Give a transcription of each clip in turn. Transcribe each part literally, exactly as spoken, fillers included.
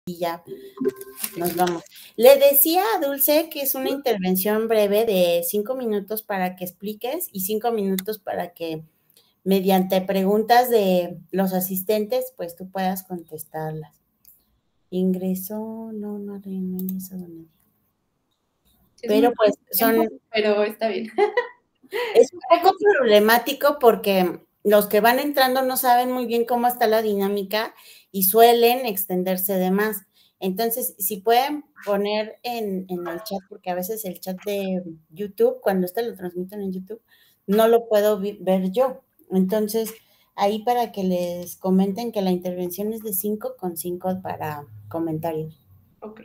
y ya nos vamos. Le decía a Dulce que es una intervención breve de cinco minutos para que expliques y cinco minutos para que mediante preguntas de los asistentes, pues tú puedas contestarlas. Ingresó, no, no, no ingresó nadie. Pero pues son... Pero está bien. Es un poco problemático porque los que van entrando no saben muy bien cómo está la dinámica y suelen extenderse de más. Entonces, si pueden poner en, en el chat, porque a veces el chat de YouTube, cuando este lo transmiten en YouTube, no lo puedo ver yo. Entonces, ahí para que les comenten que la intervención es de cinco con cinco para comentarios. Ok.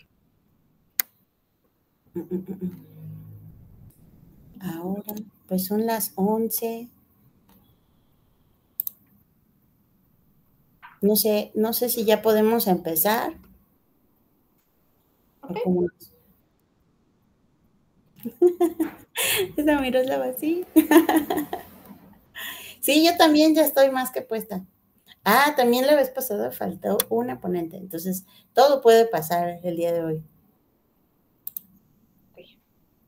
Mm, mm, mm. Ahora, pues son las once. No sé, no sé si ya podemos empezar. Okay. ¿Cómo es? Esa Miroslava así. Sí, yo también ya estoy más que puesta. Ah, también la vez pasada faltó una ponente, entonces todo puede pasar el día de hoy. Okay.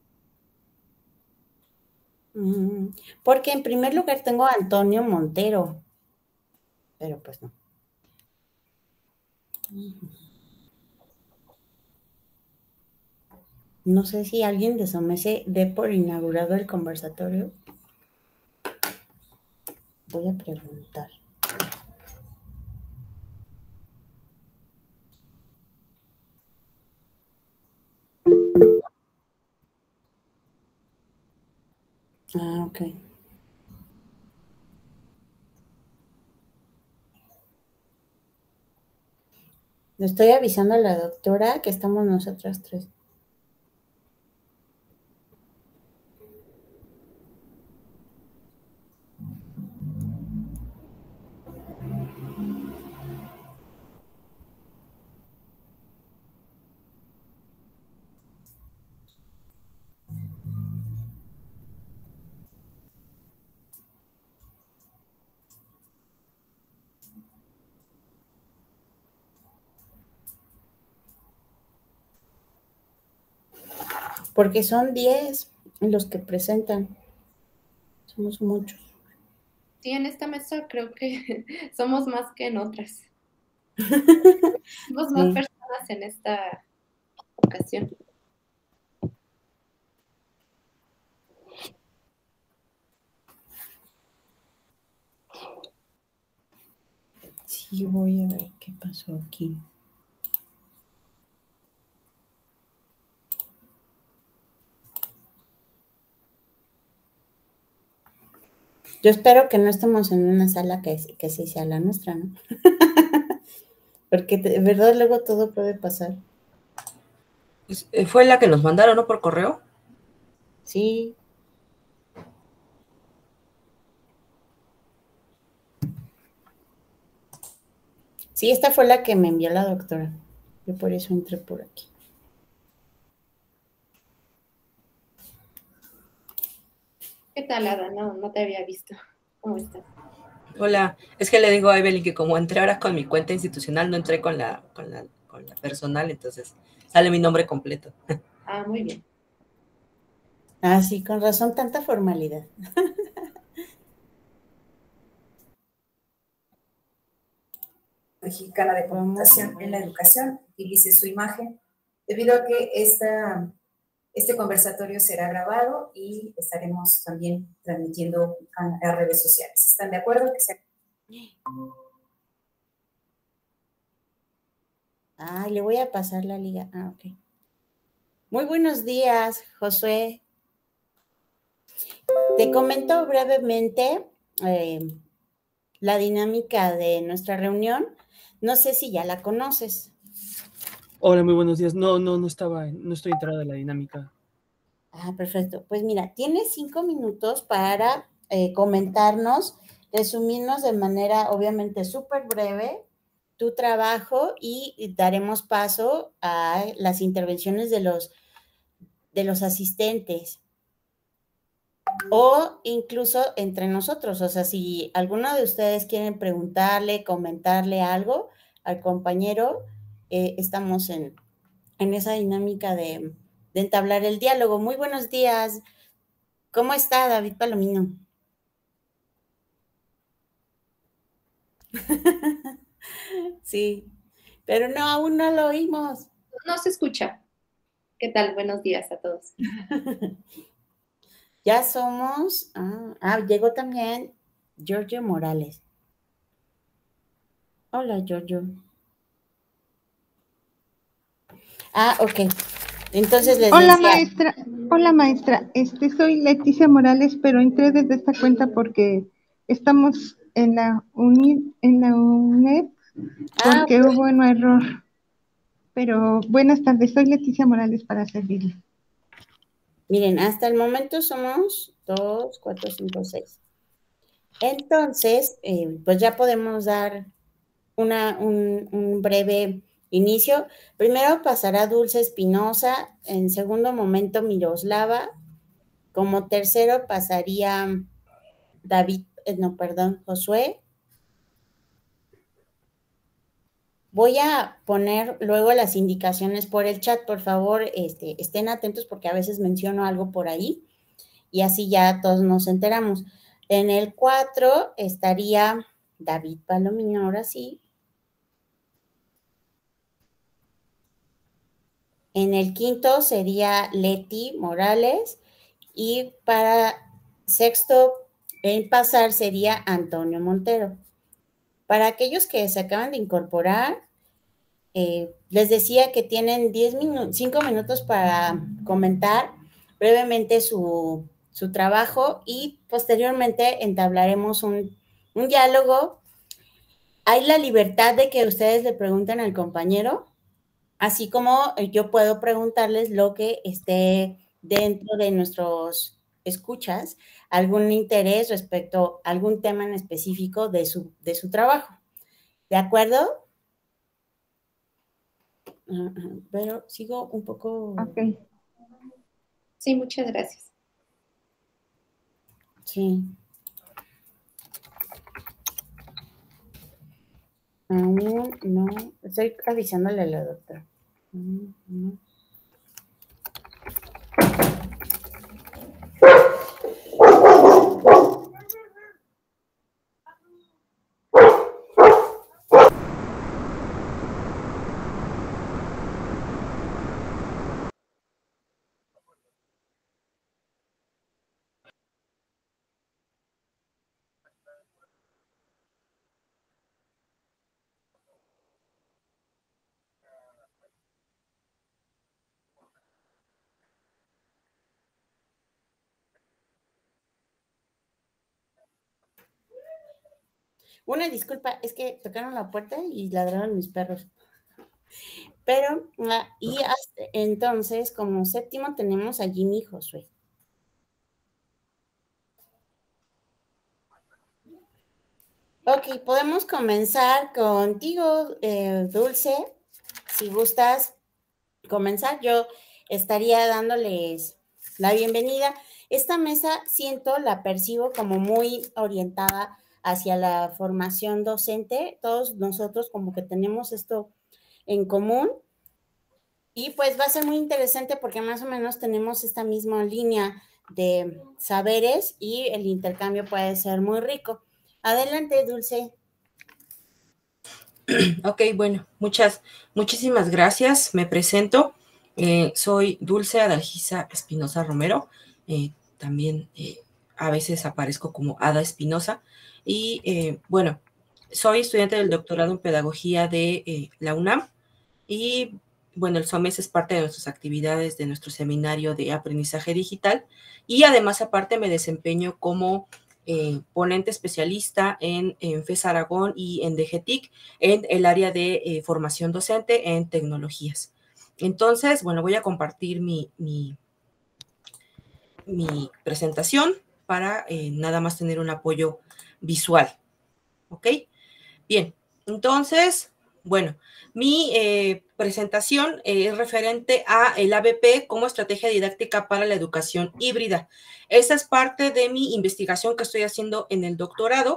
Mm, porque en primer lugar tengo a Antonio Montero, pero pues no. No sé si alguien de Somese dé por inaugurado el conversatorio. Voy a preguntar. Ah, ok. Le estoy avisando a la doctora que estamos nosotras tres. Porque son diez los que presentan. Somos muchos. Sí, en esta mesa creo que somos más que en otras. Somos sí. Más personas en esta ocasión. Sí, voy a ver qué pasó aquí. Yo espero que no estemos en una sala que, que sí sea la nuestra, ¿no? Porque de verdad luego todo puede pasar. ¿Fue la que nos mandaron, no, por correo? Sí. Sí, esta fue la que me envió la doctora. Yo por eso entré por aquí. ¿Qué tal, Ada? No, no te había visto. ¿Cómo estás? Hola, es que le digo a Evelyn que como entré ahora con mi cuenta institucional, no entré con la, con la, con la personal, entonces sale mi nombre completo. Ah, muy bien. Ah, sí, con razón, tanta formalidad. Mexicana de Computación en la Educación utilice su imagen, debido a que esta, este conversatorio será grabado y estaremos también transmitiendo a, a redes sociales. ¿Están de acuerdo? Que sea... Ah, le voy a pasar la liga. Ah, ok. Muy buenos días, Josué. Te comento brevemente eh, la dinámica de nuestra reunión. No sé si ya la conoces. Hola, muy buenos días. No, no, no estaba, no estoy enterada de la dinámica. Ah, perfecto. Pues mira, tienes cinco minutos para eh, comentarnos, resumirnos de manera obviamente súper breve tu trabajo y daremos paso a las intervenciones de los, de los asistentes o incluso entre nosotros. O sea, si alguno de ustedes quieren preguntarle, comentarle algo al compañero, eh, estamos en, en esa dinámica de, de entablar el diálogo. Muy buenos días. ¿Cómo está David Palomino? Sí, pero no, aún no lo oímos. No se escucha. ¿Qué tal? Buenos días a todos. Ya somos, ah, ah, llegó también Giorgio Morales. Hola, Giorgio. Ah, ok. Entonces les Hola, decía. maestra. Hola, maestra. Este, soy Leticia Morales, pero entré desde esta cuenta porque estamos en la uni, en la UNED porque Ah, hubo un error. Pero buenas tardes, soy Leticia Morales para servirle. Miren, hasta el momento somos dos, cuatro, cinco, seis. Entonces, eh, pues ya podemos dar una, un, un breve inicio. Primero pasará Dulce Espinosa, en segundo momento Miroslava, como tercero pasaría David, eh, no, perdón, Josué. Voy a poner luego las indicaciones por el chat, por favor, este, estén atentos porque a veces menciono algo por ahí y así ya todos nos enteramos. En el cuatro estaría David Palomino, ahora sí. En el quinto sería Leti Morales y para sexto en pasar sería Antonio Montero. Para aquellos que se acaban de incorporar, eh, les decía que tienen diez minutos, cinco minutos para comentar brevemente su, su trabajo y posteriormente entablaremos un, un diálogo. Hay la libertad de que ustedes le pregunten al compañero, así como yo puedo preguntarles lo que esté dentro de nuestros escuchas, algún interés respecto a algún tema en específico de su, de su trabajo. ¿De acuerdo? Uh, uh, pero sigo un poco... Ok. Sí, muchas gracias. Sí. Aún no, estoy avisándole a la doctora. Uh, no. Una disculpa, es que tocaron la puerta y ladraron mis perros. Pero, y hasta entonces, como séptimo tenemos a Jimmy Josué. Ok, podemos comenzar contigo, eh, Dulce. Si gustas comenzar, yo estaría dándoles la bienvenida. Esta mesa siento, la percibo como muy orientada hacia la formación docente. Todos nosotros como que tenemos esto en común. Y pues va a ser muy interesante porque más o menos tenemos esta misma línea de saberes y el intercambio puede ser muy rico. Adelante, Dulce. Ok, bueno, muchas, muchísimas gracias. Me presento. Eh, soy Dulce Adalgisa Espinosa Romero. Eh, también eh, a veces aparezco como Ada Espinosa. Y eh, bueno, soy estudiante del doctorado en Pedagogía de eh, la UNAM. Y bueno, el SOMES es parte de nuestras actividades de nuestro seminario de aprendizaje digital. Y además, aparte, me desempeño como Eh, ponente especialista en, en FES Aragón y en D G T I C en el área de eh, formación docente en tecnologías. Entonces, bueno, voy a compartir mi, mi, mi presentación para eh, nada más tener un apoyo visual. ¿Ok? Bien, entonces, bueno, mi eh, presentación es referente a el A B P como estrategia didáctica para la educación híbrida. Esa es parte de mi investigación que estoy haciendo en el doctorado,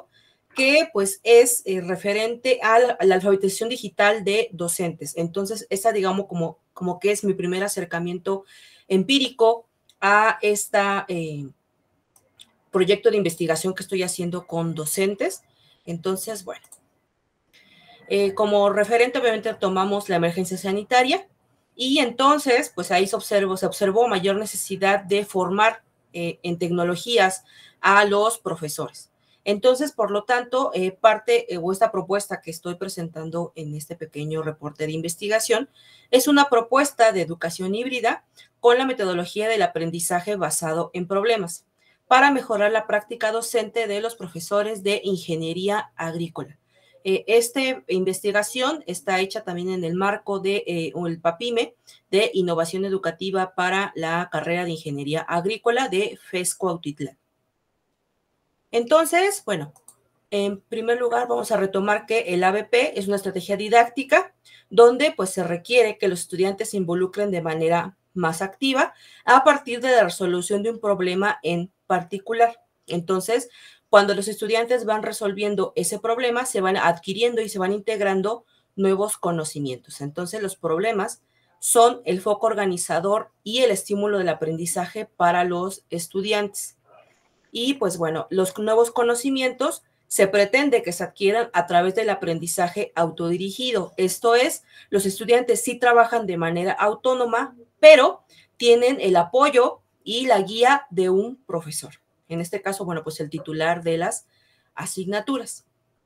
que pues es eh, referente a la, a la alfabetización digital de docentes. Entonces, esa digamos como, como que es mi primer acercamiento empírico a este eh, proyecto de investigación que estoy haciendo con docentes. Entonces, bueno, eh, como referente obviamente tomamos la emergencia sanitaria y entonces pues ahí se observó, se observó mayor necesidad de formar eh, en tecnologías a los profesores. Entonces, por lo tanto, eh, parte eh, o esta propuesta que estoy presentando en este pequeño reporte de investigación es una propuesta de educación híbrida con la metodología del aprendizaje basado en problemas para mejorar la práctica docente de los profesores de ingeniería agrícola. Eh, esta investigación está hecha también en el marco de eh, el PAPIME de Innovación Educativa para la carrera de Ingeniería Agrícola de FES Cuautitlán. Entonces, bueno, en primer lugar vamos a retomar que el A B P es una estrategia didáctica donde pues se requiere que los estudiantes se involucren de manera más activa a partir de la resolución de un problema en particular. Entonces, cuando los estudiantes van resolviendo ese problema, se van adquiriendo y se van integrando nuevos conocimientos. Entonces, los problemas son el foco organizador y el estímulo del aprendizaje para los estudiantes. Y pues bueno, los nuevos conocimientos se pretende que se adquieran a través del aprendizaje autodirigido. Esto es, los estudiantes sí trabajan de manera autónoma, pero tienen el apoyo y la guía de un profesor. En este caso, bueno, pues el titular de las asignaturas.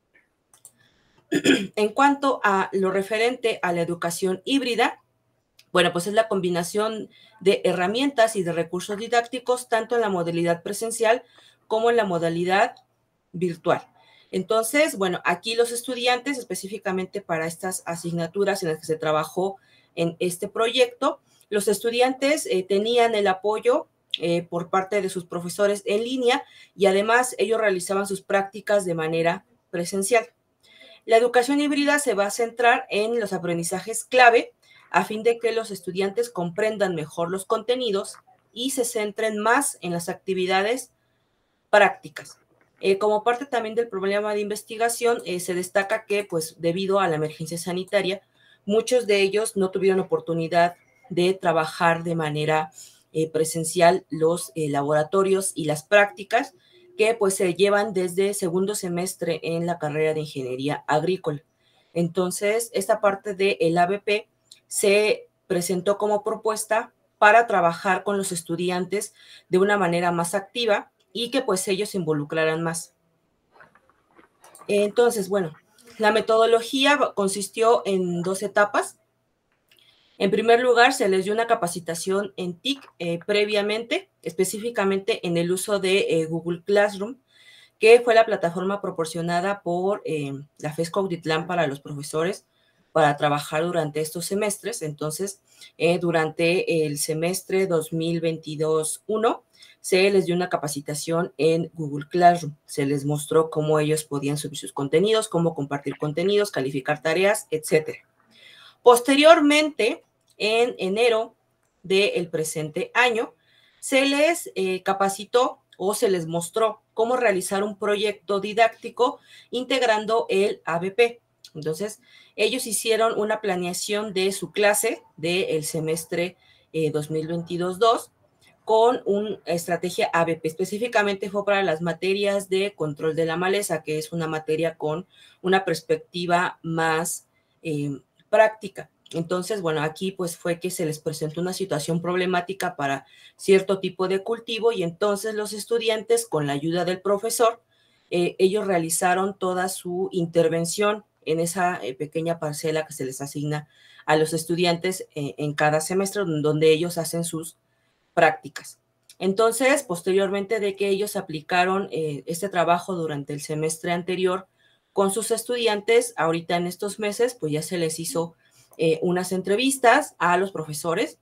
En cuanto a lo referente a la educación híbrida, bueno, pues es la combinación de herramientas y de recursos didácticos, tanto en la modalidad presencial como en la modalidad virtual. Entonces, bueno, aquí los estudiantes, específicamente para estas asignaturas en las que se trabajó en este proyecto, los estudiantes eh, tenían el apoyo eh, por parte de sus profesores en línea y además ellos realizaban sus prácticas de manera presencial. La educación híbrida se va a centrar en los aprendizajes clave a fin de que los estudiantes comprendan mejor los contenidos y se centren más en las actividades prácticas. Eh, como parte también del problema de investigación, eh, se destaca que, pues, debido a la emergencia sanitaria, muchos de ellos no tuvieron oportunidad de trabajar de manera eh, presencial los eh, laboratorios y las prácticas que, pues, se llevan desde segundo semestre en la carrera de Ingeniería Agrícola. Entonces, esta parte del A B P se presentó como propuesta para trabajar con los estudiantes de una manera más activa y que pues ellos se involucraran más. Entonces, bueno, la metodología consistió en dos etapas. En primer lugar, se les dio una capacitación en T I C eh, previamente, específicamente en el uso de eh, Google Classroom, que fue la plataforma proporcionada por eh, la FES Cuautitlán para los profesores para trabajar durante estos semestres. Entonces, eh, durante el semestre dos mil veintidós uno, se les dio una capacitación en Google Classroom. Se les mostró cómo ellos podían subir sus contenidos, cómo compartir contenidos, calificar tareas, etcétera. Posteriormente, en enero del presente año, se les eh, capacitó o se les mostró cómo realizar un proyecto didáctico integrando el A B P. Entonces, ellos hicieron una planeación de su clase del semestre eh, dos mil veintidós dos con una estrategia A B P. Específicamente fue para las materias de control de la maleza, que es una materia con una perspectiva más eh, práctica. Entonces, bueno, aquí pues fue que se les presentó una situación problemática para cierto tipo de cultivo y entonces los estudiantes, con la ayuda del profesor, eh, ellos realizaron toda su intervención en esa eh, pequeña parcela que se les asigna a los estudiantes eh, en cada semestre, donde ellos hacen sus prácticas. Entonces, posteriormente de que ellos aplicaron eh, este trabajo durante el semestre anterior con sus estudiantes, ahorita en estos meses, pues ya se les hizo eh, unas entrevistas a los profesores,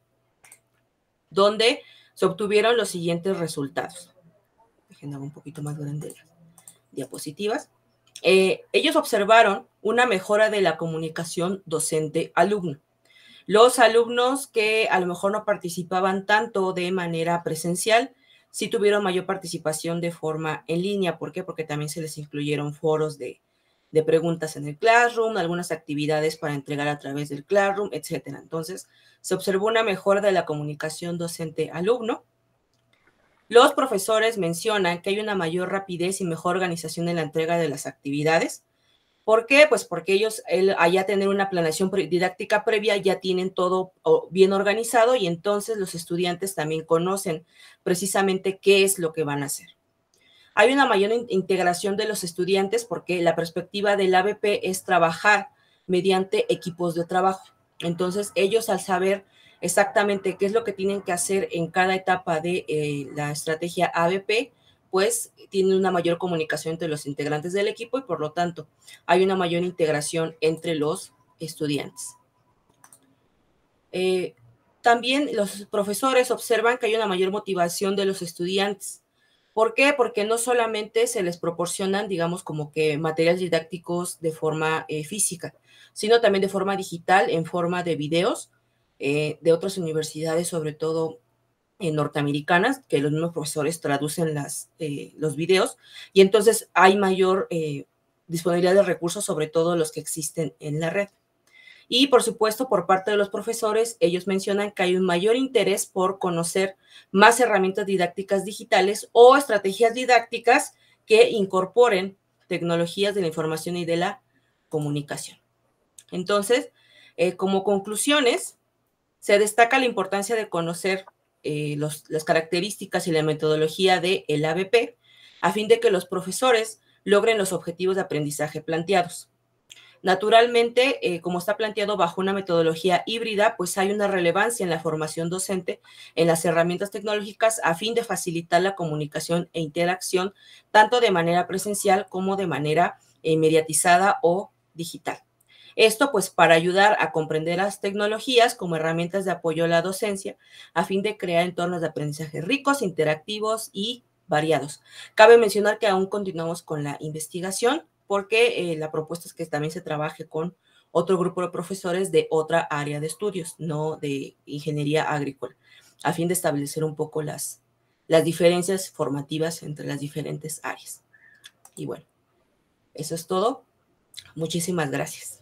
donde se obtuvieron los siguientes resultados. Déjenme un poquito más grande las diapositivas. Eh, ellos observaron una mejora de la comunicación docente-alumno. Los alumnos que a lo mejor no participaban tanto de manera presencial sí tuvieron mayor participación de forma en línea. ¿Por qué? Porque también se les incluyeron foros de, de preguntas en el Classroom, algunas actividades para entregar a través del Classroom, etcétera. Entonces, se observó una mejora de la comunicación docente-alumno. Los profesores mencionan que hay una mayor rapidez y mejor organización en la entrega de las actividades. ¿Por qué? Pues porque ellos, el, allá tener una planeación didáctica previa, ya tienen todo bien organizado y entonces los estudiantes también conocen precisamente qué es lo que van a hacer. Hay una mayor integración de los estudiantes porque la perspectiva del A B P es trabajar mediante equipos de trabajo. Entonces, ellos al saber exactamente qué es lo que tienen que hacer en cada etapa de eh, la estrategia A B P, pues tienen una mayor comunicación entre los integrantes del equipo y por lo tanto hay una mayor integración entre los estudiantes. Eh, también los profesores observan que hay una mayor motivación de los estudiantes. ¿Por qué? Porque no solamente se les proporcionan, digamos, como que materiales didácticos de forma eh, física, sino también de forma digital, en forma de videos eh, de otras universidades, sobre todo eh, norteamericanas, que los mismos profesores traducen las, eh, los videos, y entonces hay mayor eh, disponibilidad de recursos, sobre todo los que existen en la red. Y, por supuesto, por parte de los profesores, ellos mencionan que hay un mayor interés por conocer más herramientas didácticas digitales o estrategias didácticas que incorporen tecnologías de la información y de la comunicación. Entonces, eh, como conclusiones, se destaca la importancia de conocer eh, los, las características y la metodología del A B P a fin de que los profesores logren los objetivos de aprendizaje planteados. Naturalmente, eh, como está planteado bajo una metodología híbrida, pues hay una relevancia en la formación docente en las herramientas tecnológicas a fin de facilitar la comunicación e interacción tanto de manera presencial como de manera eh, mediatizada o digital. Esto pues para ayudar a comprender las tecnologías como herramientas de apoyo a la docencia a fin de crear entornos de aprendizaje ricos, interactivos y variados. Cabe mencionar que aún continuamos con la investigación porque eh, la propuesta es que también se trabaje con otro grupo de profesores de otra área de estudios, no de ingeniería agrícola, a fin de establecer un poco las, las diferencias formativas entre las diferentes áreas. Y bueno, eso es todo. Muchísimas gracias.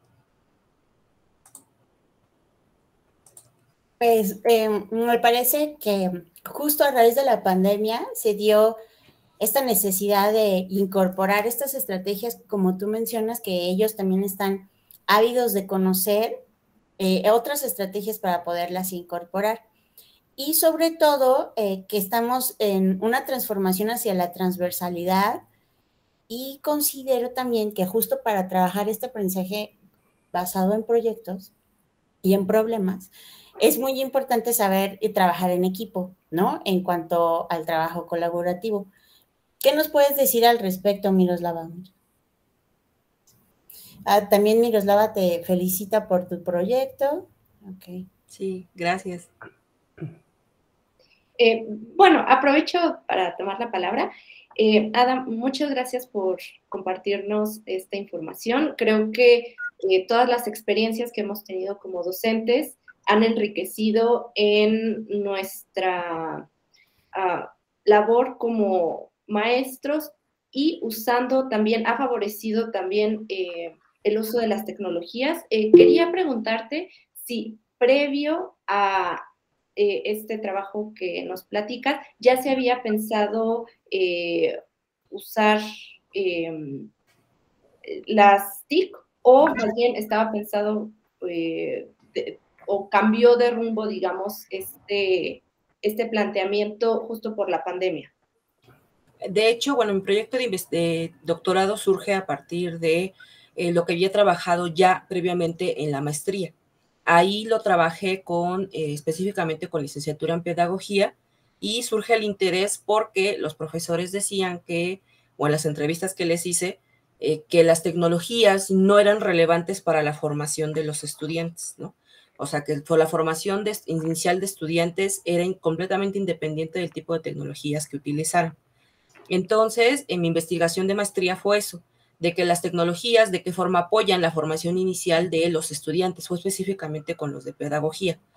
Pues eh, me parece que justo a raíz de la pandemia se dio esta necesidad de incorporar estas estrategias, como tú mencionas, que ellos también están ávidos de conocer eh, otras estrategias para poderlas incorporar. Y sobre todo, eh, que estamos en una transformación hacia la transversalidad y considero también que justo para trabajar este aprendizaje basado en proyectos y en problemas, es muy importante saber y trabajar en equipo, ¿no? En cuanto al trabajo colaborativo. ¿Qué nos puedes decir al respecto, Miroslava? Ah, también Miroslava te felicita por tu proyecto. Okay. Sí, gracias. Eh, bueno, aprovecho para tomar la palabra. Eh, Adam, muchas gracias por compartirnos esta información. Creo que eh, todas las experiencias que hemos tenido como docentes han enriquecido en nuestra uh, labor como maestros y usando también, ha favorecido también eh, el uso de las tecnologías. Eh, quería preguntarte si previo a eh, este trabajo que nos platicas, ya se había pensado eh, usar eh, las T I C o más bien estaba pensado eh, de, o cambió de rumbo, digamos, este, este planteamiento justo por la pandemia. De hecho, bueno, mi proyecto de, de doctorado surge a partir de eh, lo que había trabajado ya previamente en la maestría. Ahí lo trabajé con, eh, específicamente con licenciatura en pedagogía y surge el interés porque los profesores decían que, o en las entrevistas que les hice, eh, que las tecnologías no eran relevantes para la formación de los estudiantes, ¿no? O sea, que la formación de, inicial de estudiantes era completamente independiente del tipo de tecnologías que utilizaran. Entonces, en mi investigación de maestría fue eso, de que las tecnologías, de qué forma apoyan la formación inicial de los estudiantes, fue específicamente con los de pedagogía.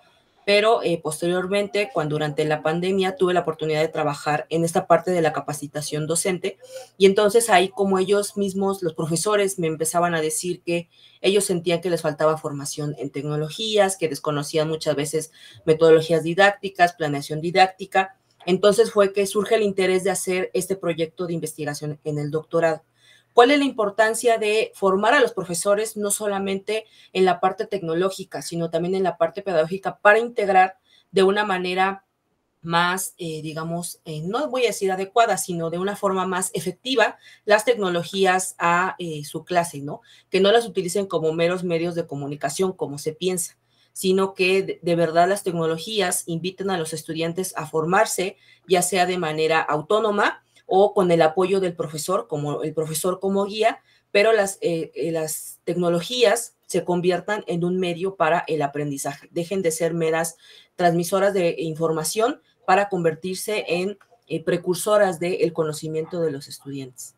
pero eh, posteriormente, cuando durante la pandemia tuve la oportunidad de trabajar en esta parte de la capacitación docente, y entonces ahí como ellos mismos, los profesores, me empezaban a decir que ellos sentían que les faltaba formación en tecnologías, que desconocían muchas veces metodologías didácticas, planeación didáctica. Entonces fue que surge el interés de hacer este proyecto de investigación en el doctorado. ¿Cuál es la importancia de formar a los profesores no solamente en la parte tecnológica, sino también en la parte pedagógica para integrar de una manera más, eh, digamos, eh, no voy a decir adecuada, sino de una forma más efectiva las tecnologías a eh, su clase, ¿no? Que no las utilicen como meros medios de comunicación, como se piensa, sino que de, de verdad las tecnologías inviten a los estudiantes a formarse, ya sea de manera autónoma o con el apoyo del profesor, como el profesor como guía, pero las, eh, las tecnologías se conviertan en un medio para el aprendizaje, dejen de ser meras transmisoras de información para convertirse en eh, precursoras del conocimiento de los estudiantes.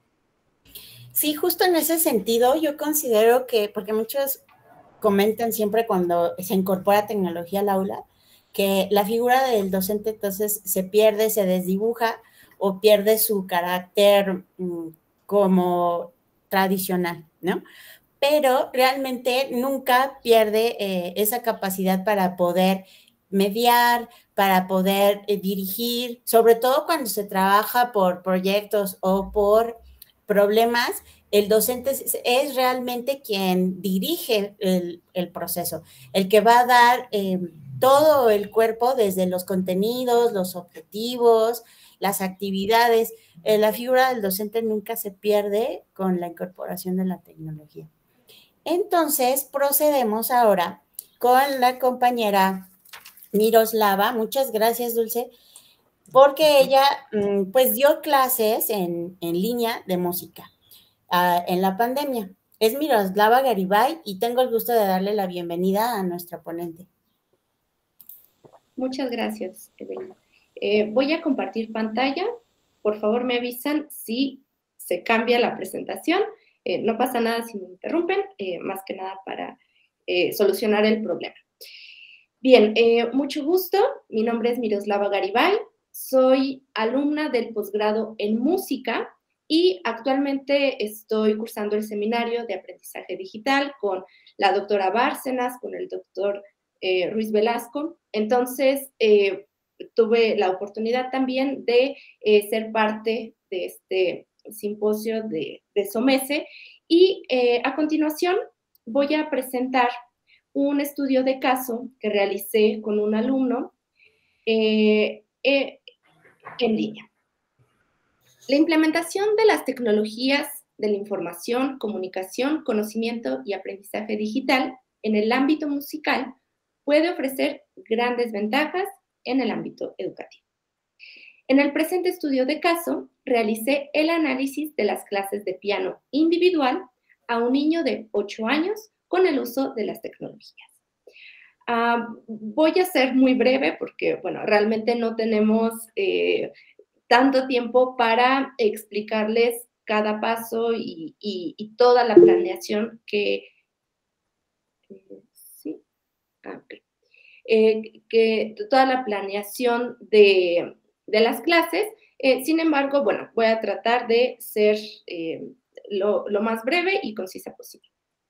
Sí, justo en ese sentido, yo considero que, porque muchos comentan siempre cuando se incorpora tecnología al aula, que la figura del docente entonces se pierde, se desdibuja o pierde su carácter mmm, como tradicional, ¿no? Pero realmente nunca pierde eh, esa capacidad para poder mediar, para poder eh, dirigir, sobre todo cuando se trabaja por proyectos o por problemas, el docente es, es realmente quien dirige el, el, proceso, el que va a dar eh, todo el cuerpo desde los contenidos, los objetivos, las actividades. Eh, la figura del docente nunca se pierde con la incorporación de la tecnología. Entonces, procedemos ahora con la compañera Miroslava. Muchas gracias, Dulce, porque ella pues dio clases en, en línea de música uh, en la pandemia. Es Miroslava Garibay y tengo el gusto de darle la bienvenida a nuestra ponente. Muchas gracias, Evelyn. Eh, voy a compartir pantalla. Por favor, me avisan si se cambia la presentación. Eh, no pasa nada si me interrumpen, eh, más que nada para eh, solucionar el problema. Bien, eh, mucho gusto. Mi nombre es Miroslava Garibay. Soy alumna del posgrado en música y actualmente estoy cursando el seminario de aprendizaje digital con la doctora Bárcenas, con el doctor eh, Ruiz Velasco. Entonces, eh, tuve la oportunidad también de eh, ser parte de este simposio de, de SOMESE y eh, a continuación voy a presentar un estudio de caso que realicé con un alumno eh, eh, en línea. La implementación de las tecnologías de la información, comunicación, conocimiento y aprendizaje digital en el ámbito musical puede ofrecer grandes ventajas en el ámbito educativo. En el presente estudio de caso, realicé el análisis de las clases de piano individual a un niño de ocho años con el uso de las tecnologías. Uh, voy a ser muy breve porque, bueno, realmente no tenemos eh, tanto tiempo para explicarles cada paso y, y, y toda la planeación que... Eh, sí, ah, okay. eh, que toda la planeación de... de las clases. Eh, sin embargo, bueno, voy a tratar de ser eh, lo, lo más breve y concisa posible.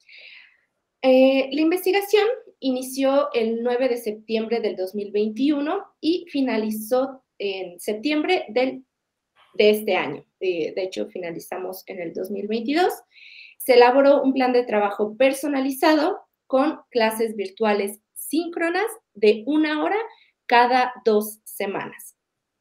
Eh, la investigación inició el nueve de septiembre del dos mil veintiuno y finalizó en septiembre del, de este año. Eh, de hecho, finalizamos en el dos mil veintidós. Se elaboró un plan de trabajo personalizado con clases virtuales síncronas de una hora cada dos semanas.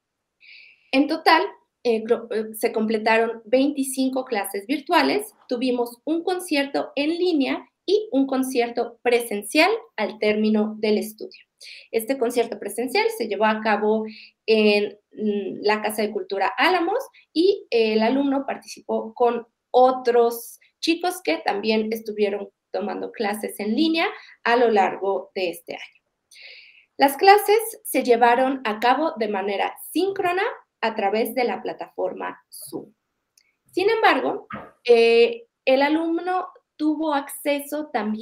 En total, eh, se completaron veinticinco clases virtuales, tuvimos un concierto en línea y un concierto presencial al término del estudio. Este concierto presencial se llevó a cabo en la Casa de Cultura Álamos y el alumno participó con otros chicos que también estuvieron tomando clases en línea a lo largo de este año. Las clases se llevaron a cabo de manera síncrona a través de la plataforma Zoom. Sin embargo, eh, el alumno tuvo acceso también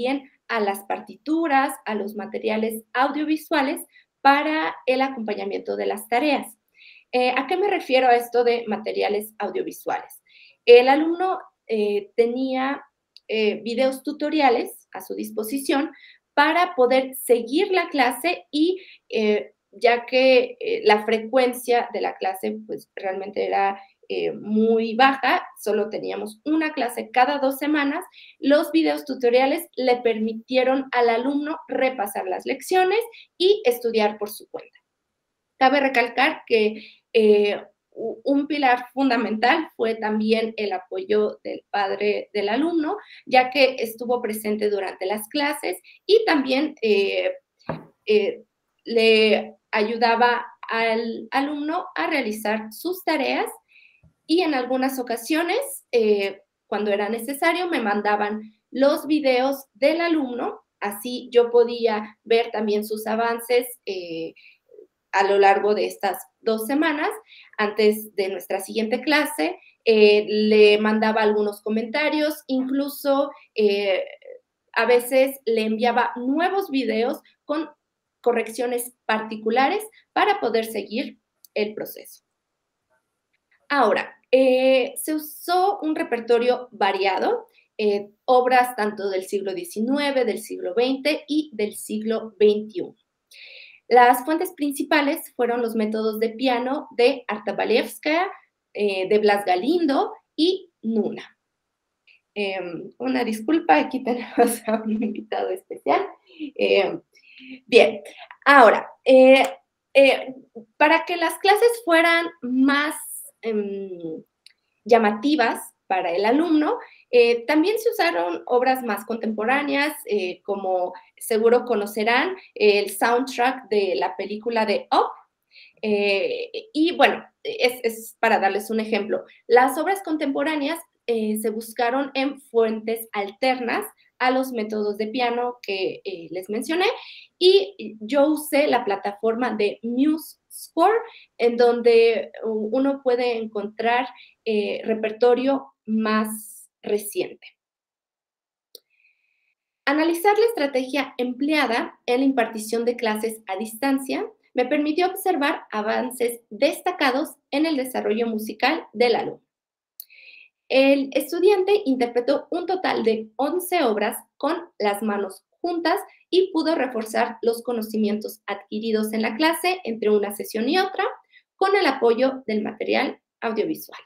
a las partituras, a los materiales audiovisuales para el acompañamiento de las tareas. Eh, ¿A qué me refiero a esto de materiales audiovisuales? El alumno eh, tenía eh, videos tutoriales a su disposición para poder seguir la clase y eh, ya que eh, la frecuencia de la clase pues realmente era eh, muy baja, solo teníamos una clase cada dos semanas, los videos tutoriales le permitieron al alumno repasar las lecciones y estudiar por su cuenta. Cabe recalcar que eh, un pilar fundamental fue también el apoyo del padre del alumno, ya que estuvo presente durante las clases y también eh, eh, le ayudaba al alumno a realizar sus tareas y en algunas ocasiones, eh, cuando era necesario, me mandaban los videos del alumno, así yo podía ver también sus avances eh, a lo largo de estas dos semanas. Antes de nuestra siguiente clase, eh, le mandaba algunos comentarios, incluso eh, a veces le enviaba nuevos videos con correcciones particulares para poder seguir el proceso. Ahora, eh, se usó un repertorio variado, eh, obras tanto del siglo diecinueve, del siglo veinte y del siglo veintiuno. Las fuentes principales fueron los métodos de piano de Artabalevskaya, eh, de Blas Galindo y Nuna. Eh, una disculpa, aquí tenemos a un invitado especial. Eh, bien, ahora, eh, eh, para que las clases fueran más eh, llamativas para el alumno, eh, también se usaron obras más contemporáneas, eh, como seguro conocerán el soundtrack de la película de Up. Eh, y bueno, es, es para darles un ejemplo. Las obras contemporáneas eh, se buscaron en fuentes alternas a los métodos de piano que eh, les mencioné, y yo usé la plataforma de MuseScore, en donde uno puede encontrar eh, repertorio más reciente. Analizar la estrategia empleada en la impartición de clases a distancia me permitió observar avances destacados en el desarrollo musical del alumno. El estudiante interpretó un total de once obras con las manos juntas y pudo reforzar los conocimientos adquiridos en la clase entre una sesión y otra con el apoyo del material audiovisual.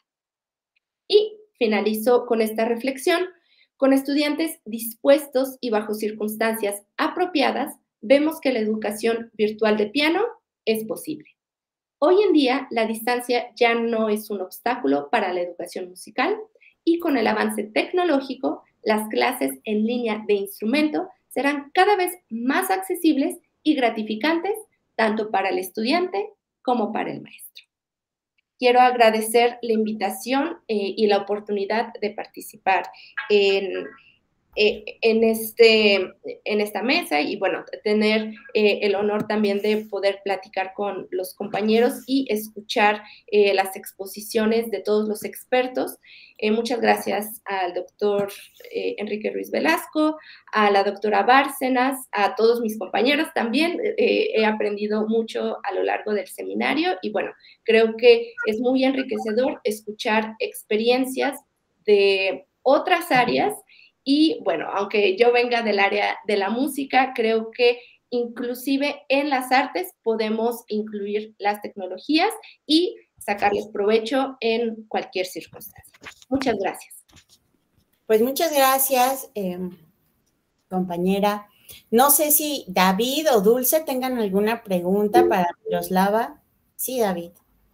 Y finalizo con esta reflexión. Con estudiantes dispuestos y bajo circunstancias apropiadas, vemos que la educación virtual de piano es posible. Hoy en día, la distancia ya no es un obstáculo para la educación musical y con el avance tecnológico, las clases en línea de instrumento serán cada vez más accesibles y gratificantes tanto para el estudiante como para el maestro. Quiero agradecer la invitación eh, y la oportunidad de participar en, eh, en, este, en esta mesa y, bueno, tener eh, el honor también de poder platicar con los compañeros y escuchar eh, las exposiciones de todos los expertos. Eh, muchas gracias al doctor eh, Enrique Ruiz Velasco, a la doctora Bárcenas, a todos mis compañeros también. Eh, he aprendido mucho a lo largo del seminario y, bueno, creo que es muy enriquecedor escuchar experiencias de otras áreas y, bueno, aunque yo venga del área de la música, creo que inclusive en las artes podemos incluir las tecnologías y sacarles provecho en cualquier circunstancia. Muchas gracias. Pues muchas gracias, eh, compañera. No sé si David o Dulce tengan alguna pregunta para Miroslava. Sí, David.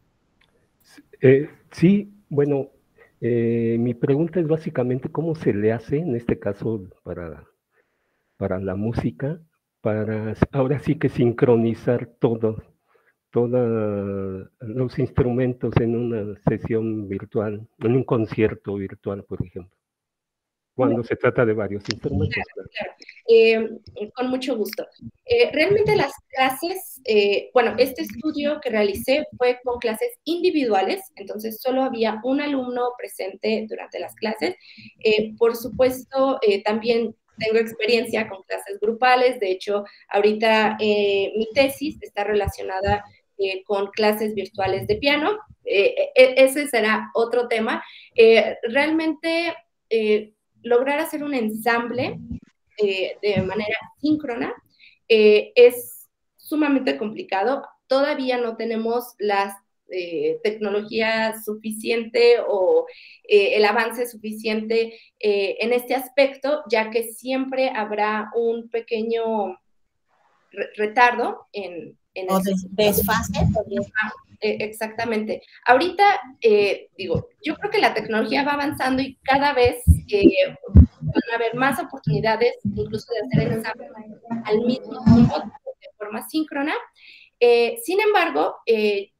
Eh, sí, bueno, eh, mi pregunta es básicamente cómo se le hace, en este caso, para, para la música, para ahora sí que sincronizar todo. todos los instrumentos en una sesión virtual, en un concierto virtual, por ejemplo, cuando se trata de varios instrumentos. Claro, claro. Eh, con mucho gusto. Eh, realmente las clases, eh, bueno, este estudio que realicé fue con clases individuales, entonces solo había un alumno presente durante las clases. Eh, por supuesto, eh, también tengo experiencia con clases grupales. De hecho, ahorita eh, mi tesis está relacionada eh, con clases virtuales de piano. Eh, eh, ese será otro tema. Eh, realmente eh, lograr hacer un ensamble eh, de manera síncrona eh, es sumamente complicado. Todavía no tenemos las eh, tecnología suficiente o eh, el avance suficiente eh, en este aspecto, ya que siempre habrá un pequeño re retardo en, en o el des desfase. Ah, eh, exactamente. Ahorita, eh, digo, yo creo que la tecnología va avanzando y cada vez eh, van a haber más oportunidades, incluso de hacer ensambles al mismo tiempo, de forma síncrona. Eh, sin embargo, eh,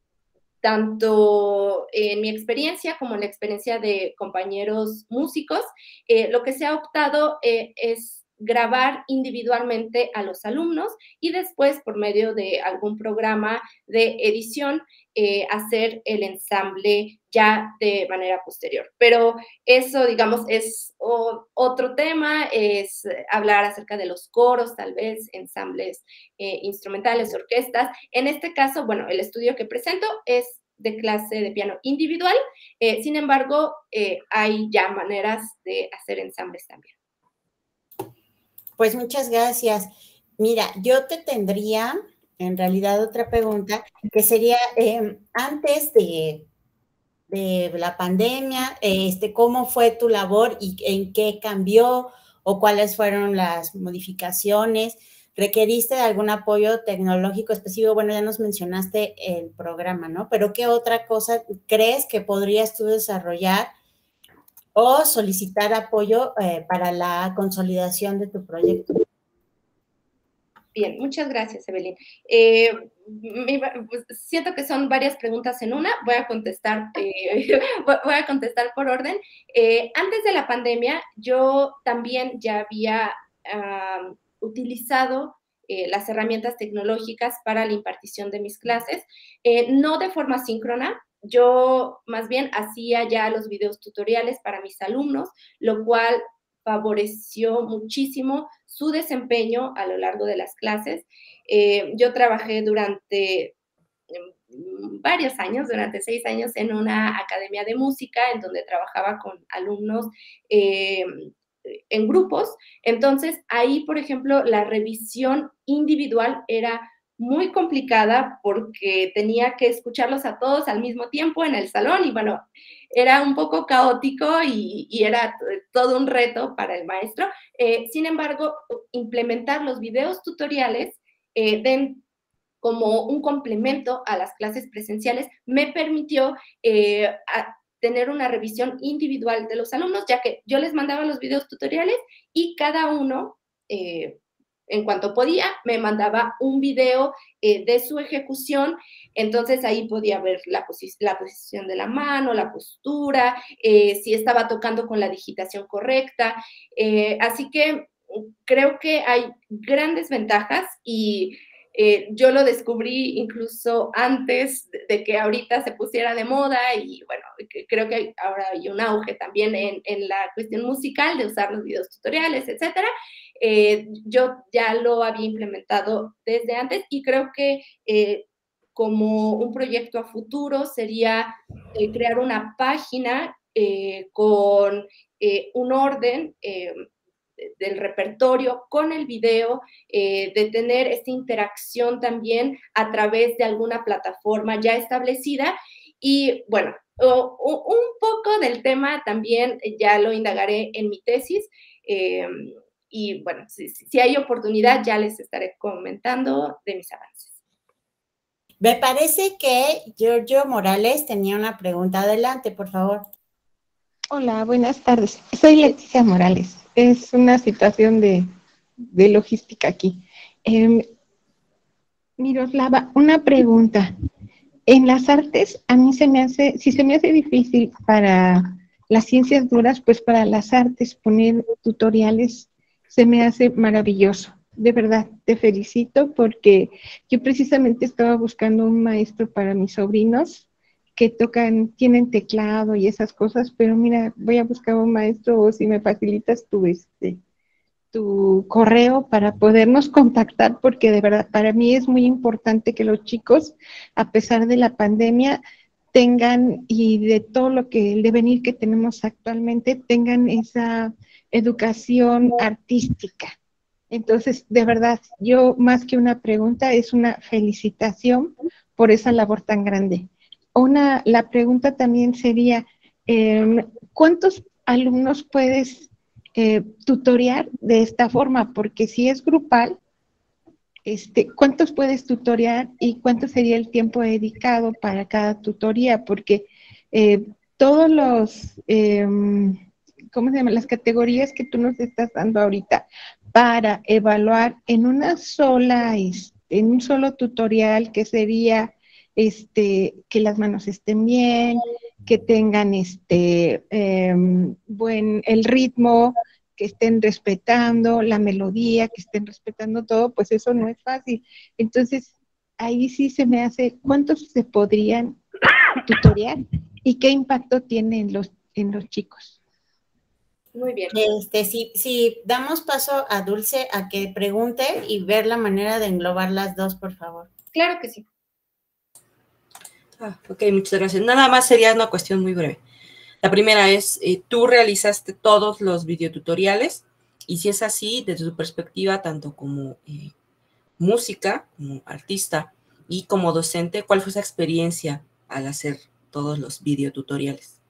tanto en mi experiencia como en la experiencia de compañeros músicos, eh, lo que se ha optado eh, es grabar individualmente a los alumnos y después, por medio de algún programa de edición, eh, hacer el ensamble ya de manera posterior. Pero eso, digamos, es o, otro tema, es hablar acerca de los coros, tal vez, ensambles eh, instrumentales, orquestas. En este caso, bueno, el estudio que presento es de clase de piano individual, eh, sin embargo, eh, hay ya maneras de hacer ensambles también. Pues muchas gracias. Mira, yo te tendría en realidad otra pregunta que sería, eh, antes de, de la pandemia, este, ¿cómo fue tu labor y en qué cambió o cuáles fueron las modificaciones? ¿Requeriste de algún apoyo tecnológico específico? Bueno, ya nos mencionaste el programa, ¿no? Pero ¿qué otra cosa crees que podrías tú desarrollar o solicitar apoyo eh, para la consolidación de tu proyecto? Bien, muchas gracias, Evelyn. Eh, me, pues, siento que son varias preguntas en una. Voy a contestar, eh, voy a contestar por orden. Eh, antes de la pandemia, yo también ya había uh, utilizado eh, las herramientas tecnológicas para la impartición de mis clases, eh, no de forma síncrona. Yo más bien hacía ya los videos tutoriales para mis alumnos, lo cual favoreció muchísimo su desempeño a lo largo de las clases. Eh, yo trabajé durante varios años, durante seis años, en una academia de música en donde trabajaba con alumnos eh, en grupos. Entonces, ahí, por ejemplo, la revisión individual era muy complicada porque tenía que escucharlos a todos al mismo tiempo en el salón y, bueno, era un poco caótico y, y era todo un reto para el maestro. Eh, sin embargo, implementar los videos tutoriales eh, de, como un complemento a las clases presenciales me permitió eh, a, tener una revisión individual de los alumnos, ya que yo les mandaba los videos tutoriales y cada uno, eh, en cuanto podía, me mandaba un video eh, de su ejecución. Entonces ahí podía ver la, posi la posición de la mano, la postura, eh, si estaba tocando con la digitación correcta. Eh, así que creo que hay grandes ventajas y eh, yo lo descubrí incluso antes de que ahorita se pusiera de moda y bueno, creo que hay, ahora hay un auge también en, en la cuestión musical de usar los videos tutoriales, etcétera. Eh, yo ya lo había implementado desde antes y creo que eh, como un proyecto a futuro sería eh, crear una página eh, con eh, un orden eh, del repertorio con el video, eh, de tener esta interacción también a través de alguna plataforma ya establecida. Y bueno, o, o, un poco del tema también ya lo indagaré en mi tesis. Eh, y bueno, si, si hay oportunidad ya les estaré comentando de mis avances. Me parece que Giorgio Morales tenía una pregunta. Adelante, por favor. Hola, buenas tardes. Soy Leticia Morales. Es una situación de, de logística aquí. Eh, Miroslava, una pregunta. En las artes, a mí se me hace, si se me hace difícil para las ciencias duras, pues para las artes poner tutoriales se me hace maravilloso. De verdad, te felicito porque yo precisamente estaba buscando un maestro para mis sobrinos que tocan, tienen teclado y esas cosas, pero mira, voy a buscar un maestro o si me facilitas tú este, tu correo para podernos contactar, porque de verdad para mí es muy importante que los chicos, a pesar de la pandemia, tengan, y de todo lo que el devenir que tenemos actualmente, tengan esa educación artística. Entonces, de verdad, yo más que una pregunta, es una felicitación por esa labor tan grande. Una, la pregunta también sería, eh, ¿cuántos alumnos puedes eh, tutorear de esta forma? Porque si es grupal, este, ¿cuántos puedes tutorear y cuánto sería el tiempo dedicado para cada tutoría? Porque eh, todos los, eh, ¿cómo se llama? Las categorías que tú nos estás dando ahorita para evaluar en una sola, este, en un solo tutorial, que sería este, que las manos estén bien, que tengan este, eh, buen, el ritmo, que estén respetando la melodía, que estén respetando todo, pues eso no es fácil. Entonces, ahí sí se me hace, ¿cuántos se podrían tutorear y qué impacto tiene en los, en los chicos? Muy bien. Este, si, si damos paso a Dulce a que pregunte y ver la manera de englobar las dos, por favor. Claro que sí. Ah, ok, muchas gracias. Nada más sería una cuestión muy breve. La primera es, eh, ¿tú realizaste todos los videotutoriales? Y si es así, desde tu perspectiva, tanto como eh, música, como artista y como docente, ¿cuál fue esa experiencia al hacer todos los videotutoriales?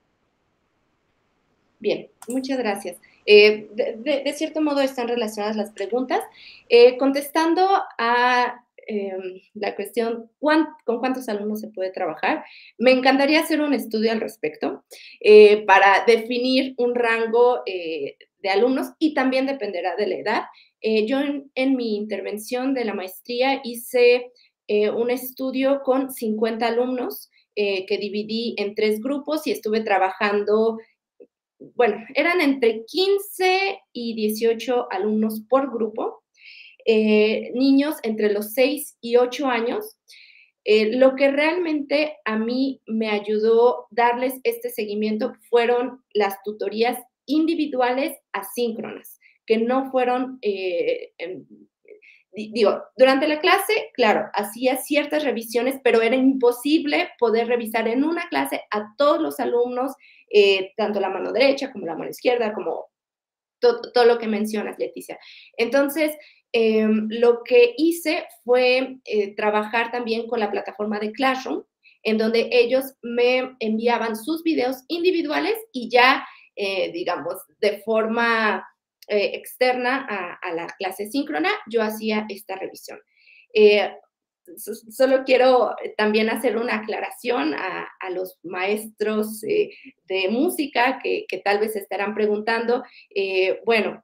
Bien, muchas gracias. Eh, de, de, de cierto modo están relacionadas las preguntas. Eh, contestando a eh, la cuestión, ¿cuán, ¿con cuántos alumnos se puede trabajar? Me encantaría hacer un estudio al respecto eh, para definir un rango eh, de alumnos y también dependerá de la edad. Eh, yo en, en mi intervención de la maestría hice eh, un estudio con cincuenta alumnos eh, que dividí en tres grupos y estuve trabajando. Bueno, eran entre quince y dieciocho alumnos por grupo, eh, niños entre los seis y ocho años. Eh, lo que realmente a mí me ayudó darles este seguimiento fueron las tutorías individuales asíncronas, que no fueron, eh, eh, digo, durante la clase, claro, hacía ciertas revisiones, pero era imposible poder revisar en una clase a todos los alumnos, eh, tanto la mano derecha como la mano izquierda, como todo, todo lo que mencionas, Leticia. Entonces, eh, lo que hice fue eh, trabajar también con la plataforma de Classroom, en donde ellos me enviaban sus videos individuales y ya, eh, digamos, de forma eh, externa a, a la clase síncrona, yo hacía esta revisión. Eh, Solo quiero también hacer una aclaración a, a los maestros eh, de música que, que tal vez se estarán preguntando, eh, bueno,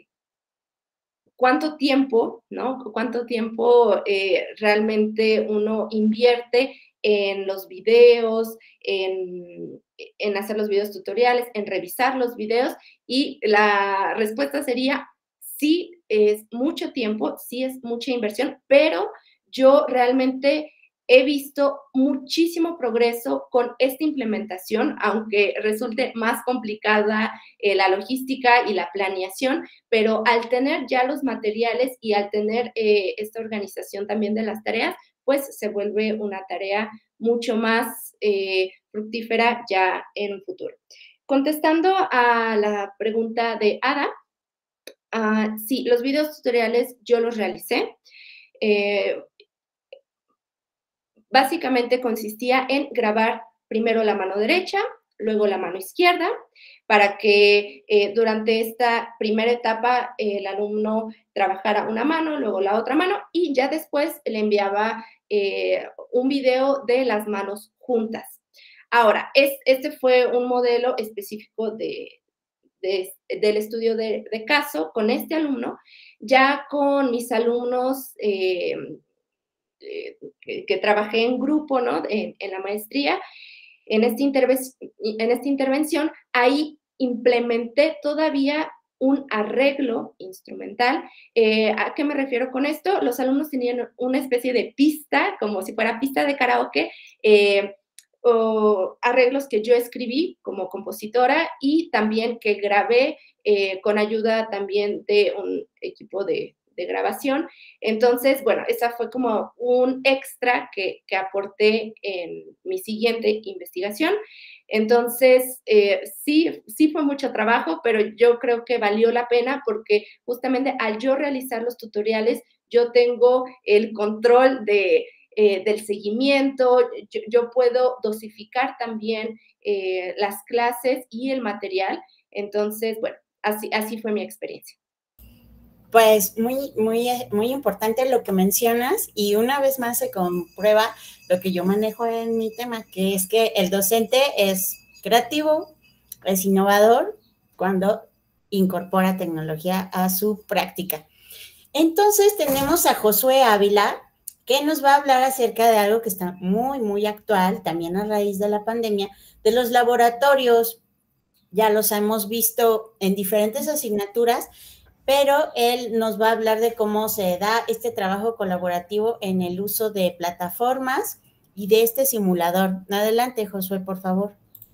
¿cuánto tiempo, no? ¿Cuánto tiempo eh, realmente uno invierte en los videos, en, en hacer los videos tutoriales, en revisar los videos? Y la respuesta sería, sí es mucho tiempo, sí es mucha inversión, pero yo realmente he visto muchísimo progreso con esta implementación, aunque resulte más complicada eh, la logística y la planeación, pero al tener ya los materiales y al tener eh, esta organización también de las tareas, pues se vuelve una tarea mucho más eh, fructífera ya en un futuro. Contestando a la pregunta de Ada, uh, sí, los videos tutoriales yo los realicé. Eh, Básicamente consistía en grabar primero la mano derecha, luego la mano izquierda, para que eh, durante esta primera etapa eh, el alumno trabajara una mano, luego la otra mano, y ya después le enviaba eh, un video de las manos juntas. Ahora, es, este fue un modelo específico de, de, del estudio de, de caso con este alumno. Ya con mis alumnos eh, eh, que, que trabajé en grupo, ¿no? En, en la maestría, en esta, en esta intervención, ahí implementé todavía un arreglo instrumental. Eh, ¿A qué me refiero con esto? Los alumnos tenían una especie de pista, como si fuera pista de karaoke, eh, o arreglos que yo escribí como compositora y también que grabé eh, con ayuda también de un equipo de, de grabación. Entonces, bueno, esa fue como un extra que, que aporté en mi siguiente investigación. Entonces, eh, sí, sí fue mucho trabajo, pero yo creo que valió la pena porque justamente al yo realizar los tutoriales, yo tengo el control de, eh, del seguimiento, yo, yo puedo dosificar también eh, las clases y el material. Entonces, bueno, así, así fue mi experiencia. Pues muy, muy, muy importante lo que mencionas y una vez más se comprueba lo que yo manejo en mi tema, que es que el docente es creativo, es innovador cuando incorpora tecnología a su práctica. Entonces tenemos a Josué Ávila, que nos va a hablar acerca de algo que está muy, muy actual, también a raíz de la pandemia, de los laboratorios. Ya los hemos visto en diferentes asignaturas, pero él nos va a hablar de cómo se da este trabajo colaborativo en el uso de plataformas y de este simulador. Adelante, Josué, por favor.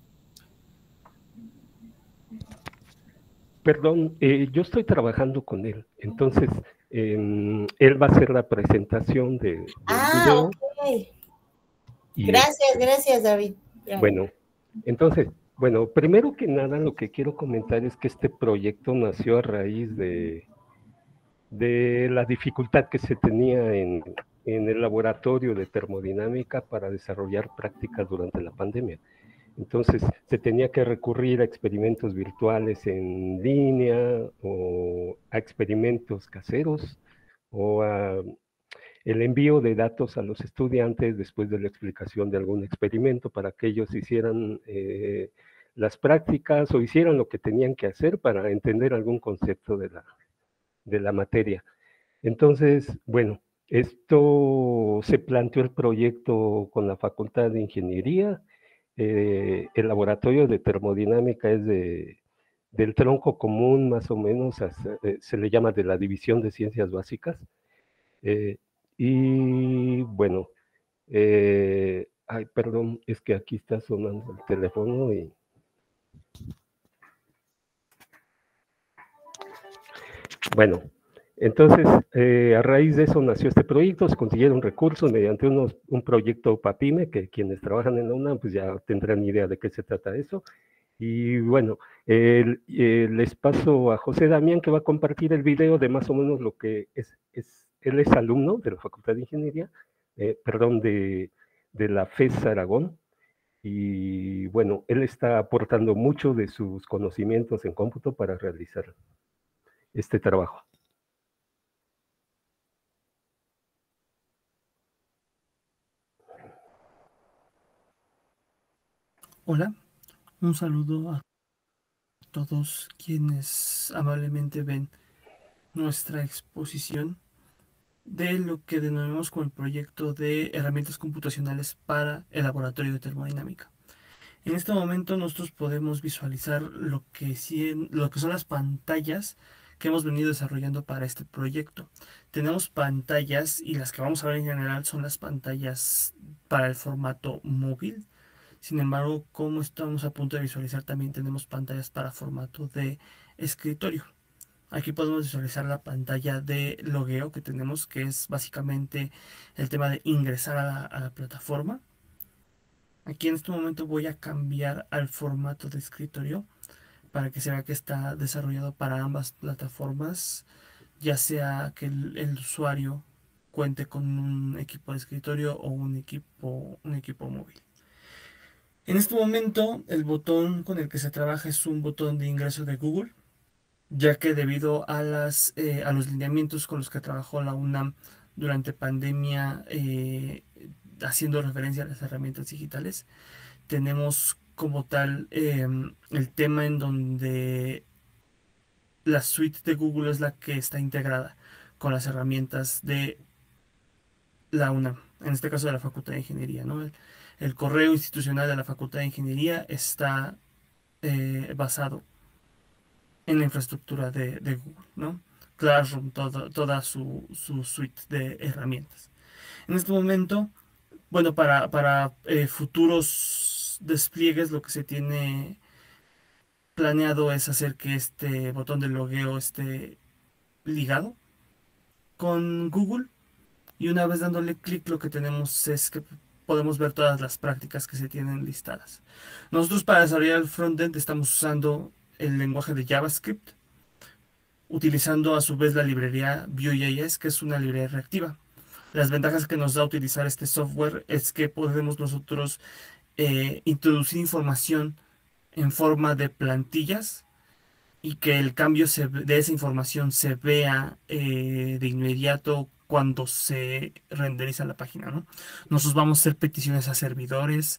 Perdón, eh, yo estoy trabajando con él, entonces eh, él va a hacer la presentación de, del ah, video. Ok. Y gracias, este, gracias, David. Bueno, entonces, bueno, primero que nada lo que quiero comentar es que este proyecto nació a raíz de, de la dificultad que se tenía en, en el laboratorio de termodinámica para desarrollar prácticas durante la pandemia. Entonces, se tenía que recurrir a experimentos virtuales en línea o a experimentos caseros o a el envío de datos a los estudiantes después de la explicación de algún experimento para que ellos hicieran eh, las prácticas o hicieran lo que tenían que hacer para entender algún concepto de la, de la materia. Entonces, bueno, esto se planteó el proyecto con la Facultad de Ingeniería. Eh, el laboratorio de termodinámica es de, del tronco común, más o menos, hasta, eh, se le llama de la División de Ciencias Básicas. Eh, y bueno, eh, ay, perdón, es que aquí está sonando el teléfono y... Bueno, entonces, eh, a raíz de eso nació este proyecto, se consiguieron recursos mediante unos, un proyecto PAPIME, que quienes trabajan en la UNAM pues ya tendrán idea de qué se trata eso. Y bueno, el, eh, les paso a José Damián, que va a compartir el video de más o menos lo que es, es él es alumno de la Facultad de Ingeniería, eh, perdón, de, de la FES Aragón, y bueno, él está aportando mucho de sus conocimientos en cómputo para realizar este trabajo. Hola, un saludo a todos quienes amablemente ven nuestra exposición de lo que denominamos como el proyecto de herramientas computacionales para el laboratorio de termodinámica. En este momento nosotros podemos visualizar lo que, lo que son las pantallas que hemos venido desarrollando para este proyecto. Tenemos pantallas, y las que vamos a ver en general son las pantallas para el formato móvil. Sin embargo, como estamos a punto de visualizar, también tenemos pantallas para formato de escritorio. Aquí podemos visualizar la pantalla de logueo que tenemos, que es básicamente el tema de ingresar a la, a la plataforma. Aquí en este momento voy a cambiar al formato de escritorio para que se vea que está desarrollado para ambas plataformas, ya sea que el, el usuario cuente con un equipo de escritorio o un equipo, un equipo móvil. En este momento el botón con el que se trabaja es un botón de ingreso de Google, ya que debido a, las, eh, a los lineamientos con los que trabajó la UNAM durante pandemia, eh, haciendo referencia a las herramientas digitales, tenemos como tal eh, el tema en donde la suite de Google es la que está integrada con las herramientas de la UNAM, en este caso de la Facultad de Ingeniería, ¿no? El, el correo institucional de la Facultad de Ingeniería está eh, basado en la infraestructura de, de Google, ¿no? Classroom, todo, toda su, su suite de herramientas. En este momento, bueno, para, para eh, futuros despliegues, lo que se tiene planeado es hacer que este botón de logueo esté ligado con Google, y una vez dándole clic lo que tenemos es que podemos ver todas las prácticas que se tienen listadas. Nosotros para desarrollar el frontend estamos usando el lenguaje de JavaScript, utilizando a su vez la librería Vue.js, que es una librería reactiva. Las ventajas que nos da utilizar este software es que podemos nosotros eh, introducir información en forma de plantillas y que el cambio se, de esa información se vea eh, de inmediato cuando se renderiza la página, ¿no? Nosotros vamos a hacer peticiones a servidores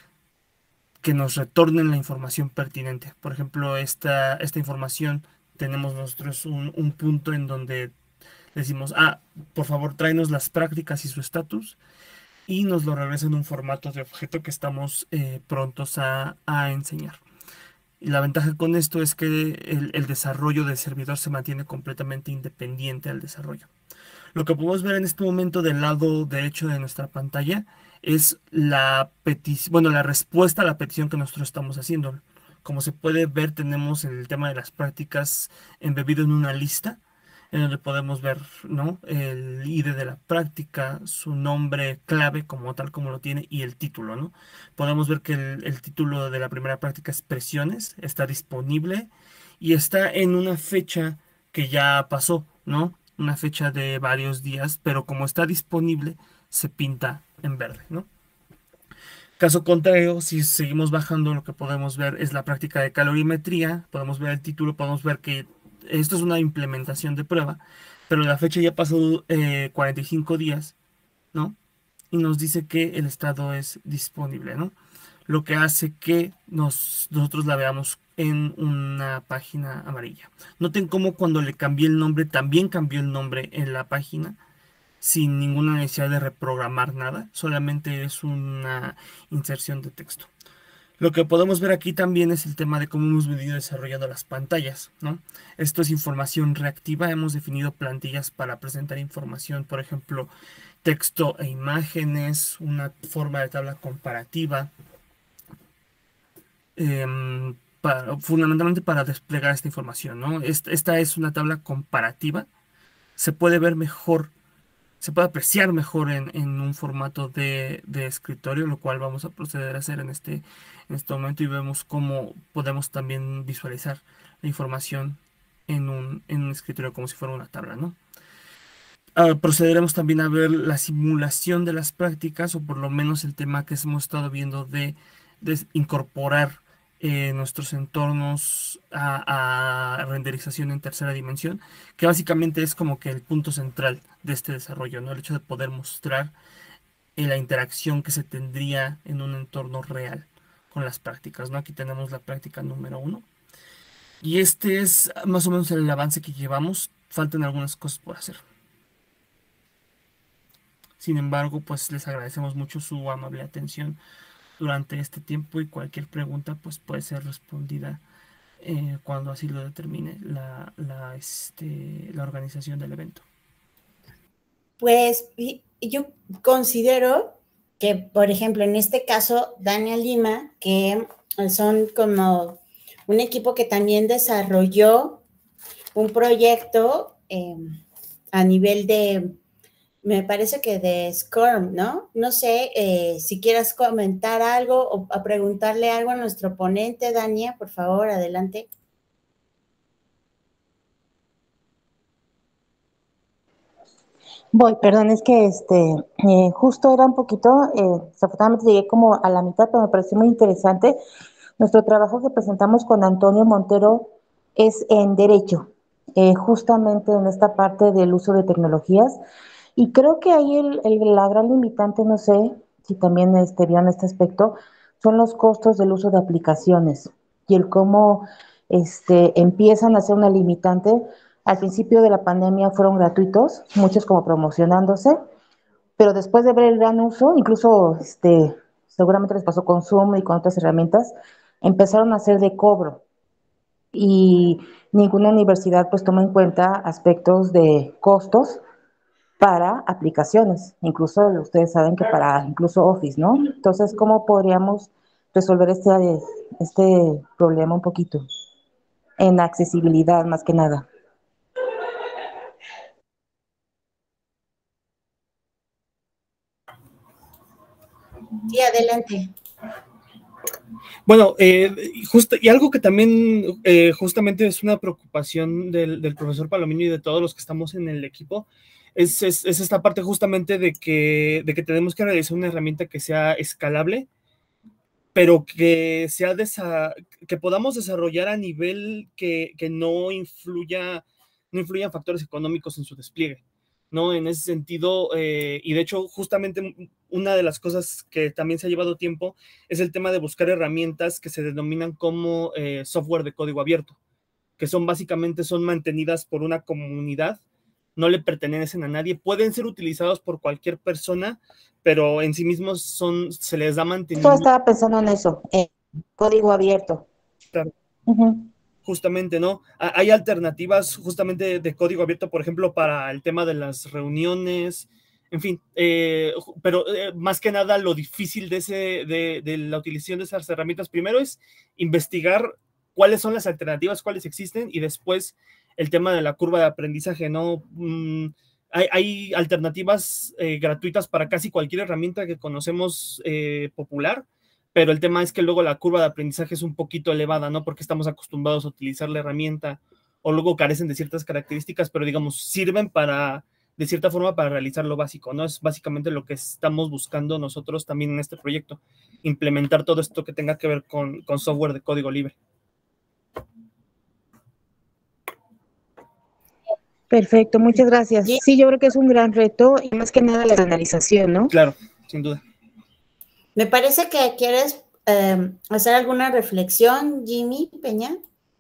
que nos retornen la información pertinente. Por ejemplo, esta, esta información, tenemos nosotros un, un punto en donde decimos, ah, por favor, tráenos las prácticas y su estatus, y nos lo regresa en un formato de objeto que estamos eh, prontos a, a enseñar. Y la ventaja con esto es que el, el desarrollo del servidor se mantiene completamente independiente al desarrollo. Lo que podemos ver en este momento del lado derecho de nuestra pantalla es la petición, bueno, la respuesta a la petición que nosotros estamos haciendo. Como se puede ver, tenemos el tema de las prácticas embebido en una lista, en donde podemos ver, ¿no?, el I D de la práctica, su nombre clave como tal como lo tiene, y el título, ¿no? Podemos ver que el, el título de la primera práctica es presiones, está disponible y está en una fecha que ya pasó, ¿no? Una fecha de varios días, pero como está disponible, se pinta en verde, ¿no? Caso contrario, si seguimos bajando, lo que podemos ver es la práctica de calorimetría. Podemos ver el título, podemos ver que esto es una implementación de prueba, pero la fecha ya pasó eh, cuarenta y cinco días, ¿no? Y nos dice que el estado es disponible, ¿no? Lo que hace que nos, nosotros la veamos en una página amarilla. Noten cómo cuando le cambié el nombre, también cambió el nombre en la página, sin ninguna necesidad de reprogramar nada, solamente es una inserción de texto. Lo que podemos ver aquí también es el tema de cómo hemos venido desarrollando las pantallas, ¿no? Esto es información reactiva. Hemos definido plantillas para presentar información, por ejemplo, texto e imágenes, una forma de tabla comparativa, eh, para, fundamentalmente para desplegar esta información, ¿no? Esta, esta es una tabla comparativa. Se puede ver mejor, se puede apreciar mejor en, en un formato de, de escritorio, lo cual vamos a proceder a hacer en este, en este momento, y vemos cómo podemos también visualizar la información en un, en un escritorio como si fuera una tabla, ¿no? Uh, procederemos también a ver la simulación de las prácticas, o por lo menos el tema que hemos estado viendo de, de incorporar eh, nuestros entornos a, a renderización en tercera dimensión, que básicamente es como que el punto central de este desarrollo, ¿no? El hecho de poder mostrar eh, la interacción que se tendría en un entorno real con las prácticas, ¿no? Aquí tenemos la práctica número uno. Y este es más o menos el avance que llevamos. Faltan algunas cosas por hacer. Sin embargo, pues les agradecemos mucho su amable atención durante este tiempo, y cualquier pregunta pues puede ser respondida eh, cuando así lo determine la, la, este, la organización del evento. Pues yo considero que, por ejemplo, en este caso, Daniel Lima, que son como un equipo que también desarrolló un proyecto eh, a nivel de, me parece que de SCORM, ¿no? No sé eh, si quieras comentar algo o a preguntarle algo a nuestro ponente, Dania, por favor, adelante. Voy, perdón, es que este, eh, justo era un poquito, eh, desafortunadamente llegué como a la mitad, pero me pareció muy interesante. Nuestro trabajo que presentamos con Antonio Montero es en Derecho, eh, justamente en esta parte del uso de tecnologías. Y creo que ahí el, el, la gran limitante, no sé si también este, vieron este aspecto, son los costos del uso de aplicaciones y el cómo este, empiezan a ser una limitante. Al principio de la pandemia fueron gratuitos, muchos como promocionándose, pero después de ver el gran uso, incluso este, seguramente les pasó con Zoom y con otras herramientas, empezaron a hacer de cobro. Y ninguna universidad pues toma en cuenta aspectos de costos para aplicaciones, incluso ustedes saben que para incluso Office, ¿no? Entonces, ¿cómo podríamos resolver este, este problema un poquito? en accesibilidad más que nada. Sí, adelante. Bueno, eh, justo, y algo que también eh, justamente es una preocupación del, del profesor Palomino y de todos los que estamos en el equipo, es, es, es esta parte justamente de que, de que tenemos que realizar una herramienta que sea escalable, pero que sea desa, que podamos desarrollar a nivel que, que no influya, no influyan factores económicos en su despliegue, ¿no? En ese sentido, eh, y de hecho, justamente una de las cosas que también se ha llevado tiempo es el tema de buscar herramientas que se denominan como eh, software de código abierto, que son básicamente son mantenidas por una comunidad, no le pertenecen a nadie, pueden ser utilizados por cualquier persona, pero en sí mismos son, se les da mantenimiento. Yo estaba pensando en eso, en código abierto. Claro. Uh-huh. Justamente, ¿no? Hay alternativas justamente de, de código abierto, por ejemplo, para el tema de las reuniones, en fin, eh, pero eh, más que nada lo difícil de, ese, de, de la utilización de esas herramientas, primero es investigar cuáles son las alternativas, cuáles existen, y después el tema de la curva de aprendizaje, ¿no? Mm, hay, hay alternativas eh, gratuitas para casi cualquier herramienta que conocemos eh, popular, pero el tema es que luego la curva de aprendizaje es un poquito elevada, ¿no? Porque estamos acostumbrados a utilizar la herramienta o luego carecen de ciertas características, pero digamos, sirven para, de cierta forma, para realizar lo básico, ¿no? Es básicamente lo que estamos buscando nosotros también en este proyecto, implementar todo esto que tenga que ver con, con software de código libre. Perfecto, muchas gracias. Sí, yo creo que es un gran reto y más que nada la canalización, ¿no? Claro, sin duda. Me parece que quieres eh, hacer alguna reflexión, Jimmy Peña.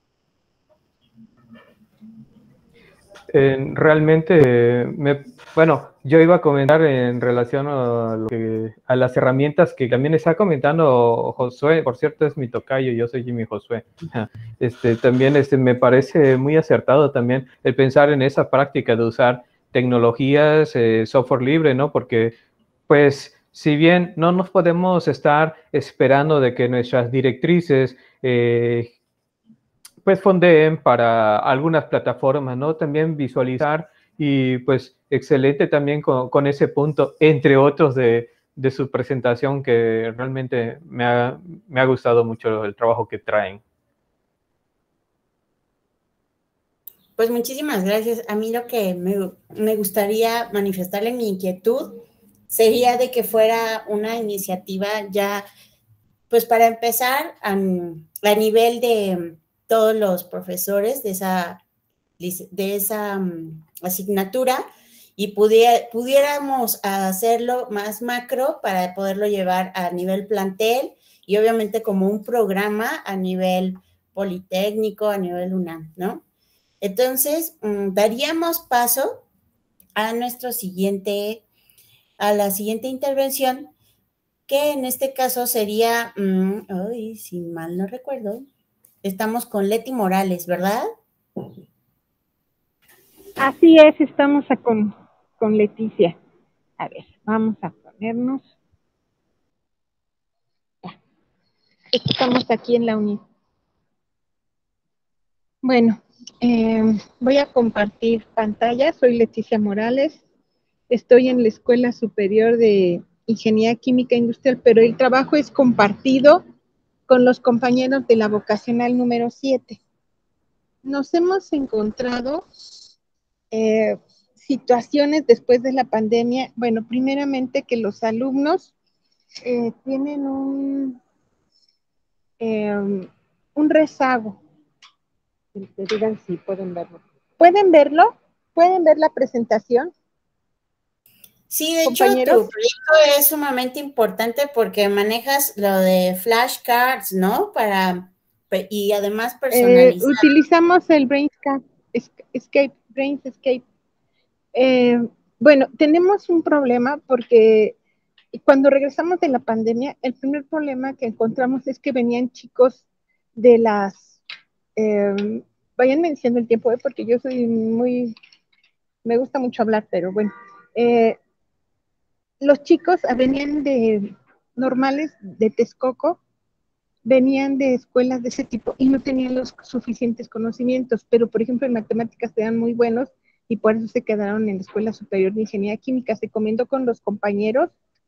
Eh, realmente, eh, me, bueno, yo iba a comentar en relación a, lo que, a las herramientas que también está comentando Josué, por cierto es mi tocayo, yo soy Jimmy Josué. Este, también este, me parece muy acertado también el pensar en esa práctica de usar tecnologías, eh, software libre, ¿no? Porque, pues, si bien no nos podemos estar esperando de que nuestras directrices eh, pues fondeen para algunas plataformas, ¿no? También visualizar y pues excelente también con, con ese punto, entre otros de, de su presentación que realmente me ha, me ha gustado mucho el trabajo que traen. Pues muchísimas gracias. A mí lo que me, me gustaría manifestarle mi inquietud sería de que fuera una iniciativa ya, pues para empezar, a, a nivel de todos los profesores de esa, de esa um, asignatura y pudiera, pudiéramos hacerlo más macro para poderlo llevar a nivel plantel y obviamente como un programa a nivel politécnico, a nivel UNAM, ¿no? Entonces, um, daríamos paso a nuestro siguiente, a la siguiente intervención, que en este caso sería, um, ay, si mal no recuerdo, estamos con Leti Morales, ¿verdad? Así es, estamos a con, con Leticia. A ver, vamos a ponernos. Ya. Estamos aquí en la uni. Bueno, eh, voy a compartir pantalla. Soy Leticia Morales. Estoy en la Escuela Superior de Ingeniería Química Industrial, pero el trabajo es compartido con los compañeros de la vocacional número siete. Nos hemos encontrado eh, situaciones después de la pandemia. Bueno, primeramente que los alumnos eh, tienen un, eh, un rezago. Que digan si pueden verlo. ¿Pueden verlo? ¿Pueden ver la presentación? Sí, de hecho, tu proyecto es sumamente importante porque manejas lo de flashcards, ¿no? Para, y además personalizar. Eh, utilizamos el Brainscape, Escape, Brainscape. Eh, bueno, tenemos un problema porque cuando regresamos de la pandemia, el primer problema que encontramos es que venían chicos de las... Eh, vayan diciendo el tiempo, ¿eh? Porque yo soy muy... Me gusta mucho hablar, pero bueno. Eh, los chicos venían de normales de Texcoco venían de escuelas de ese tipo y no tenían los suficientes conocimientos, pero por ejemplo en matemáticas eran muy buenos y por eso se quedaron en la Escuela Superior de Ingeniería Química. Se comentó con los compañeros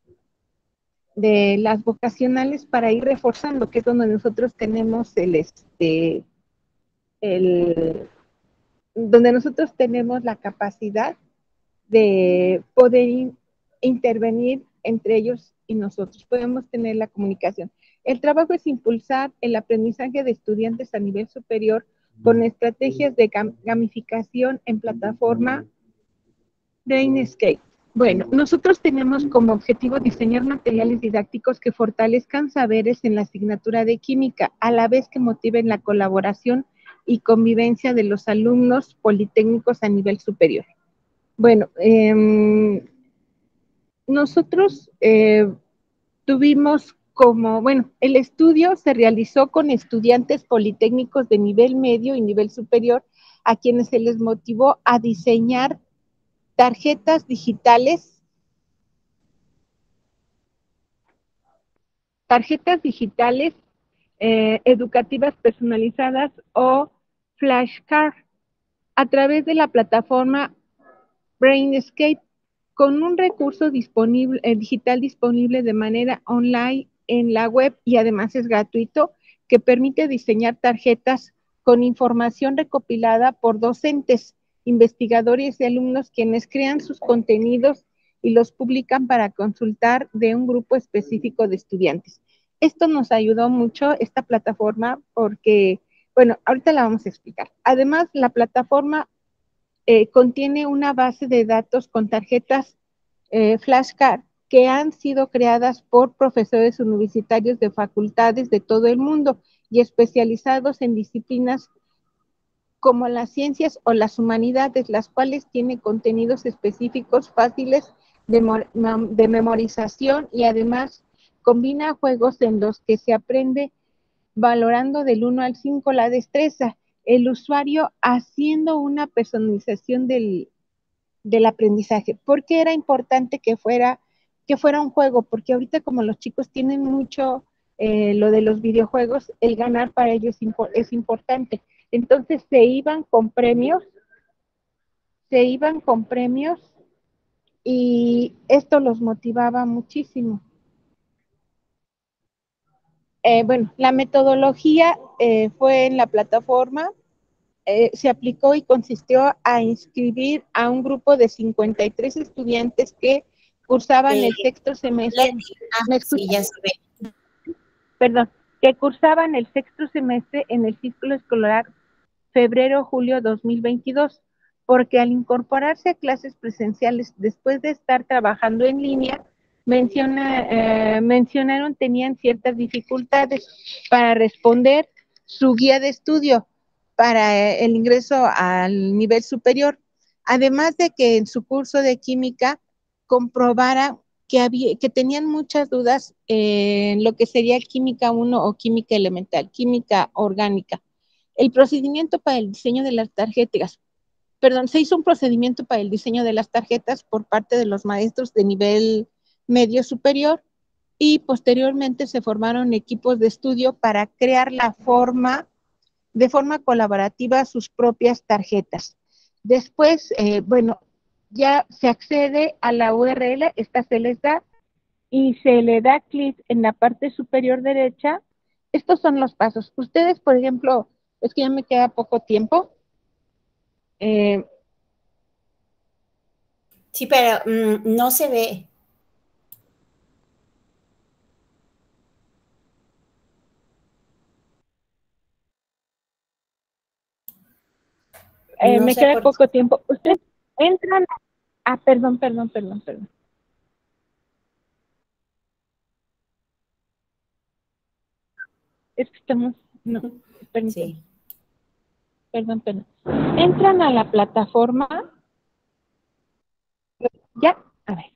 de las vocacionales para ir reforzando, que es donde nosotros tenemos el, este, el, donde nosotros tenemos la capacidad de poder in, intervenir entre ellos y nosotros, podemos tener la comunicación. El trabajo es impulsar el aprendizaje de estudiantes a nivel superior con estrategias de gamificación en plataforma Brainscape. Bueno, nosotros tenemos como objetivo diseñar materiales didácticos que fortalezcan saberes en la asignatura de química, a la vez que motiven la colaboración y convivencia de los alumnos politécnicos a nivel superior. Bueno, eh, nosotros eh, tuvimos como, bueno, el estudio se realizó con estudiantes politécnicos de nivel medio y nivel superior, a quienes se les motivó a diseñar tarjetas digitales, tarjetas digitales eh, educativas personalizadas o flashcards a través de la plataforma Brainscape, con un recurso disponible, eh, digital disponible de manera online en la web y además es gratuito, que permite diseñar tarjetas con información recopilada por docentes, investigadores y alumnos, quienes crean sus contenidos y los publican para consultar de un grupo específico de estudiantes. Esto nos ayudó mucho, esta plataforma, porque, bueno, ahorita la vamos a explicar. Además, la plataforma eh, contiene una base de datos con tarjetas eh, flashcard que han sido creadas por profesores universitarios de facultades de todo el mundo y especializados en disciplinas como las ciencias o las humanidades, las cuales tienen contenidos específicos fáciles de, de memorización y además combina juegos en los que se aprende valorando del uno al cinco la destreza, el usuario haciendo una personalización del, del aprendizaje. ¿Por qué era importante que fuera, que fuera un juego? Porque ahorita como los chicos tienen mucho eh, lo de los videojuegos, el ganar para ellos es, es importante. Entonces se iban con premios, se iban con premios y esto los motivaba muchísimo. Eh, bueno, la metodología eh, fue en la plataforma, eh, se aplicó y consistió a inscribir a un grupo de cincuenta y tres estudiantes que cursaban eh, el sexto semestre. Ah, sí, ya se ve. Perdón, que cursaban el sexto semestre en el ciclo escolar febrero-julio dos mil veintidós, porque al incorporarse a clases presenciales después de estar trabajando en línea, Menciona, eh, mencionaron tenían ciertas dificultades para responder su guía de estudio para eh, el ingreso al nivel superior, además de que en su curso de química comprobara que, había, que tenían muchas dudas en lo que sería química uno o química elemental, química orgánica. El procedimiento para el diseño de las tarjetas, perdón, se hizo un procedimiento para el diseño de las tarjetas por parte de los maestros de nivel medio superior y posteriormente se formaron equipos de estudio para crear la forma, de forma colaborativa sus propias tarjetas. Después, eh, bueno, ya se accede a la U R L, esta se les da y se le da clic en la parte superior derecha. Estos son los pasos. Ustedes, por ejemplo, es que ya me queda poco tiempo. Eh, sí, pero mmm, no se ve. Eh, no me queda poco tiempo. Ustedes entran a... Ah, perdón, perdón, perdón, perdón. Es que estamos... No, permítanme. Sí. Perdón, perdón. Entran a la plataforma. Ya, a ver.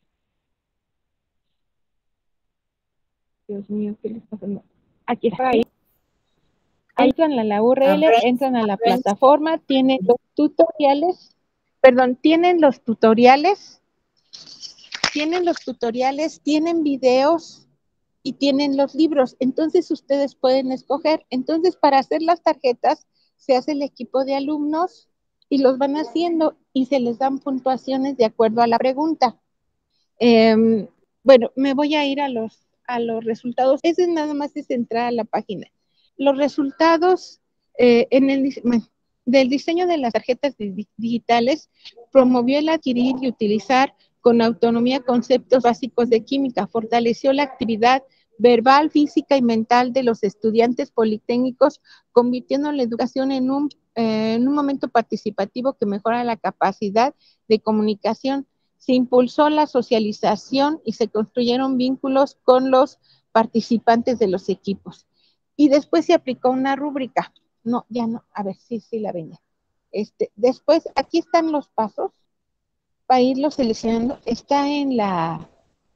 Dios mío, ¿qué les pasa? Aquí está ahí. Entran a la U R L, entran a la plataforma, tienen los tutoriales, perdón, tienen los tutoriales, tienen los tutoriales, tienen videos y tienen los libros, entonces ustedes pueden escoger. Entonces, para hacer las tarjetas, se hace el equipo de alumnos y los van haciendo y se les dan puntuaciones de acuerdo a la pregunta. Eh, bueno, me voy a ir a los, a los resultados. Ese nada más es entrar a la página. Los resultados eh, en el, bueno, del diseño de las tarjetas digitales promovió el adquirir y utilizar con autonomía conceptos básicos de química, fortaleció la actividad verbal, física y mental de los estudiantes politécnicos, convirtiendo la educación en un, eh, en un momento participativo que mejora la capacidad de comunicación. Se impulsó la socialización y se construyeron vínculos con los participantes de los equipos. Y después se aplicó una rúbrica. No, ya no, a ver, sí, sí la venía. Este, después, aquí están los pasos para irlo seleccionando. Está en la,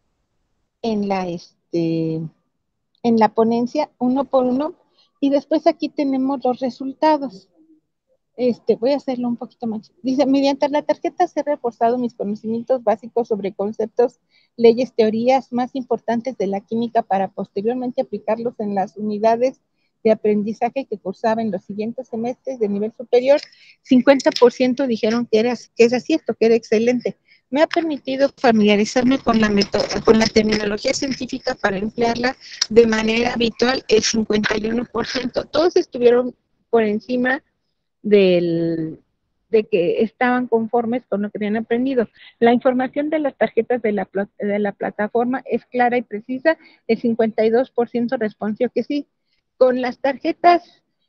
en la, este, en la ponencia, uno por uno. Y después aquí tenemos los resultados. Este, voy a hacerlo un poquito más. Dice, mediante la tarjeta se han reforzado mis conocimientos básicos sobre conceptos, leyes, teorías más importantes de la química para posteriormente aplicarlos en las unidades de aprendizaje que cursaba en los siguientes semestres de nivel superior. cincuenta por ciento dijeron que era, que era cierto, que era excelente. Me ha permitido familiarizarme con la, con la terminología científica para emplearla de manera habitual, el cincuenta y uno por ciento. Todos estuvieron por encima Del, de que estaban conformes con lo que habían aprendido. La información de las tarjetas de la, de la plataforma es clara y precisa, el cincuenta y dos por ciento respondió que sí. Con las tarjetas,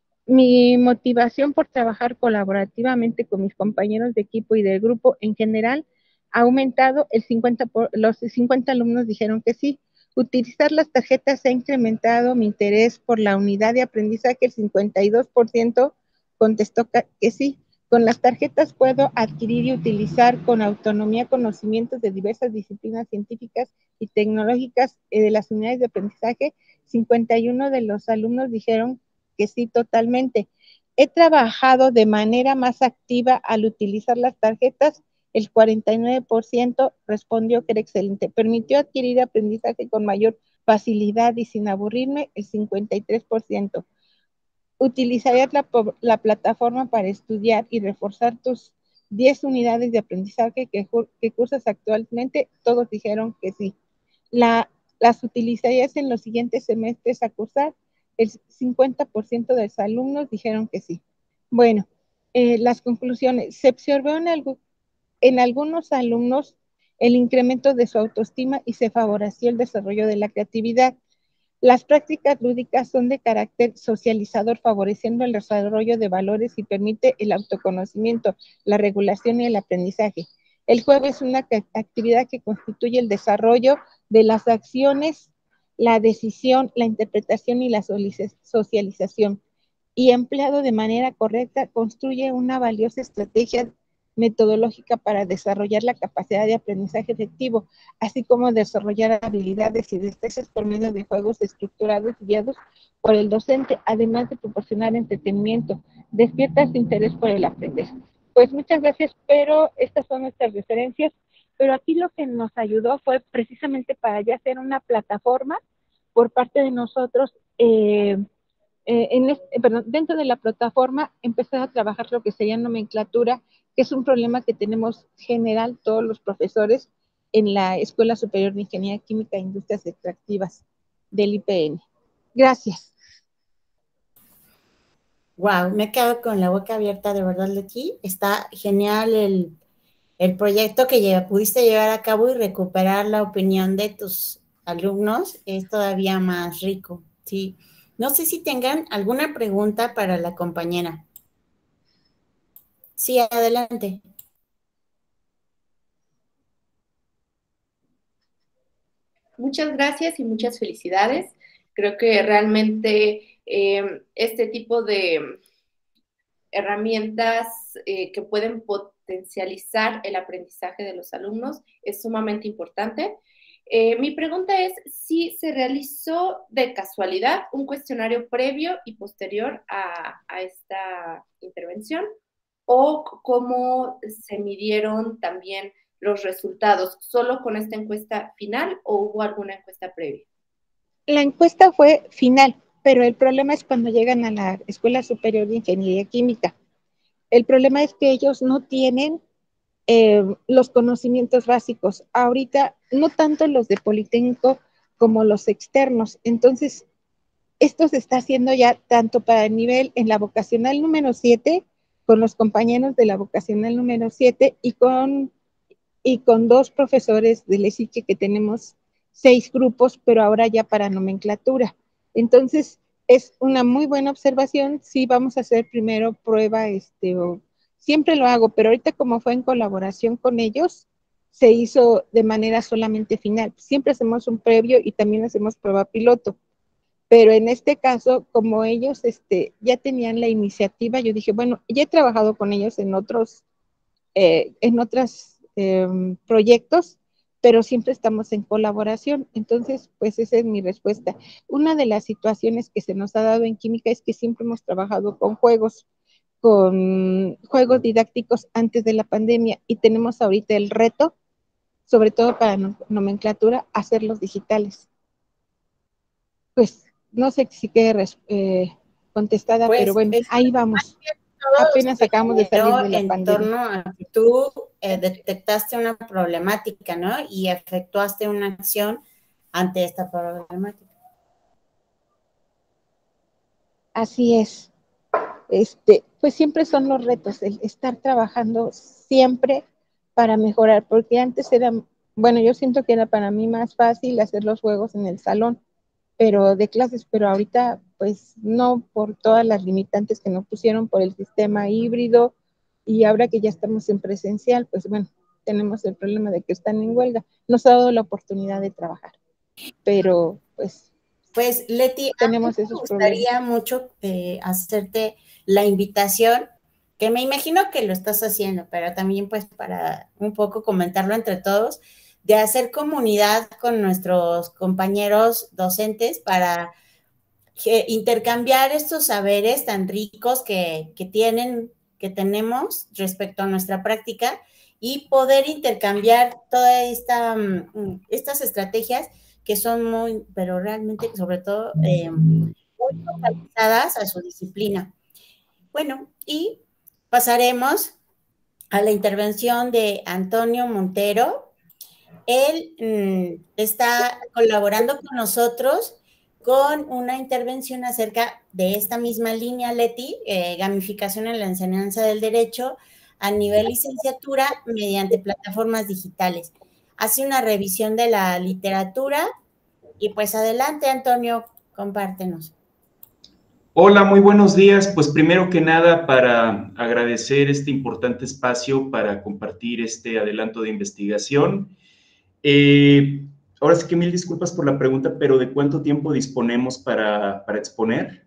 mi motivación por trabajar colaborativamente con mis compañeros de equipo y del grupo en general ha aumentado, el cincuenta por, los cincuenta alumnos dijeron que sí. Utilizar las tarjetas ha incrementado mi interés por la unidad de aprendizaje, el cincuenta y dos por ciento contestó que sí. Con las tarjetas puedo adquirir y utilizar con autonomía conocimientos de diversas disciplinas científicas y tecnológicas de las unidades de aprendizaje. cincuenta y uno de los alumnos dijeron que sí totalmente. He trabajado de manera más activa al utilizar las tarjetas. El cuarenta y nueve por ciento respondió que era excelente. Permitió adquirir aprendizaje con mayor facilidad y sin aburrirme, el cincuenta y tres por ciento. ¿Utilizarías la, la plataforma para estudiar y reforzar tus diez unidades de aprendizaje que, que cursas actualmente? Todos dijeron que sí. La, ¿Las utilizarías en los siguientes semestres a cursar? El cincuenta por ciento de los alumnos dijeron que sí. Bueno, eh, las conclusiones. Se observó en, algo, en algunos alumnos el incremento de su autoestima y se favoreció el desarrollo de la creatividad. Las prácticas lúdicas son de carácter socializador, favoreciendo el desarrollo de valores y permite el autoconocimiento, la regulación y el aprendizaje. El juego es una actividad que constituye el desarrollo de las acciones, la decisión, la interpretación y la socialización. Y empleado de manera correcta, construye una valiosa estrategia metodológica para desarrollar la capacidad de aprendizaje efectivo, así como desarrollar habilidades y destrezas por medio de juegos estructurados y guiados por el docente, además de proporcionar entretenimiento. Despierta su interés por el aprender. Pues muchas gracias, pero estas son nuestras referencias, pero aquí lo que nos ayudó fue precisamente para ya hacer una plataforma por parte de nosotros, eh, eh, en este, perdón, dentro de la plataforma empezar a trabajar lo que sería nomenclatura, que es un problema que tenemos general todos los profesores en la Escuela Superior de Ingeniería Química e Industrias Extractivas del I P N. Gracias. Wow, me he quedado con la boca abierta, de verdad, Leti. Está genial el, el proyecto que lleva, pudiste llevar a cabo y recuperar la opinión de tus alumnos. Es todavía más rico, ¿sí? No sé si tengan alguna pregunta para la compañera. Sí, adelante. Muchas gracias y muchas felicidades. Creo que realmente eh, este tipo de herramientas eh, que pueden potencializar el aprendizaje de los alumnos es sumamente importante. Eh, mi pregunta es si se realizó de casualidad un cuestionario previo y posterior a, a esta intervención, o cómo se midieron también los resultados, solo con esta encuesta final o hubo alguna encuesta previa. La encuesta fue final, pero el problema es cuando llegan a la Escuela Superior de Ingeniería Química. El problema es que ellos no tienen eh, los conocimientos básicos. Ahorita, no tanto los de Politécnico como los externos. Entonces, esto se está haciendo ya tanto para el nivel en la vocacional número siete, con los compañeros de la vocacional número siete y con, y con dos profesores del E S I C que tenemos seis grupos, pero ahora ya para nomenclatura. Entonces, es una muy buena observación. Sí, vamos a hacer primero prueba, este, o, siempre lo hago, pero ahorita como fue en colaboración con ellos, se hizo de manera solamente final. Siempre hacemos un previo y también hacemos prueba piloto. Pero en este caso, como ellos este, ya tenían la iniciativa, yo dije, bueno, ya he trabajado con ellos en otros, eh, en otros eh, proyectos, pero siempre estamos en colaboración. Entonces, pues esa es mi respuesta. Una de las situaciones que se nos ha dado en química es que siempre hemos trabajado con juegos, con juegos didácticos antes de la pandemia y tenemos ahorita el reto, sobre todo para nomenclatura, hacerlos digitales. Pues no sé si quede eh, contestada, pues, pero bueno, ahí vamos. Apenas acabamos de salir de la en pandemia. Torno a que tú eh, detectaste una problemática, ¿no? Y efectuaste una acción ante esta problemática. Así es. Este, pues siempre son los retos, el estar trabajando siempre para mejorar, porque antes era, bueno, yo siento que era para mí más fácil hacer los juegos en el salón, pero de clases, pero ahorita pues no, por todas las limitantes que nos pusieron por el sistema híbrido, y ahora que ya estamos en presencial, pues bueno, tenemos el problema de que están en huelga. Nos ha dado la oportunidad de trabajar, pero pues Pues Leti, tenemos a mí esos me gustaría problemas. mucho eh, hacerte la invitación, que me imagino que lo estás haciendo, pero también pues para un poco comentarlo entre todos, de hacer comunidad con nuestros compañeros docentes para que, intercambiar estos saberes tan ricos que, que tienen, que tenemos respecto a nuestra práctica y poder intercambiar todas esta, um, estas estrategias que son muy, pero realmente sobre todo eh, muy focalizadas a su disciplina. Bueno, y pasaremos a la intervención de Antonio Montero. Él mmm, está colaborando con nosotros con una intervención acerca de esta misma línea, Leti, eh, gamificación en la enseñanza del derecho a nivel licenciatura mediante plataformas digitales. Hace una revisión de la literatura y pues adelante, Antonio, compártenos. Hola, muy buenos días. Pues primero que nada, para agradecer este importante espacio para compartir este adelanto de investigación. Eh, ahora sí que mil disculpas por la pregunta, pero ¿de cuánto tiempo disponemos para, para exponer?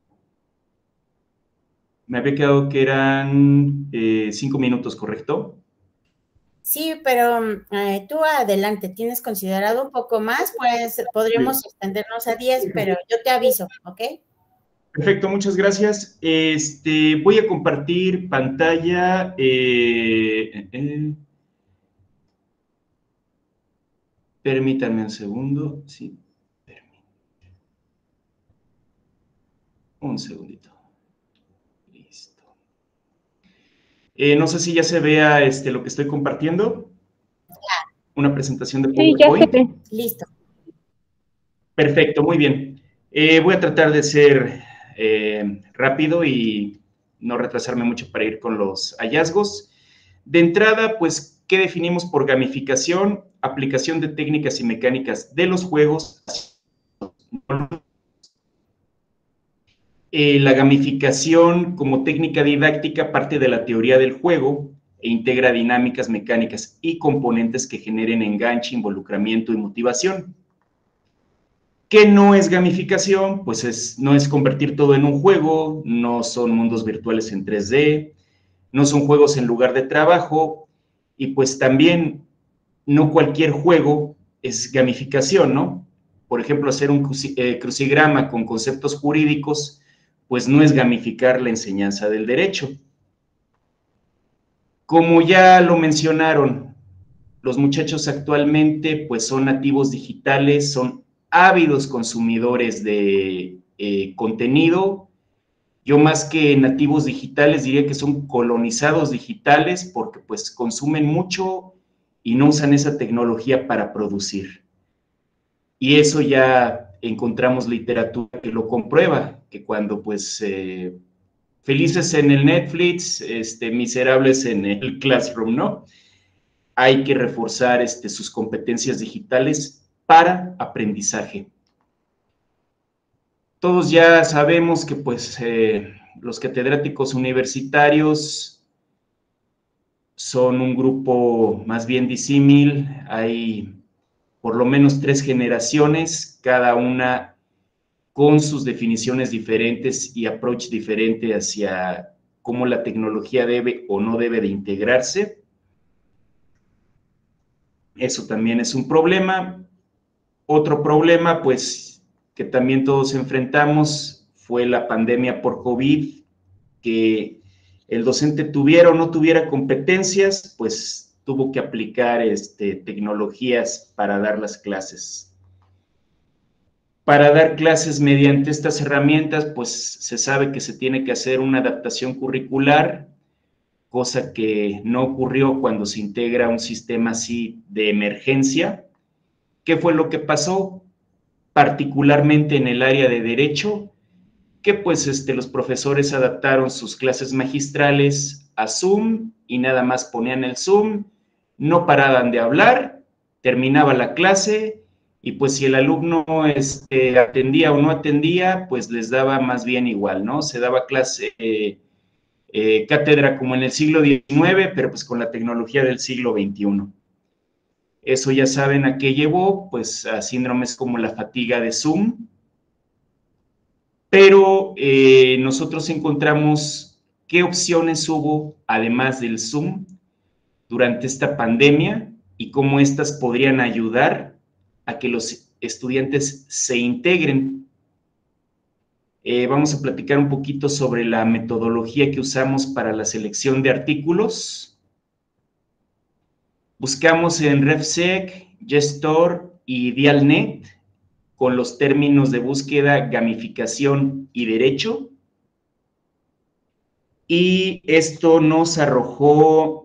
Me había quedado que eran eh, cinco minutos, ¿correcto? Sí, pero eh, tú adelante, ¿tienes considerado un poco más? Pues podríamos extendernos a diez, pero yo te aviso, ¿ok? Perfecto, muchas gracias. Este, voy a compartir pantalla. Eh, eh, permítanme un segundo. Sí, permítanme. Un segundito. Listo. Eh, no sé si ya se vea este, lo que estoy compartiendo. Una presentación de PowerPoint. Sí, ya se ve. Listo. Perfecto, muy bien. Eh, voy a tratar de ser eh, rápido y no retrasarme mucho para ir con los hallazgos. De entrada, pues, ¿qué definimos por gamificación? Aplicación de técnicas y mecánicas de los juegos. Eh, la gamificación como técnica didáctica parte de la teoría del juego e integra dinámicas mecánicas y componentes que generen enganche, involucramiento y motivación. ¿Qué no es gamificación? Pues es, no es convertir todo en un juego, no son mundos virtuales en tres D, no son juegos en lugar de trabajo, y pues también no cualquier juego es gamificación, ¿no? Por ejemplo, hacer un crucigrama con conceptos jurídicos, pues no es gamificar la enseñanza del derecho. Como ya lo mencionaron, los muchachos actualmente pues son nativos digitales, son ávidos consumidores de eh, contenido. Yo más que nativos digitales diría que son colonizados digitales porque pues consumen mucho y no usan esa tecnología para producir. Y eso ya encontramos literatura que lo comprueba, que cuando pues eh, felices en el Netflix, este, miserables en el Classroom, ¿no? Hay que reforzar este, sus competencias digitales para aprendizaje. Todos ya sabemos que pues eh, los catedráticos universitarios son un grupo más bien disímil, hay por lo menos tres generaciones, cada una con sus definiciones diferentes y approach diferente hacia cómo la tecnología debe o no debe de integrarse. Eso también es un problema. Otro problema, pues, que también todos enfrentamos fue la pandemia por COVID, que el docente tuviera o no tuviera competencias, pues tuvo que aplicar este, tecnologías para dar las clases. Para dar clases mediante estas herramientas, pues se sabe que se tiene que hacer una adaptación curricular, cosa que no ocurrió cuando se integra un sistema así de emergencia. ¿Qué fue lo que pasó? Particularmente en el área de Derecho, que pues este, los profesores adaptaron sus clases magistrales a Zoom y nada más ponían el Zoom, no paraban de hablar, terminaba la clase y pues si el alumno este, atendía o no atendía, pues les daba más bien igual, ¿no? Se daba clase, eh, eh, cátedra como en el siglo diecinueve, pero pues con la tecnología del siglo veintiuno. Eso ya saben a qué llevó, pues a síndromes como la fatiga de Zoom, pero eh, nosotros encontramos qué opciones hubo, además del Zoom, durante esta pandemia y cómo éstas podrían ayudar a que los estudiantes se integren. Eh, vamos a platicar un poquito sobre la metodología que usamos para la selección de artículos. Buscamos en RefSec, Gestor y Dialnet con los términos de búsqueda gamificación y derecho. Y esto nos arrojó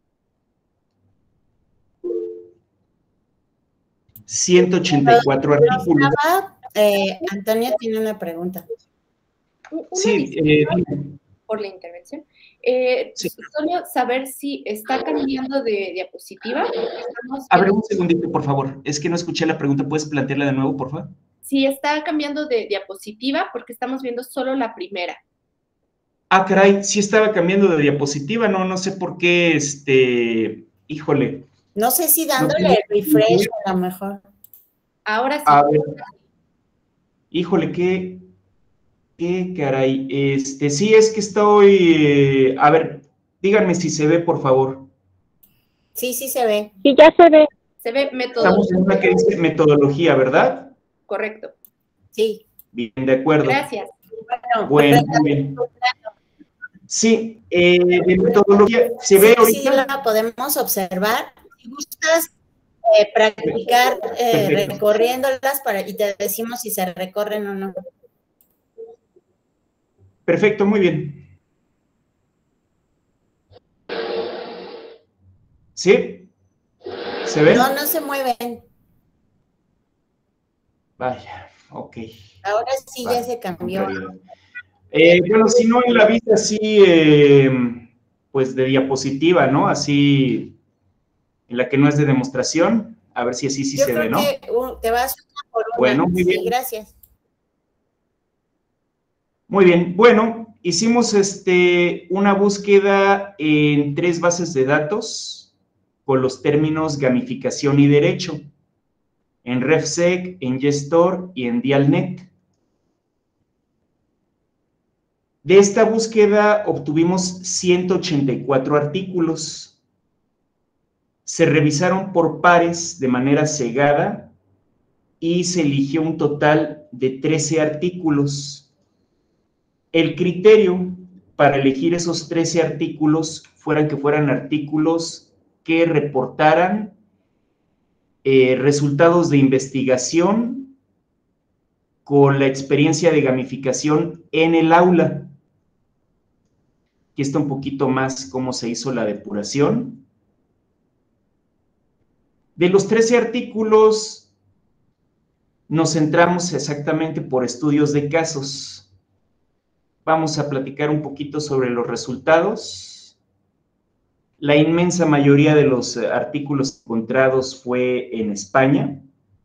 ciento ochenta y cuatro artículos. Eh, Antonio tiene una pregunta. Una sí, eh, por la intervención. Eh, sí. Solo saber si está cambiando de diapositiva. Estamos A ver, un segundito, por favor. Es que no escuché la pregunta. ¿Puedes plantearla de nuevo, por favor? Si está cambiando de diapositiva porque estamos viendo solo la primera. Ah, caray, sí estaba cambiando de diapositiva. No, no sé por qué, este, híjole. No sé si dándole no refresh a lo mejor. Ahora sí. A ver. Híjole, qué, qué caray. Este, sí, es que estoy, eh, a ver, díganme si se ve, por favor. Sí, sí se ve. Sí, ya se ve. Se ve metodología. Estamos en una que dice metodología, ¿verdad? Correcto. Sí. Bien, de acuerdo. Gracias. Bueno, bueno muy bien. Sí, eh, de metodología, ¿se sí, ve ahorita? Sí, la podemos observar. Si gustas eh, practicar eh, recorriéndolas para, y te decimos si se recorren o no. Perfecto, muy bien. ¿Sí? ¿Se ven? No, no se mueven. Vaya, ok. Ahora sí vale, ya se cambió. Eh, bueno, si no en la vista así, eh, pues de diapositiva, ¿no? Así, en la que no es de demostración, a ver si así sí Yo se creo ve, ¿no? Que, uh, te vas por una. Bueno, muy bien. Sí, gracias. Muy bien, bueno, hicimos este, una búsqueda en tres bases de datos con los términos gamificación y derecho, en RefSec, en Gestor y en Dialnet. De esta búsqueda obtuvimos ciento ochenta y cuatro artículos. Se revisaron por pares de manera cegada y se eligió un total de trece artículos. El criterio para elegir esos trece artículos fueran que fueran artículos que reportaran eh, resultados de investigación con la experiencia de gamificación en el aula. Aquí está un poquito más cómo se hizo la depuración. De los trece artículos, nos centramos exactamente por estudios de casos. Vamos a platicar un poquito sobre los resultados. La inmensa mayoría de los artículos encontrados fue en España.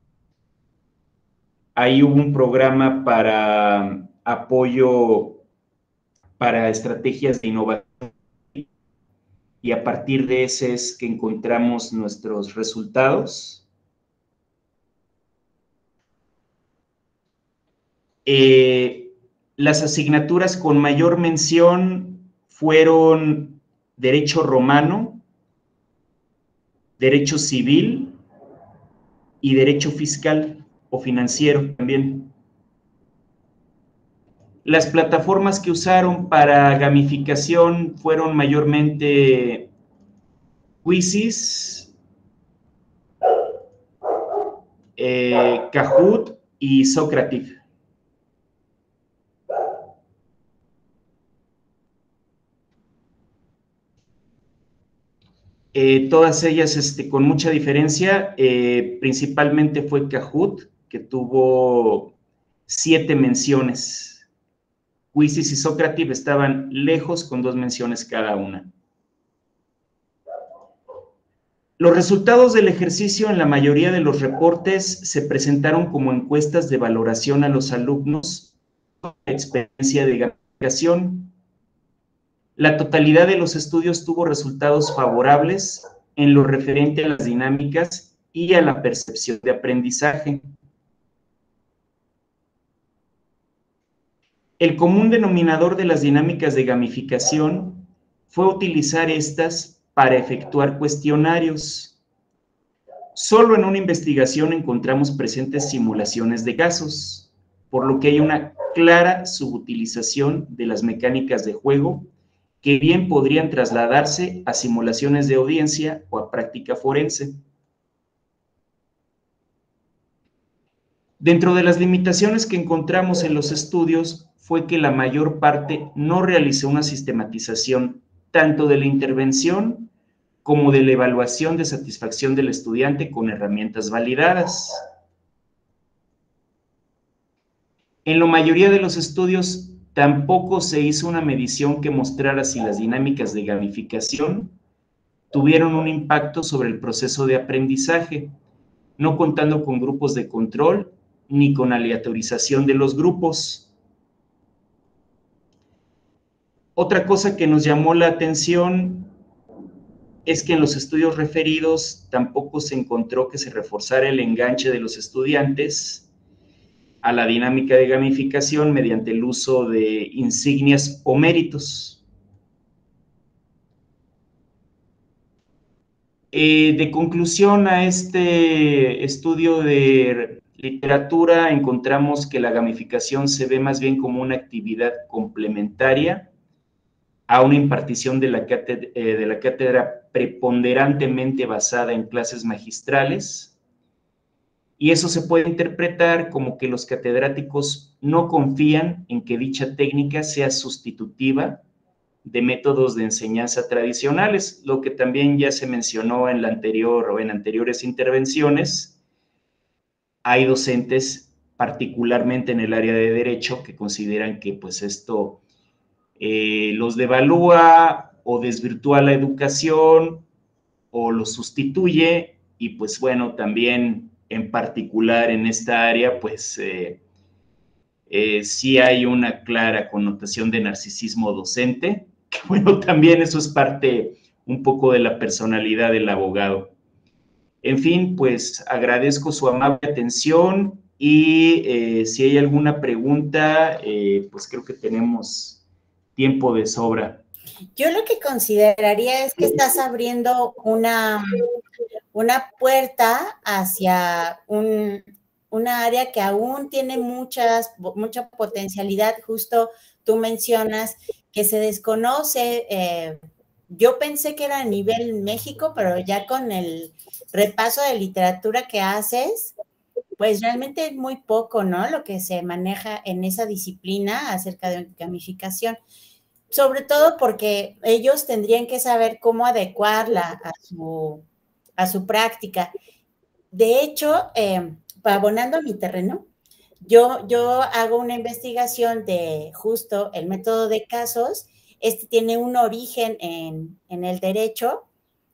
Ahí hubo un programa para apoyo para estrategias de innovación y a partir de ese es que encontramos nuestros resultados. Eh, las asignaturas con mayor mención fueron Derecho Romano, Derecho Civil y Derecho Fiscal o Financiero también. Las plataformas que usaron para gamificación fueron mayormente Quizzes, eh, Kahoot y Socrative. Eh, todas ellas este, con mucha diferencia, eh, principalmente fue Kahoot, que tuvo siete menciones. Quizzes y Socrative estaban lejos con dos menciones cada una. Los resultados del ejercicio en la mayoría de los reportes se presentaron como encuestas de valoración a los alumnos con experiencia de gamificación. La totalidad de los estudios tuvo resultados favorables en lo referente a las dinámicas y a la percepción de aprendizaje. El común denominador de las dinámicas de gamificación fue utilizar estas para efectuar cuestionarios. Solo en una investigación encontramos presentes simulaciones de casos, por lo que hay una clara subutilización de las mecánicas de juego que bien podrían trasladarse a simulaciones de audiencia o a práctica forense. Dentro de las limitaciones que encontramos en los estudios fue que la mayor parte no realizó una sistematización tanto de la intervención como de la evaluación de satisfacción del estudiante con herramientas validadas. En la mayoría de los estudios tampoco se hizo una medición que mostrara si las dinámicas de gamificación tuvieron un impacto sobre el proceso de aprendizaje, no contando con grupos de control ni con aleatorización de los grupos. Otra cosa que nos llamó la atención es que en los estudios referidos tampoco se encontró que se reforzara el enganche de los estudiantes a la dinámica de gamificación mediante el uso de insignias o méritos. Eh, de conclusión a este estudio de literatura, encontramos que la gamificación se ve más bien como una actividad complementaria a una impartición de la cátedra, eh, de la cátedra preponderantemente basada en clases magistrales, y eso se puede interpretar como que los catedráticos no confían en que dicha técnica sea sustitutiva de métodos de enseñanza tradicionales, lo que también ya se mencionó en la anterior o en anteriores intervenciones. Hay docentes, particularmente en el área de Derecho, que consideran que pues esto eh, los devalúa o desvirtúa la educación o los sustituye, y pues bueno, también en particular en esta área, pues eh, eh, sí hay una clara connotación de narcisismo docente, que bueno, también eso es parte un poco de la personalidad del abogado. En fin, pues agradezco su amable atención y eh, si hay alguna pregunta, eh, pues creo que tenemos tiempo de sobra. Yo lo que consideraría es que estás abriendo una, una puerta hacia un, una área que aún tiene muchas, mucha potencialidad. Justo tú mencionas que se desconoce. Eh, yo pensé que era a nivel México, pero ya con el repaso de literatura que haces, pues realmente es muy poco, ¿no? Lo que se maneja en esa disciplina acerca de gamificación, sobre todo porque ellos tendrían que saber cómo adecuarla a su, a su práctica. De hecho, eh, abonando a mi terreno, yo, yo hago una investigación de justo el método de casos. Este tiene un origen en, en el derecho,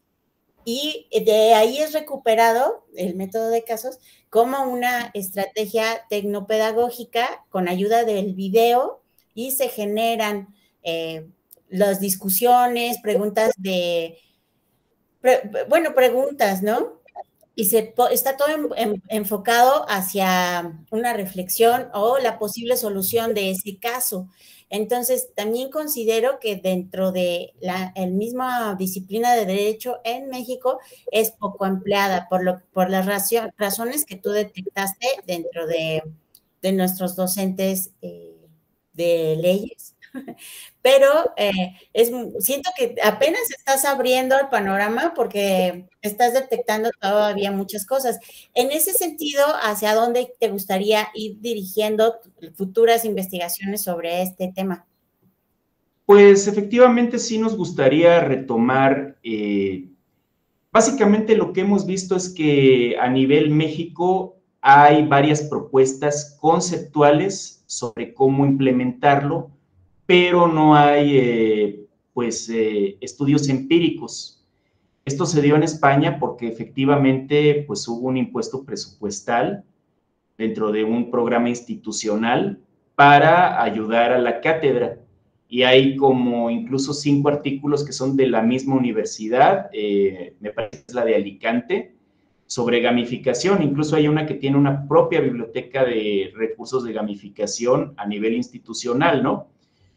y de ahí es recuperado el método de casos como una estrategia tecnopedagógica con ayuda del video, y se generan eh, las discusiones, preguntas de, pre, bueno, preguntas, ¿no? Y se, está todo en, en, enfocado hacia una reflexión o la posible solución de ese caso. Entonces, también considero que dentro de la el misma disciplina de derecho en México es poco empleada por, lo, por las razo, razones que tú detectaste dentro de, de nuestros docentes eh, de leyes. Pero eh, es, siento que apenas estás abriendo el panorama porque estás detectando todavía muchas cosas. En ese sentido, ¿hacia dónde te gustaría ir dirigiendo futuras investigaciones sobre este tema? Pues efectivamente sí nos gustaría retomar, eh, básicamente lo que hemos visto es que a nivel México hay varias propuestas conceptuales sobre cómo implementarlo, pero no hay, eh, pues, eh, estudios empíricos. Esto se dio en España porque efectivamente, pues, hubo un impuesto presupuestal dentro de un programa institucional para ayudar a la cátedra. Y hay como incluso cinco artículos que son de la misma universidad, eh, me parece que es la de Alicante, sobre gamificación. Incluso hay una que tiene una propia biblioteca de recursos de gamificación a nivel institucional, ¿no?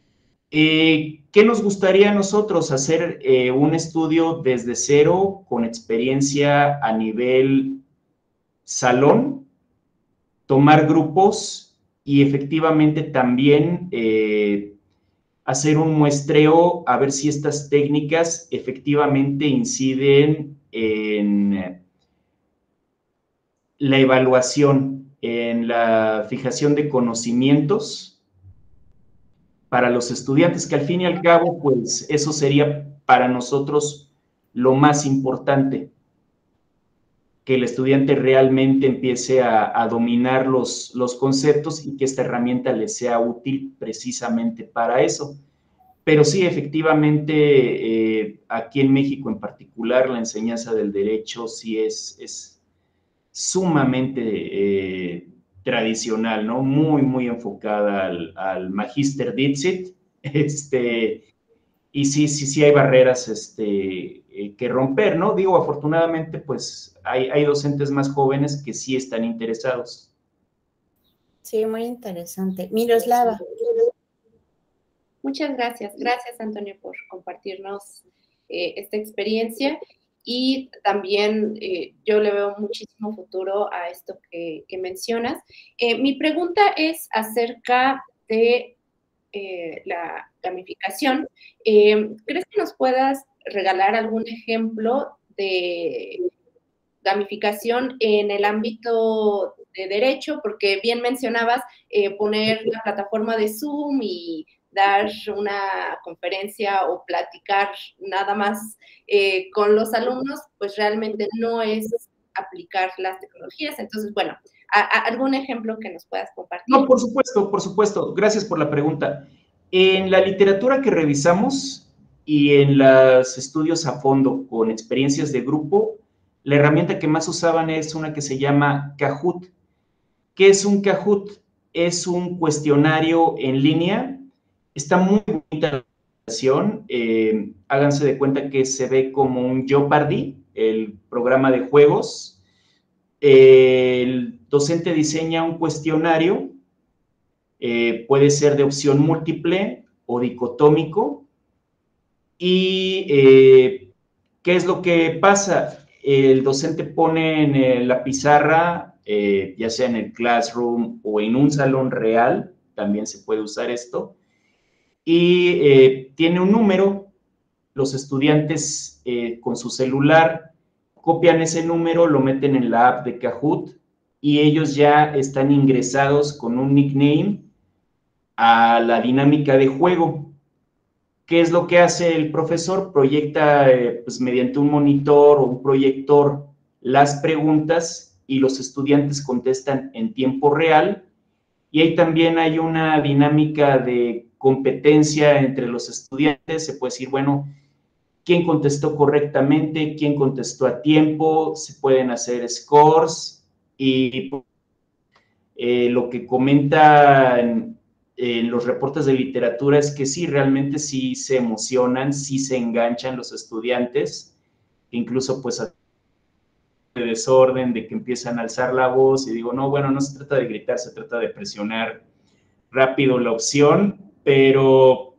Eh, ¿Qué nos gustaría a nosotros? Hacer eh, un estudio desde cero, con experiencia a nivel salón, tomar grupos y efectivamente también eh, hacer un muestreo a ver si estas técnicas efectivamente inciden en la evaluación, en la fijación de conocimientos para los estudiantes, que al fin y al cabo, pues eso sería para nosotros lo más importante, que el estudiante realmente empiece a, a dominar los, los conceptos y que esta herramienta le sea útil precisamente para eso. Pero sí, efectivamente, eh, aquí en México en particular, la enseñanza del derecho sí es, es sumamente eh, tradicional, ¿no? Muy, muy enfocada al, al Magister Dixit, este, y sí, sí, sí hay barreras este, eh, que romper, ¿no? Digo, afortunadamente, pues, hay, hay docentes más jóvenes que sí están interesados. Sí, muy interesante. Miroslava. Muchas gracias. Gracias, Antonio, por compartirnos eh, esta experiencia. Y también eh, yo le veo muchísimo futuro a esto que, que mencionas. Eh, mi pregunta es acerca de eh, la gamificación. Eh, ¿Crees que nos puedas regalar algún ejemplo de gamificación en el ámbito de derecho? Porque bien mencionabas eh, poner la plataforma de Zoom y dar una conferencia o platicar nada más eh, con los alumnos, pues realmente no es aplicar las tecnologías. Entonces, bueno, a, a algún ejemplo que nos puedas compartir. No, por supuesto, por supuesto. Gracias por la pregunta. En la literatura que revisamos y en los estudios a fondo con experiencias de grupo, la herramienta que más usaban es una que se llama Kahoot. ¿Qué es un Kahoot? Es un cuestionario en línea. Está muy bonita la presentación. Eh, háganse de cuenta que se ve como un Jeopardy, el programa de juegos. Eh, el docente diseña un cuestionario, eh, puede ser de opción múltiple o dicotómico. ¿Y eh, qué es lo que pasa? El docente pone en eh, la pizarra, eh, ya sea en el Classroom o en un salón real, también se puede usar esto, y eh, tiene un número. Los estudiantes eh, con su celular copian ese número, lo meten en la app de Kahoot y ellos ya están ingresados con un nickname a la dinámica de juego. ¿Qué es lo que hace el profesor? Proyecta eh, pues, mediante un monitor o un proyector las preguntas y los estudiantes contestan en tiempo real, y ahí también hay una dinámica de competencia entre los estudiantes. Se puede decir, bueno, quién contestó correctamente, quién contestó a tiempo, se pueden hacer scores, y eh, lo que comentan en los reportes de literatura es que sí, realmente sí se emocionan, sí se enganchan los estudiantes, incluso pues de desorden, de que empiezan a alzar la voz, y digo, no, bueno, no se trata de gritar, se trata de presionar rápido la opción, pero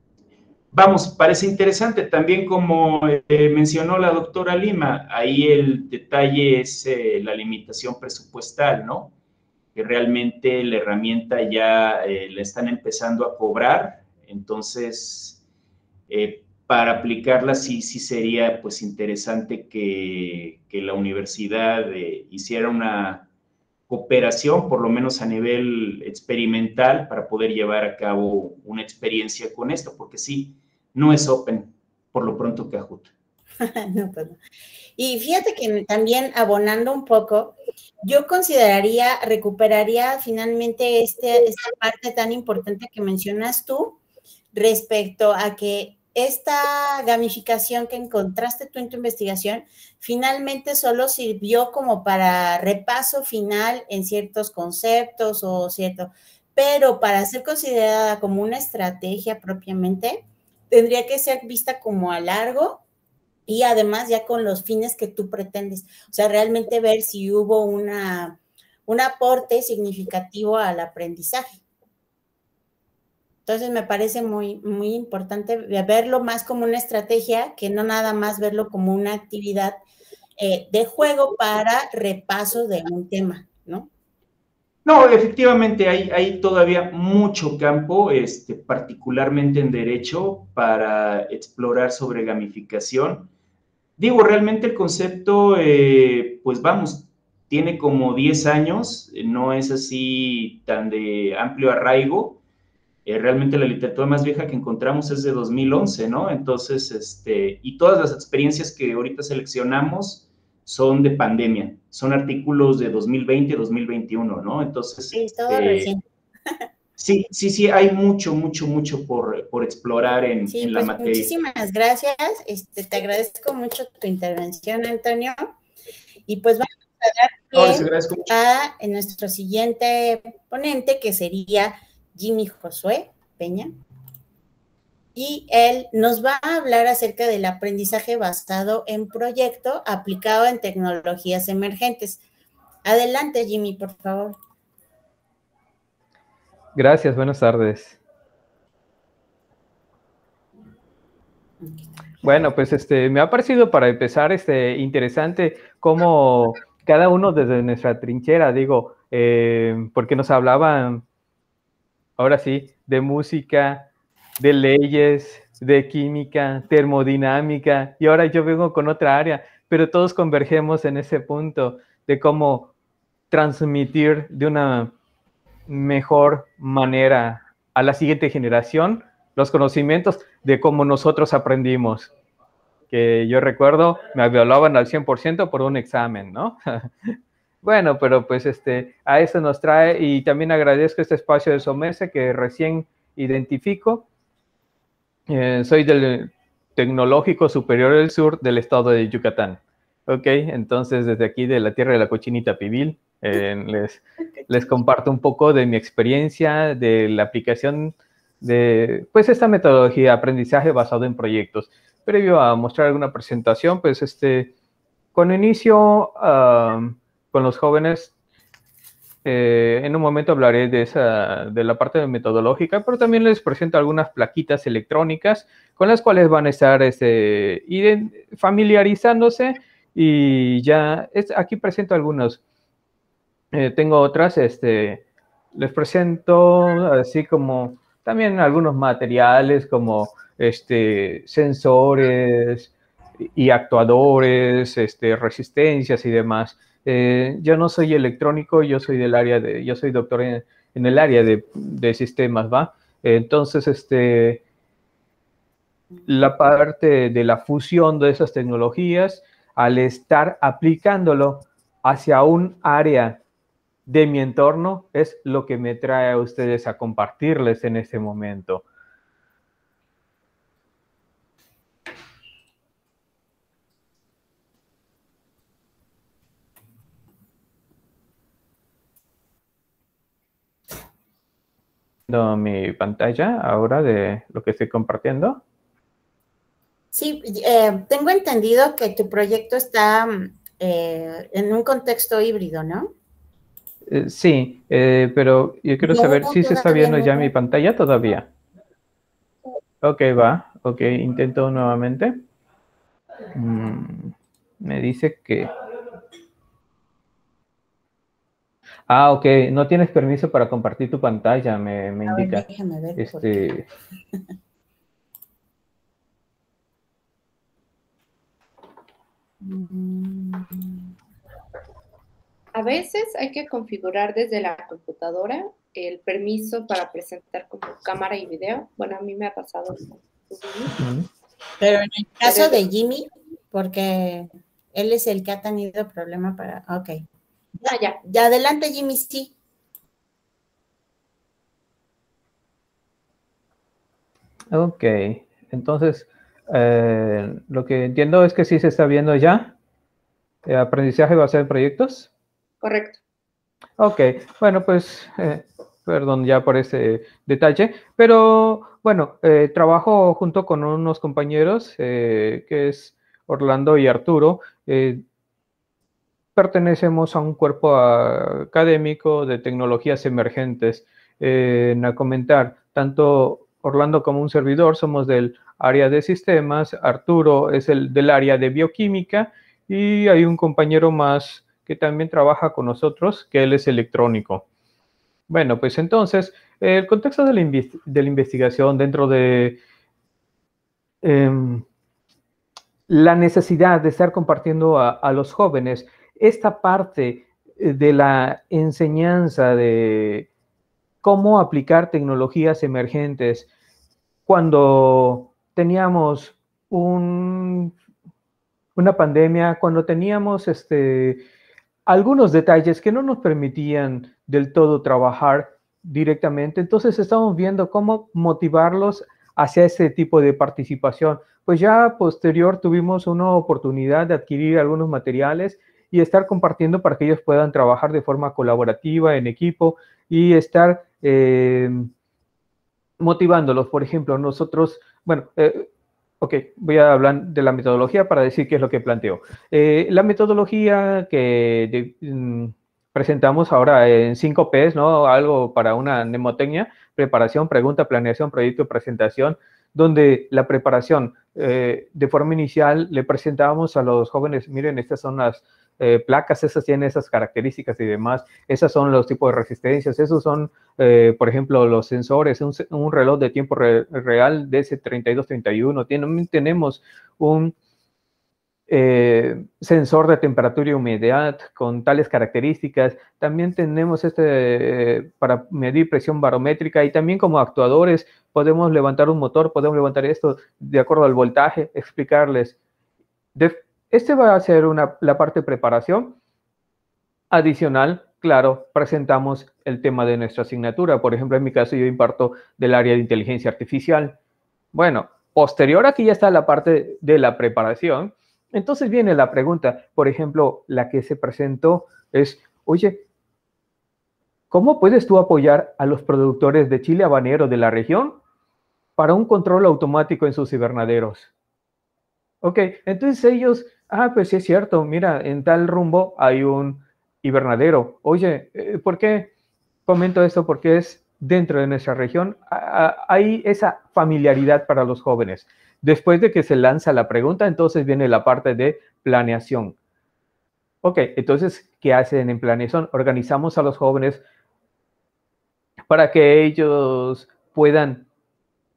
vamos, parece interesante. También, como eh, mencionó la doctora Lima, ahí el detalle es eh, la limitación presupuestal, ¿no? Que realmente la herramienta ya eh, la están empezando a cobrar, entonces eh, para aplicarla sí, sí sería pues interesante que, que la universidad eh, hiciera una cooperación, por lo menos a nivel experimental, para poder llevar a cabo una experiencia con esto, porque sí, no es open, por lo pronto Kahoot. No, pues no. Y fíjate que también, abonando un poco, yo consideraría, recuperaría finalmente este, esta parte tan importante que mencionas tú, respecto a que esta gamificación que encontraste tú en tu investigación finalmente solo sirvió como para repaso final en ciertos conceptos o cierto, pero para ser considerada como una estrategia propiamente, tendría que ser vista como a largo, y además ya con los fines que tú pretendes. O sea, realmente ver si hubo una, un aporte significativo al aprendizaje. Entonces me parece muy, muy importante verlo más como una estrategia, que no nada más verlo como una actividad eh, de juego para repaso de un tema, ¿no? No, efectivamente hay, hay todavía mucho campo, este, particularmente en derecho, para explorar sobre gamificación. Digo, realmente el concepto, eh, pues vamos, tiene como diez años, no es así tan de amplio arraigo. Eh, realmente la literatura más vieja que encontramos es de dos mil once, ¿no? Entonces, este, y todas las experiencias que ahorita seleccionamos son de pandemia, son artículos de dos mil veinte, dos mil veintiuno, ¿no? Entonces, sí, todo eh, reciente. Sí, sí, sí, hay mucho, mucho, mucho por, por explorar en, sí, en pues la materia. Muchísimas gracias, este, te agradezco mucho tu intervención, Antonio, y pues vamos a dar pie No, les agradezco mucho. a nuestro siguiente ponente, que sería Jimmy Josué Peña, y él nos va a hablar acerca del aprendizaje basado en proyecto aplicado en tecnologías emergentes. Adelante, Jimmy, por favor. Gracias, buenas tardes. Bueno, pues este, me ha parecido, para empezar, este, interesante cómo cada uno desde nuestra trinchera, digo, eh, porque nos hablaban, ahora sí, de música, de leyes, de química, termodinámica, y ahora yo vengo con otra área, pero todos convergemos en ese punto de cómo transmitir de una mejor manera a la siguiente generación los conocimientos de cómo nosotros aprendimos. Que yo recuerdo, me evaluaban al cien por ciento por un examen, ¿no? Bueno, pero pues este, a eso nos trae, y también agradezco este espacio de SOMESE que recién identifico. Eh, soy del Tecnológico Superior del Sur del estado de Yucatán. Ok, entonces desde aquí de la tierra de la cochinita pibil, eh, les, les comparto un poco de mi experiencia, de la aplicación de pues esta metodología de aprendizaje basado en proyectos. Previo a mostrar alguna presentación, pues este, con inicio uh, con los jóvenes, eh, en un momento hablaré de, esa, de la parte metodológica, pero también les presento algunas plaquitas electrónicas con las cuales van a estar este, familiarizándose, y ya es, aquí presento algunos. Eh, tengo otras, este, les presento así como también algunos materiales como este, sensores y actuadores, este, resistencias y demás. Eh, yo no soy electrónico, yo soy del área de, yo soy doctor en, en el área de, de sistemas, ¿va? Entonces, este, la parte de la fusión de esas tecnologías, al estar aplicándolo hacia un área de mi entorno, es lo que me trae a ustedes a compartirles en este momento. Mi pantalla ahora de lo que estoy compartiendo. Sí, eh, tengo entendido que tu proyecto está eh, en un contexto híbrido, ¿no? Eh, sí, eh, pero yo quiero No, saber si se está todavía viendo no. ya mi pantalla todavía. Ok, va. Ok, intento nuevamente. Mm, me dice que... Ah, ok, no tienes permiso para compartir tu pantalla, me, me A ver, indica. déjame ver. Este... A veces hay que configurar desde la computadora el permiso para presentar como cámara y video. Bueno, a mí me ha pasado. Pero en el caso de Jimmy, porque él es el que ha tenido problema para... Ok. Ah, ya. Ya adelante, Jimmy, sí. Ok, entonces, eh, lo que entiendo es que sí se está viendo ya. Eh, ¿Aprendizaje basado en proyectos? Correcto. Ok, bueno, pues, eh, perdón ya por ese detalle, pero bueno, eh, trabajo junto con unos compañeros, eh, que es Orlando y Arturo. Eh, pertenecemos a un cuerpo académico de tecnologías emergentes. Eh, a comentar, tanto Orlando como un servidor somos del área de sistemas, Arturo es el del área de bioquímica y hay un compañero más que también trabaja con nosotros, que él es electrónico. Bueno, pues entonces, el contexto de la, investi de la investigación dentro de eh, la necesidad de estar compartiendo a, a los jóvenes esta parte de la enseñanza de cómo aplicar tecnologías emergentes cuando teníamos un, una pandemia, cuando teníamos este, algunos detalles que no nos permitían del todo trabajar directamente. Entonces estamos viendo cómo motivarlos hacia ese tipo de participación. Pues ya posterior tuvimos una oportunidad de adquirir algunos materiales y estar compartiendo para que ellos puedan trabajar de forma colaborativa, en equipo, y estar eh, motivándolos. Por ejemplo, nosotros, bueno, eh, ok, voy a hablar de la metodología para decir qué es lo que planteo. Eh, la metodología que de, mm, presentamos ahora en cinco P's, ¿no? Algo para una mnemotecnia: preparación, pregunta, planeación, proyecto, presentación, donde la preparación, eh, de forma inicial, le presentábamos a los jóvenes, miren, estas son las eh, placas, esas tienen esas características y demás, esas son los tipos de resistencias, esos son, eh, por ejemplo, los sensores, un, un reloj de tiempo re, real D S treinta y dos treinta y uno, Tien, tenemos un eh, sensor de temperatura y humedad con tales características, también tenemos este eh, para medir presión barométrica, y también como actuadores podemos levantar un motor, podemos levantar esto de acuerdo al voltaje, explicarles. De, este va a ser una, la parte de preparación. Adicional, claro, presentamos el tema de nuestra asignatura. Por ejemplo, en mi caso yo imparto del área de inteligencia artificial. Bueno, posterior aquí ya está la parte de la preparación. Entonces viene la pregunta, por ejemplo, la que se presentó es, oye, ¿cómo puedes tú apoyar a los productores de chile habanero de la región para un control automático en sus invernaderos? Ok, entonces ellos, ah, pues sí es cierto, mira, en tal rumbo hay un invernadero. Oye, ¿por qué comento esto? Porque es dentro de nuestra región, hay esa familiaridad para los jóvenes. Después de que se lanza la pregunta, entonces viene la parte de planeación. Ok, entonces, ¿qué hacen en planeación? Organizamos a los jóvenes para que ellos puedan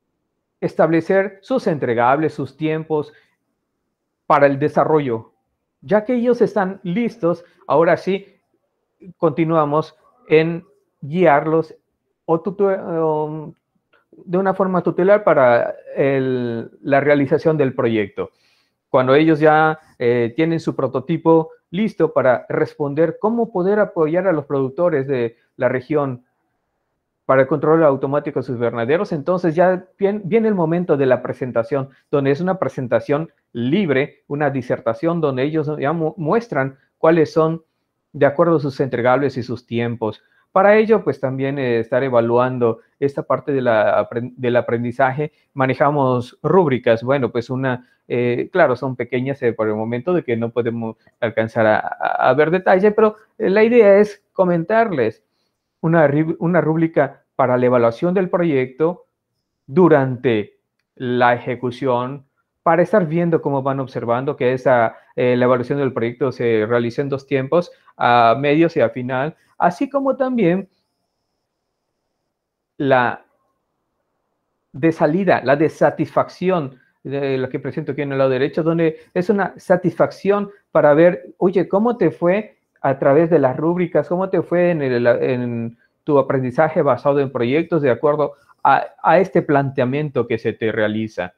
establecer sus entregables, sus tiempos para el desarrollo Ya que ellos están listos, ahora sí, continuamos en guiarlos o, o de una forma tutelar para el, la realización del proyecto. Cuando ellos ya eh, tienen su prototipo listo para responder cómo poder apoyar a los productores de la región para el control automático de sus invernaderos, entonces ya viene, viene el momento de la presentación, donde es una presentación libre, una disertación donde ellos ya mu muestran cuáles son, de acuerdo a sus entregables y sus tiempos. Para ello, pues también eh, estar evaluando esta parte de la, del aprendizaje, manejamos rúbricas. Bueno, pues una, eh, claro, son pequeñas eh, por el momento de que no podemos alcanzar a, a, a ver detalle, pero eh, la idea es comentarles una, una rúbrica para la evaluación del proyecto durante la ejecución, para estar viendo cómo van observando que esa, eh, la evaluación del proyecto se realiza en dos tiempos, a medios y a final, así como también la de salida, la de satisfacción, de la que presento aquí en el lado derecho, donde es una satisfacción para ver, oye, ¿cómo te fue a través de las rúbricas? ¿Cómo te fue en, el, en tu aprendizaje basado en proyectos de acuerdo a, a este planteamiento que se te realiza?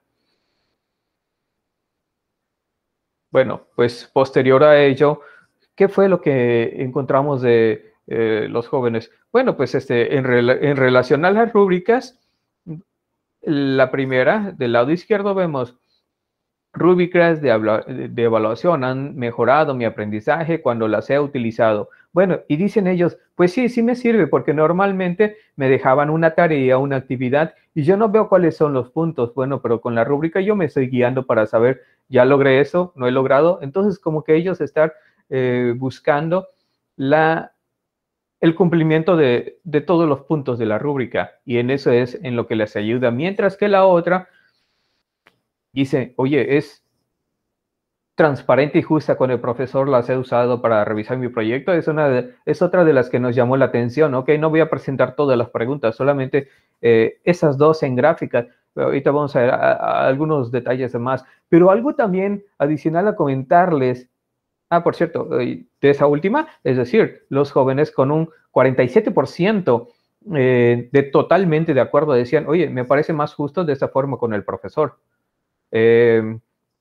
Bueno, pues posterior a ello, ¿qué fue lo que encontramos de eh, los jóvenes? Bueno, pues este, en, rela en relación a las rúbricas, la primera, del lado izquierdo vemos rúbricas de, de evaluación, han mejorado mi aprendizaje cuando las he utilizado. Bueno, y dicen ellos, pues sí, sí me sirve, porque normalmente me dejaban una tarea, una actividad, y yo no veo cuáles son los puntos. Bueno, pero con la rúbrica yo me estoy guiando para saber, ya logré eso, no he logrado. Entonces, como que ellos están eh, buscando la, el cumplimiento de, de todos los puntos de la rúbrica, y en eso es en lo que les ayuda. Mientras que la otra dice, oye, es transparente y justa con el profesor, las he usado para revisar mi proyecto, es, una de, es otra de las que nos llamó la atención. Ok, no voy a presentar todas las preguntas, solamente eh, esas dos en gráficas. Ahorita vamos a ver a, a algunos detalles más, pero algo también adicional a comentarles. Ah, por cierto, de esa última, es decir, los jóvenes con un cuarenta y siete por ciento eh, de totalmente de acuerdo decían, oye, me parece más justo de esta forma con el profesor. Eh,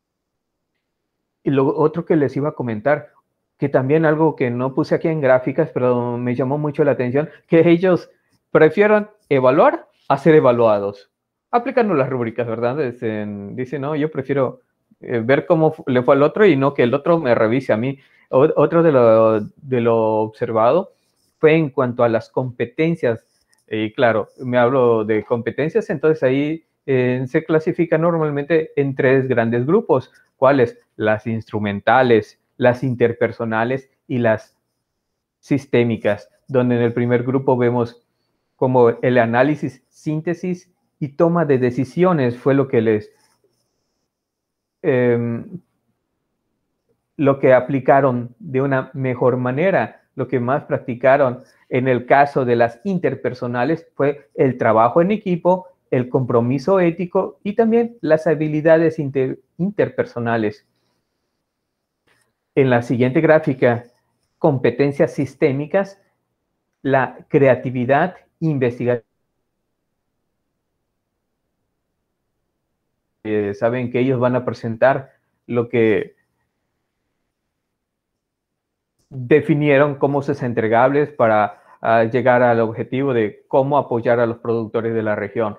y lo otro que les iba a comentar, que también algo que no puse aquí en gráficas, pero me llamó mucho la atención, que ellos prefieren evaluar a ser evaluados. Aplicando las rúbricas, ¿verdad? Dicen, dicen no, yo prefiero eh, ver cómo le fue al otro y no que el otro me revise a mí. O, otro de lo, de lo observado fue en cuanto a las competencias. Y claro, me hablo de competencias, entonces ahí eh, se clasifica normalmente en tres grandes grupos. ¿Cuáles? Las instrumentales, las interpersonales y las sistémicas, donde en el primer grupo vemos como el análisis, síntesis y toma de decisiones fue lo que les eh, lo que aplicaron de una mejor manera, lo que más practicaron. En el caso de las interpersonales fue el trabajo en equipo, el compromiso ético y también las habilidades inter, interpersonales. En la siguiente gráfica, competencias sistémicas, la creatividad, investigación. Eh, saben que ellos van a presentar lo que definieron como sus entregables para uh, llegar al objetivo de cómo apoyar a los productores de la región.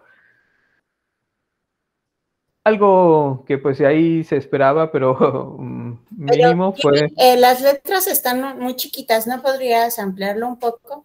Algo que pues ahí se esperaba, pero um, mínimo pero, fue... Eh, las letras están muy chiquitas, ¿no podrías ampliarlo un poco?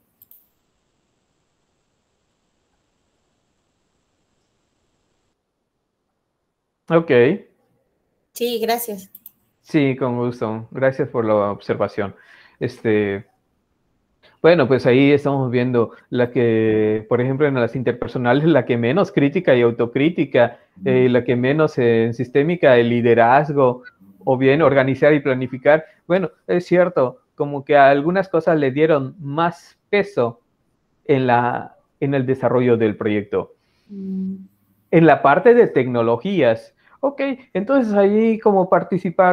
Ok. Sí, gracias. Sí, con gusto. Gracias por la observación. Este... Bueno, pues ahí estamos viendo la que, por ejemplo, en las interpersonales, la que menos crítica y autocrítica, eh, la que menos en sistémica, el liderazgo, o bien organizar y planificar. Bueno, es cierto, como que a algunas cosas le dieron más peso en, la, en el desarrollo del proyecto. Mm. En la parte de tecnologías, ok, entonces ahí como participaron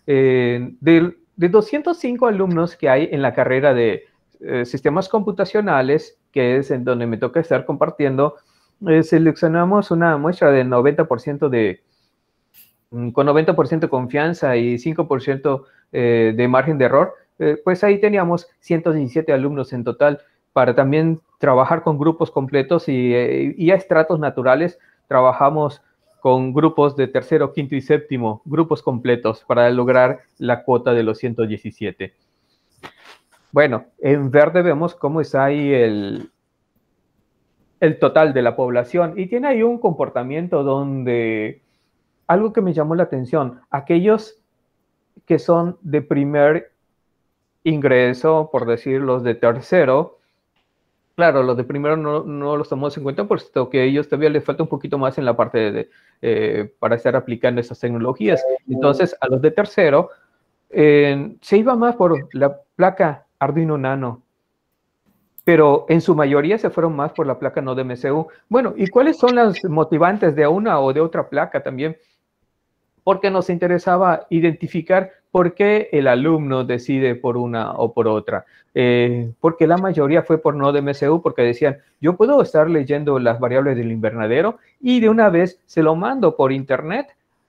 eh, de, de doscientos cinco alumnos que hay en la carrera de eh, sistemas computacionales, que es en donde me toca estar compartiendo, eh, seleccionamos una muestra del noventa por ciento de, con noventa por ciento de confianza y cinco por ciento eh, de margen de error. Eh, pues ahí teníamos ciento diecisiete alumnos en total, para también trabajar con grupos completos y, eh, y a estratos naturales trabajamos con grupos de tercero, quinto y séptimo, grupos completos para lograr la cuota de los ciento diecisiete. Bueno, en verde vemos cómo está ahí el, el total de la población y tiene ahí un comportamiento donde algo que me llamó la atención, aquellos que son de primer ingreso, por decir los de tercero, claro, los de primero no, no los tomamos en cuenta, puesto que a ellos todavía les falta un poquito más en la parte de, de, eh, para estar aplicando estas tecnologías. Entonces, a los de tercero, eh, se iba más por la placa Arduino Nano, pero en su mayoría se fueron más por la placa Node M C U. Bueno, ¿y cuáles son las motivantes de una o de otra placa también? Porque nos interesaba identificar por qué el alumno decide por una o por otra. Eh, porque la mayoría fue por Node M C U, porque decían, yo puedo estar leyendo las variables del invernadero y de una vez se lo mando por internet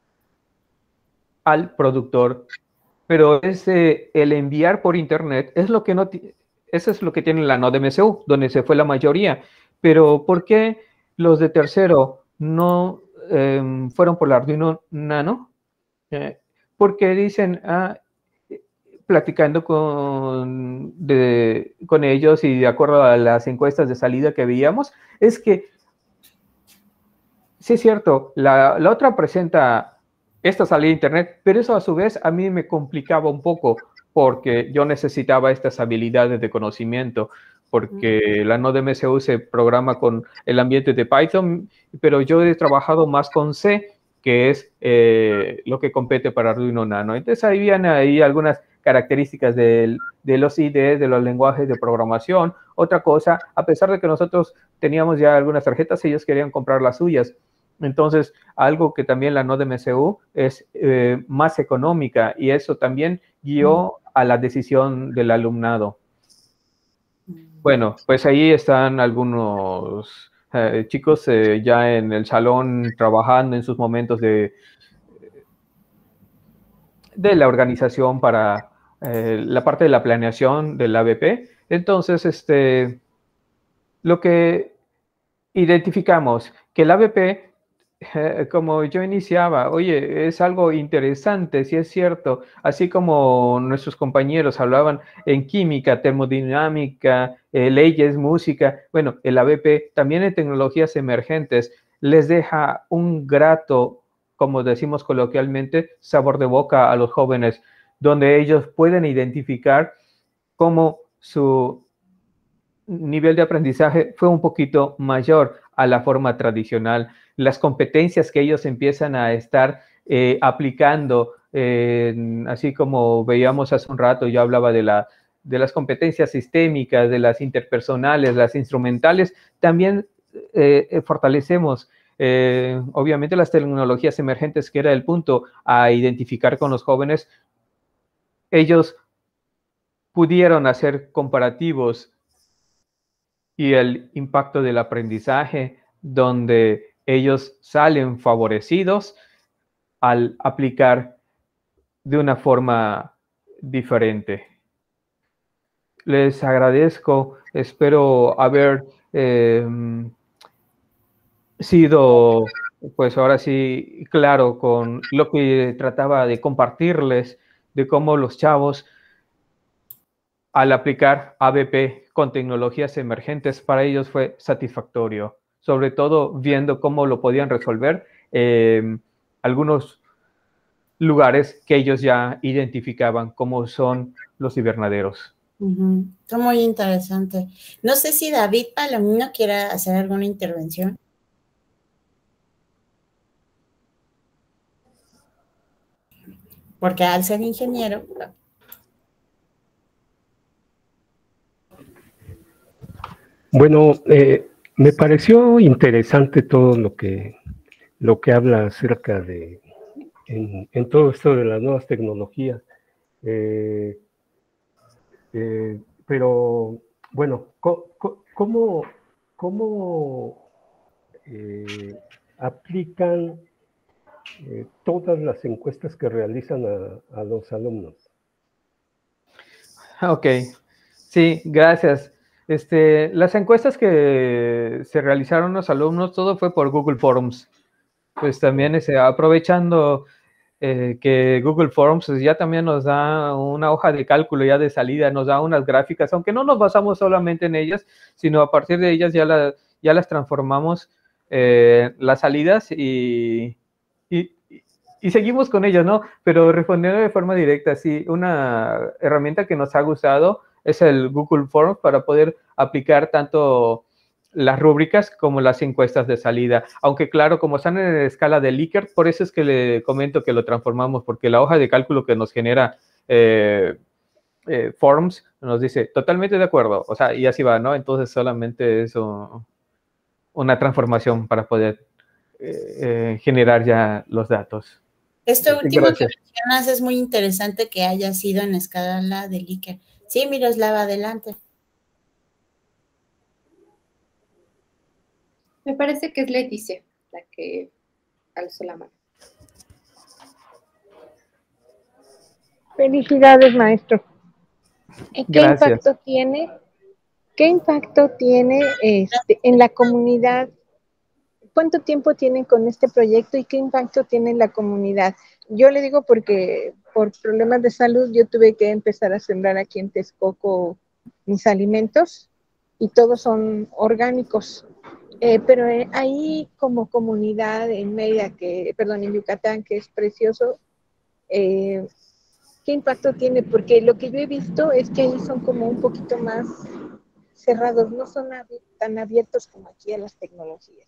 al productor. Pero ese, el enviar por internet es lo que no, eso es lo que tiene la Node M C U, donde se fue la mayoría. Pero ¿por qué los de tercero no eh, fueron por la Arduino Nano? Eh, porque dicen, ah, platicando con, de, con ellos y de acuerdo a las encuestas de salida que veíamos, es que, sí es cierto, la, la otra presenta esta salida de internet, pero eso a su vez a mí me complicaba un poco porque yo necesitaba estas habilidades de conocimiento, porque la Node M C U se programa con el ambiente de Python, pero yo he trabajado más con C, que es eh, lo que compete para Arduino Nano. Entonces ahí vienen ahí algunas características de, de los I D E, de los lenguajes de programación. Otra cosa, a pesar de que nosotros teníamos ya algunas tarjetas, ellos querían comprar las suyas. Entonces, algo que también la Node M C U es eh, más económica y eso también guió a la decisión del alumnado. Bueno, pues ahí están algunos eh, chicos eh, ya en el salón trabajando en sus momentos de, de la organización para eh, la parte de la planeación del A B P. Entonces, este, lo que identificamos, que el A B P, eh, como yo iniciaba, oye, es algo interesante, si es cierto, así como nuestros compañeros hablaban en química, termodinámica, eh, leyes, música, bueno, el A B P también en tecnologías emergentes les deja un grato, como decimos coloquialmente, sabor de boca a los jóvenes, donde ellos pueden identificar cómo su nivel de aprendizaje fue un poquito mayor a la forma tradicional. Las competencias que ellos empiezan a estar eh, aplicando, eh, así como veíamos hace un rato, yo hablaba de, la, de las competencias sistémicas, de las interpersonales, las instrumentales, también eh, fortalecemos eh, obviamente las tecnologías emergentes, que era el punto a identificar con los jóvenes. Ellos pudieron hacer comparativos y el impacto del aprendizaje, donde ellos salen favorecidos al aplicar de una forma diferente. Les agradezco, espero haber eh, sido, pues ahora sí, claro con lo que trataba de compartirles, de cómo los chavos, al aplicar A B P con tecnologías emergentes, para ellos fue satisfactorio, sobre todo viendo cómo lo podían resolver eh, algunos lugares que ellos ya identificaban como son los invernaderos. Uh-huh. Está muy interesante. No sé si David Palomino quiera hacer alguna intervención. Porque al ser ingeniero... Bueno, eh, me pareció interesante todo lo que, lo que habla acerca de en, en todo esto de las nuevas tecnologías. Eh, eh, pero, bueno, ¿cómo, cómo eh, aplican eh, todas las encuestas que realizan a, a los alumnos? Ok, sí, gracias. Este, las encuestas que se realizaron los alumnos, todo fue por Google Forms. Pues también ese, aprovechando eh, que Google Forms ya también nos da una hoja de cálculo ya de salida, nos da unas gráficas, aunque no nos basamos solamente en ellas, sino a partir de ellas ya, la, ya las transformamos eh, las salidas y, y, y seguimos con ellas, ¿no? Pero respondiendo de forma directa, sí, una herramienta que nos ha gustado es el Google Forms para poder aplicar tanto las rúbricas como las encuestas de salida, aunque claro, como están en escala de Likert, por eso es que le comento que lo transformamos, porque la hoja de cálculo que nos genera eh, eh, Forms nos dice totalmente de acuerdo, o sea, y así va, ¿no? Entonces solamente es un, una transformación para poder eh, eh, generar ya los datos. Esto último Gracias. que mencionas es muy interesante que haya sido en escala de Likert. Sí, Miroslava, adelante. Me parece que es Leticia la que alzó la mano. Felicidades, maestro. ¿Qué Gracias. impacto tiene? ¿Qué impacto tiene este, en la comunidad? ¿Cuánto tiempo tienen con este proyecto y qué impacto tiene en la comunidad? Yo le digo porque por problemas de salud yo tuve que empezar a sembrar aquí en Texcoco mis alimentos y todos son orgánicos. Eh, pero eh, ahí como comunidad en Mérida, que, perdón, en Yucatán, que es precioso, eh, ¿qué impacto tiene? Porque lo que yo he visto es que ahí son como un poquito más cerrados, no son abi- tan abiertos como aquí a las tecnologías.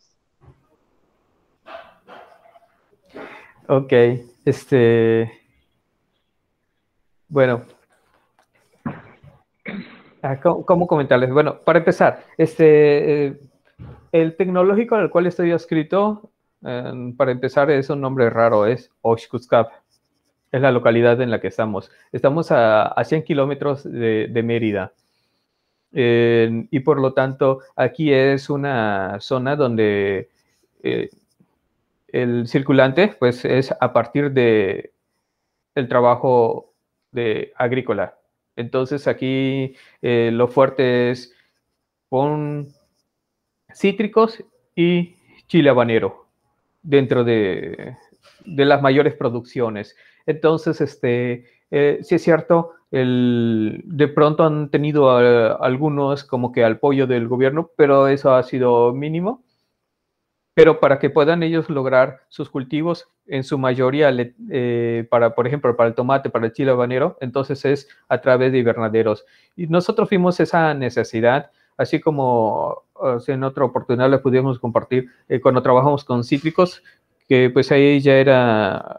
Ok, este, bueno, ah, ¿cómo, cómo comentarles? Bueno, para empezar, este, eh, el tecnológico al cual estoy adscrito, eh, para empezar, es un nombre raro, es Oxcuscap, es la localidad en la que estamos. Estamos a, a cien kilómetros de, de Mérida. Eh, y por lo tanto, aquí es una zona donde eh, el circulante, pues, es a partir de el trabajo de agrícola. Entonces, aquí eh, lo fuerte es con cítricos y chile habanero dentro de, de las mayores producciones. Entonces, este, eh, sí es cierto, el, de pronto han tenido uh, algunos como que apoyo del gobierno, pero eso ha sido mínimo. Pero para que puedan ellos lograr sus cultivos, en su mayoría, le, eh, para, por ejemplo, para el tomate, para el chile habanero, entonces es a través de invernaderos. Y nosotros vimos esa necesidad, así como o sea, en otra oportunidad le pudimos compartir eh, cuando trabajamos con cítricos, que pues ahí ya era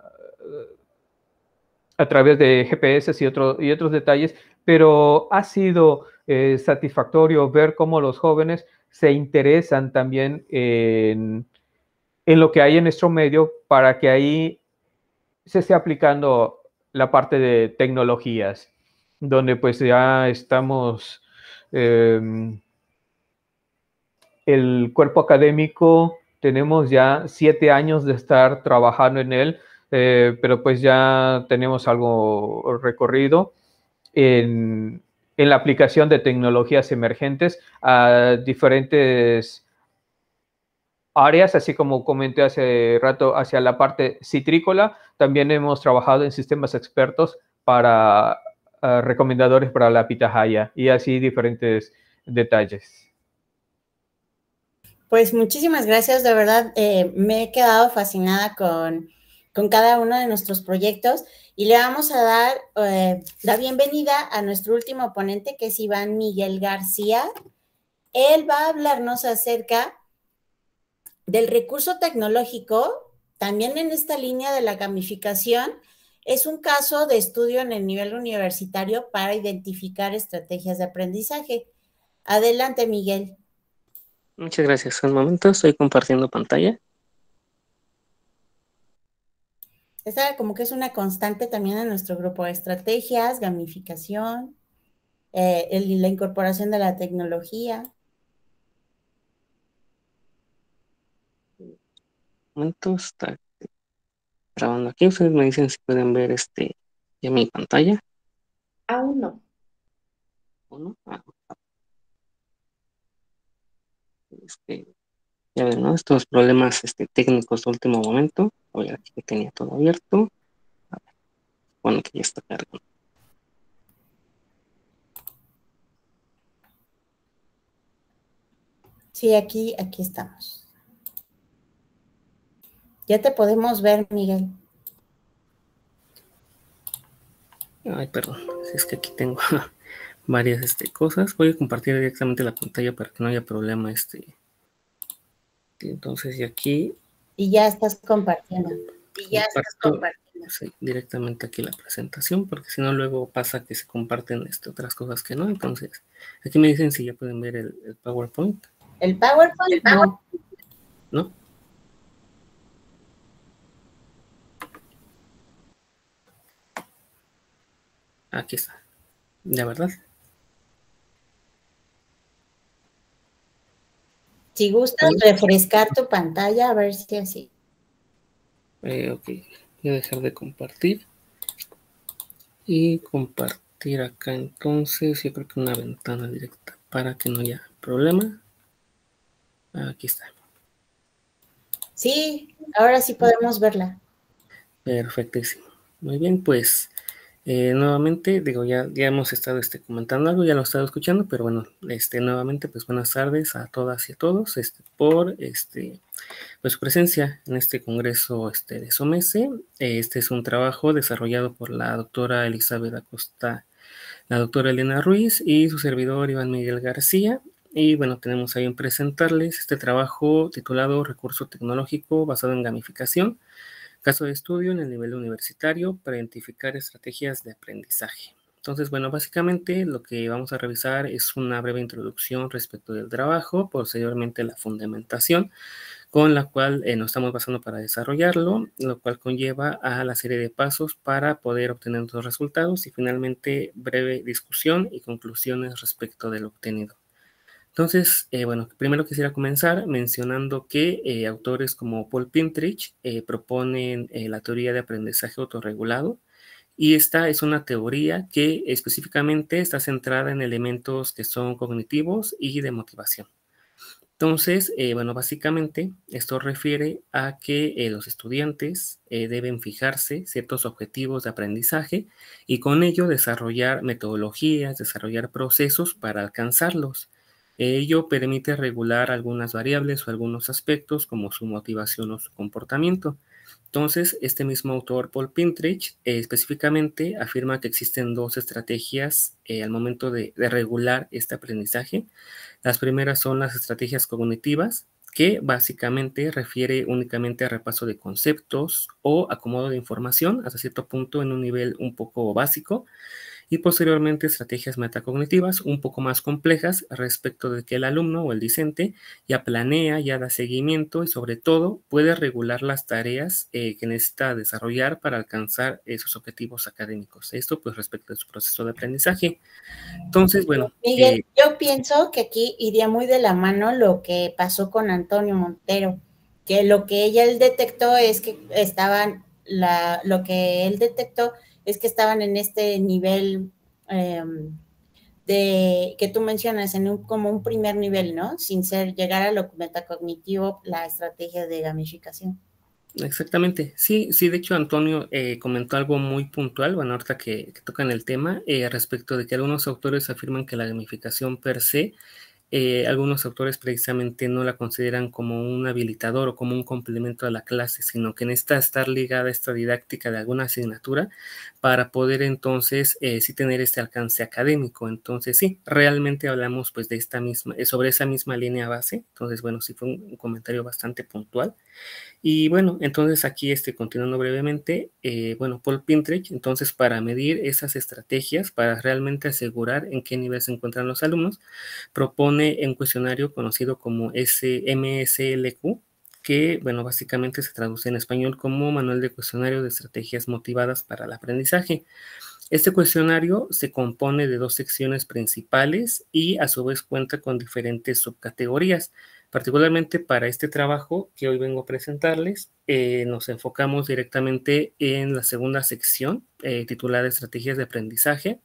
a través de G P S y, otro, y otros detalles, pero ha sido eh, satisfactorio ver cómo los jóvenes se interesan también en, en lo que hay en nuestro medio para que ahí se esté aplicando la parte de tecnologías, donde pues ya estamos, eh, el cuerpo académico, tenemos ya siete años de estar trabajando en él, eh, pero pues ya tenemos algo recorrido en, en la aplicación de tecnologías emergentes a diferentes áreas, así como comenté hace rato, hacia la parte citrícola. También hemos trabajado en sistemas expertos para uh, recomendadores para la pitahaya y así diferentes detalles. Pues muchísimas gracias, de verdad, eh, me he quedado fascinada con, con cada uno de nuestros proyectos y le vamos a dar eh, la bienvenida a nuestro último ponente, que es Iván Miguel García. Él va a hablarnos acerca del recurso tecnológico, también en esta línea de la gamificación. Es un caso de estudio en el nivel universitario para identificar estrategias de aprendizaje. Adelante, Miguel. Muchas gracias. Un momento, estoy compartiendo pantalla. Esta como que es una constante también en nuestro grupo, estrategias, gamificación, eh, el, la incorporación de la tecnología. Un momento, está grabando aquí. Ustedes me dicen si pueden ver este ya mi pantalla. Aún no. ¿O no? Ah, este, ya ven, ¿no? Estos problemas este, técnicos de último momento. Voy a ver, aquí tenía todo abierto. A ver, bueno, que ya está cargando. Sí, aquí, aquí estamos. Ya te podemos ver, Miguel. Ay, perdón, es que aquí tengo varias este, cosas. Voy a compartir directamente la pantalla para que no haya problema. Este. Entonces, y aquí. Y ya estás compartiendo. Y ya estás compartiendo. Sí, directamente aquí la presentación, porque si no, luego pasa que se comparten este, otras cosas que no. Entonces, aquí me dicen si ya pueden ver el, el PowerPoint. ¿El PowerPoint? El no. ¿No? Aquí está. ¿De verdad? Si gustas refrescar tu pantalla, a ver si así. Eh, ok, voy a dejar de compartir. Y compartir acá entonces, yo creo que una ventana directa para que no haya problema. Aquí está. Sí, ahora sí podemos verla. Perfectísimo. Muy bien, pues eh, nuevamente, digo, ya, ya hemos estado este, comentando algo, ya lo he estado escuchando, pero bueno, este, nuevamente, pues buenas tardes a todas y a todos este, por este, pues, su presencia en este congreso este, de SOMESE. Este es un trabajo desarrollado por la doctora Elizabeth Acosta, la doctora Elena Ruiz y su servidor Iván Miguel García. Y bueno, tenemos ahí en presentarles este trabajo titulado Recurso Tecnológico basado en gamificación, caso de estudio en el nivel universitario para identificar estrategias de aprendizaje. Entonces, bueno, básicamente lo que vamos a revisar es una breve introducción respecto del trabajo, posteriormente la fundamentación, con la cual eh, nos estamos basando para desarrollarlo, lo cual conlleva a la serie de pasos para poder obtener los resultados y finalmente breve discusión y conclusiones respecto de lo obtenido. Entonces, eh, bueno, primero quisiera comenzar mencionando que eh, autores como Paul Pintrich eh, proponen eh, la teoría de aprendizaje autorregulado, y esta es una teoría que específicamente está centrada en elementos que son cognitivos y de motivación. Entonces, eh, bueno, básicamente esto refiere a que eh, los estudiantes eh, deben fijarse ciertos objetivos de aprendizaje y con ello desarrollar metodologías, desarrollar procesos para alcanzarlos. Ello permite regular algunas variables o algunos aspectos como su motivación o su comportamiento. Entonces, este mismo autor, Paul Pintrich, eh, específicamente afirma que existen dos estrategias eh, al momento de, de regular este aprendizaje. Las primeras son las estrategias cognitivas, que básicamente refiere únicamente a repaso de conceptos o acomodo de información hasta cierto punto en un nivel un poco básico, y posteriormente estrategias metacognitivas un poco más complejas respecto de que el alumno o el discente ya planea, ya da seguimiento y sobre todo puede regular las tareas eh, que necesita desarrollar para alcanzar esos objetivos académicos. Esto pues respecto de su proceso de aprendizaje. Entonces, bueno. Miguel, eh, yo pienso que aquí iría muy de la mano lo que pasó con Antonio Montero, que lo que ella él detectó es que estaban, la, lo que él detectó es que estaban en este nivel eh, de que tú mencionas, en un, como un primer nivel, ¿no? Sin ser, llegar a lo metacognitivo, la estrategia de gamificación. Exactamente, sí, sí, de hecho Antonio eh, comentó algo muy puntual, bueno, ahorita que, que tocan el tema, eh, respecto de que algunos autores afirman que la gamificación per se, Eh, algunos autores precisamente no la consideran como un habilitador o como un complemento a la clase, sino que necesita estar ligada a esta didáctica de alguna asignatura para poder entonces eh, sí tener este alcance académico. Entonces sí, realmente hablamos pues de esta misma, sobre esa misma línea base. Entonces bueno, sí fue un, un comentario bastante puntual. Y bueno, entonces aquí este, continuando brevemente, eh, bueno, Paul Pintrich, entonces para medir esas estrategias, para realmente asegurar en qué nivel se encuentran los alumnos, propone un cuestionario conocido como M S L Q, que, bueno, básicamente se traduce en español como Manual de Cuestionario de Estrategias Motivadas para el Aprendizaje. Este cuestionario se compone de dos secciones principales y a su vez cuenta con diferentes subcategorías. Particularmente para este trabajo que hoy vengo a presentarles, eh, nos enfocamos directamente en la segunda sección eh, titulada Estrategias de Aprendizaje,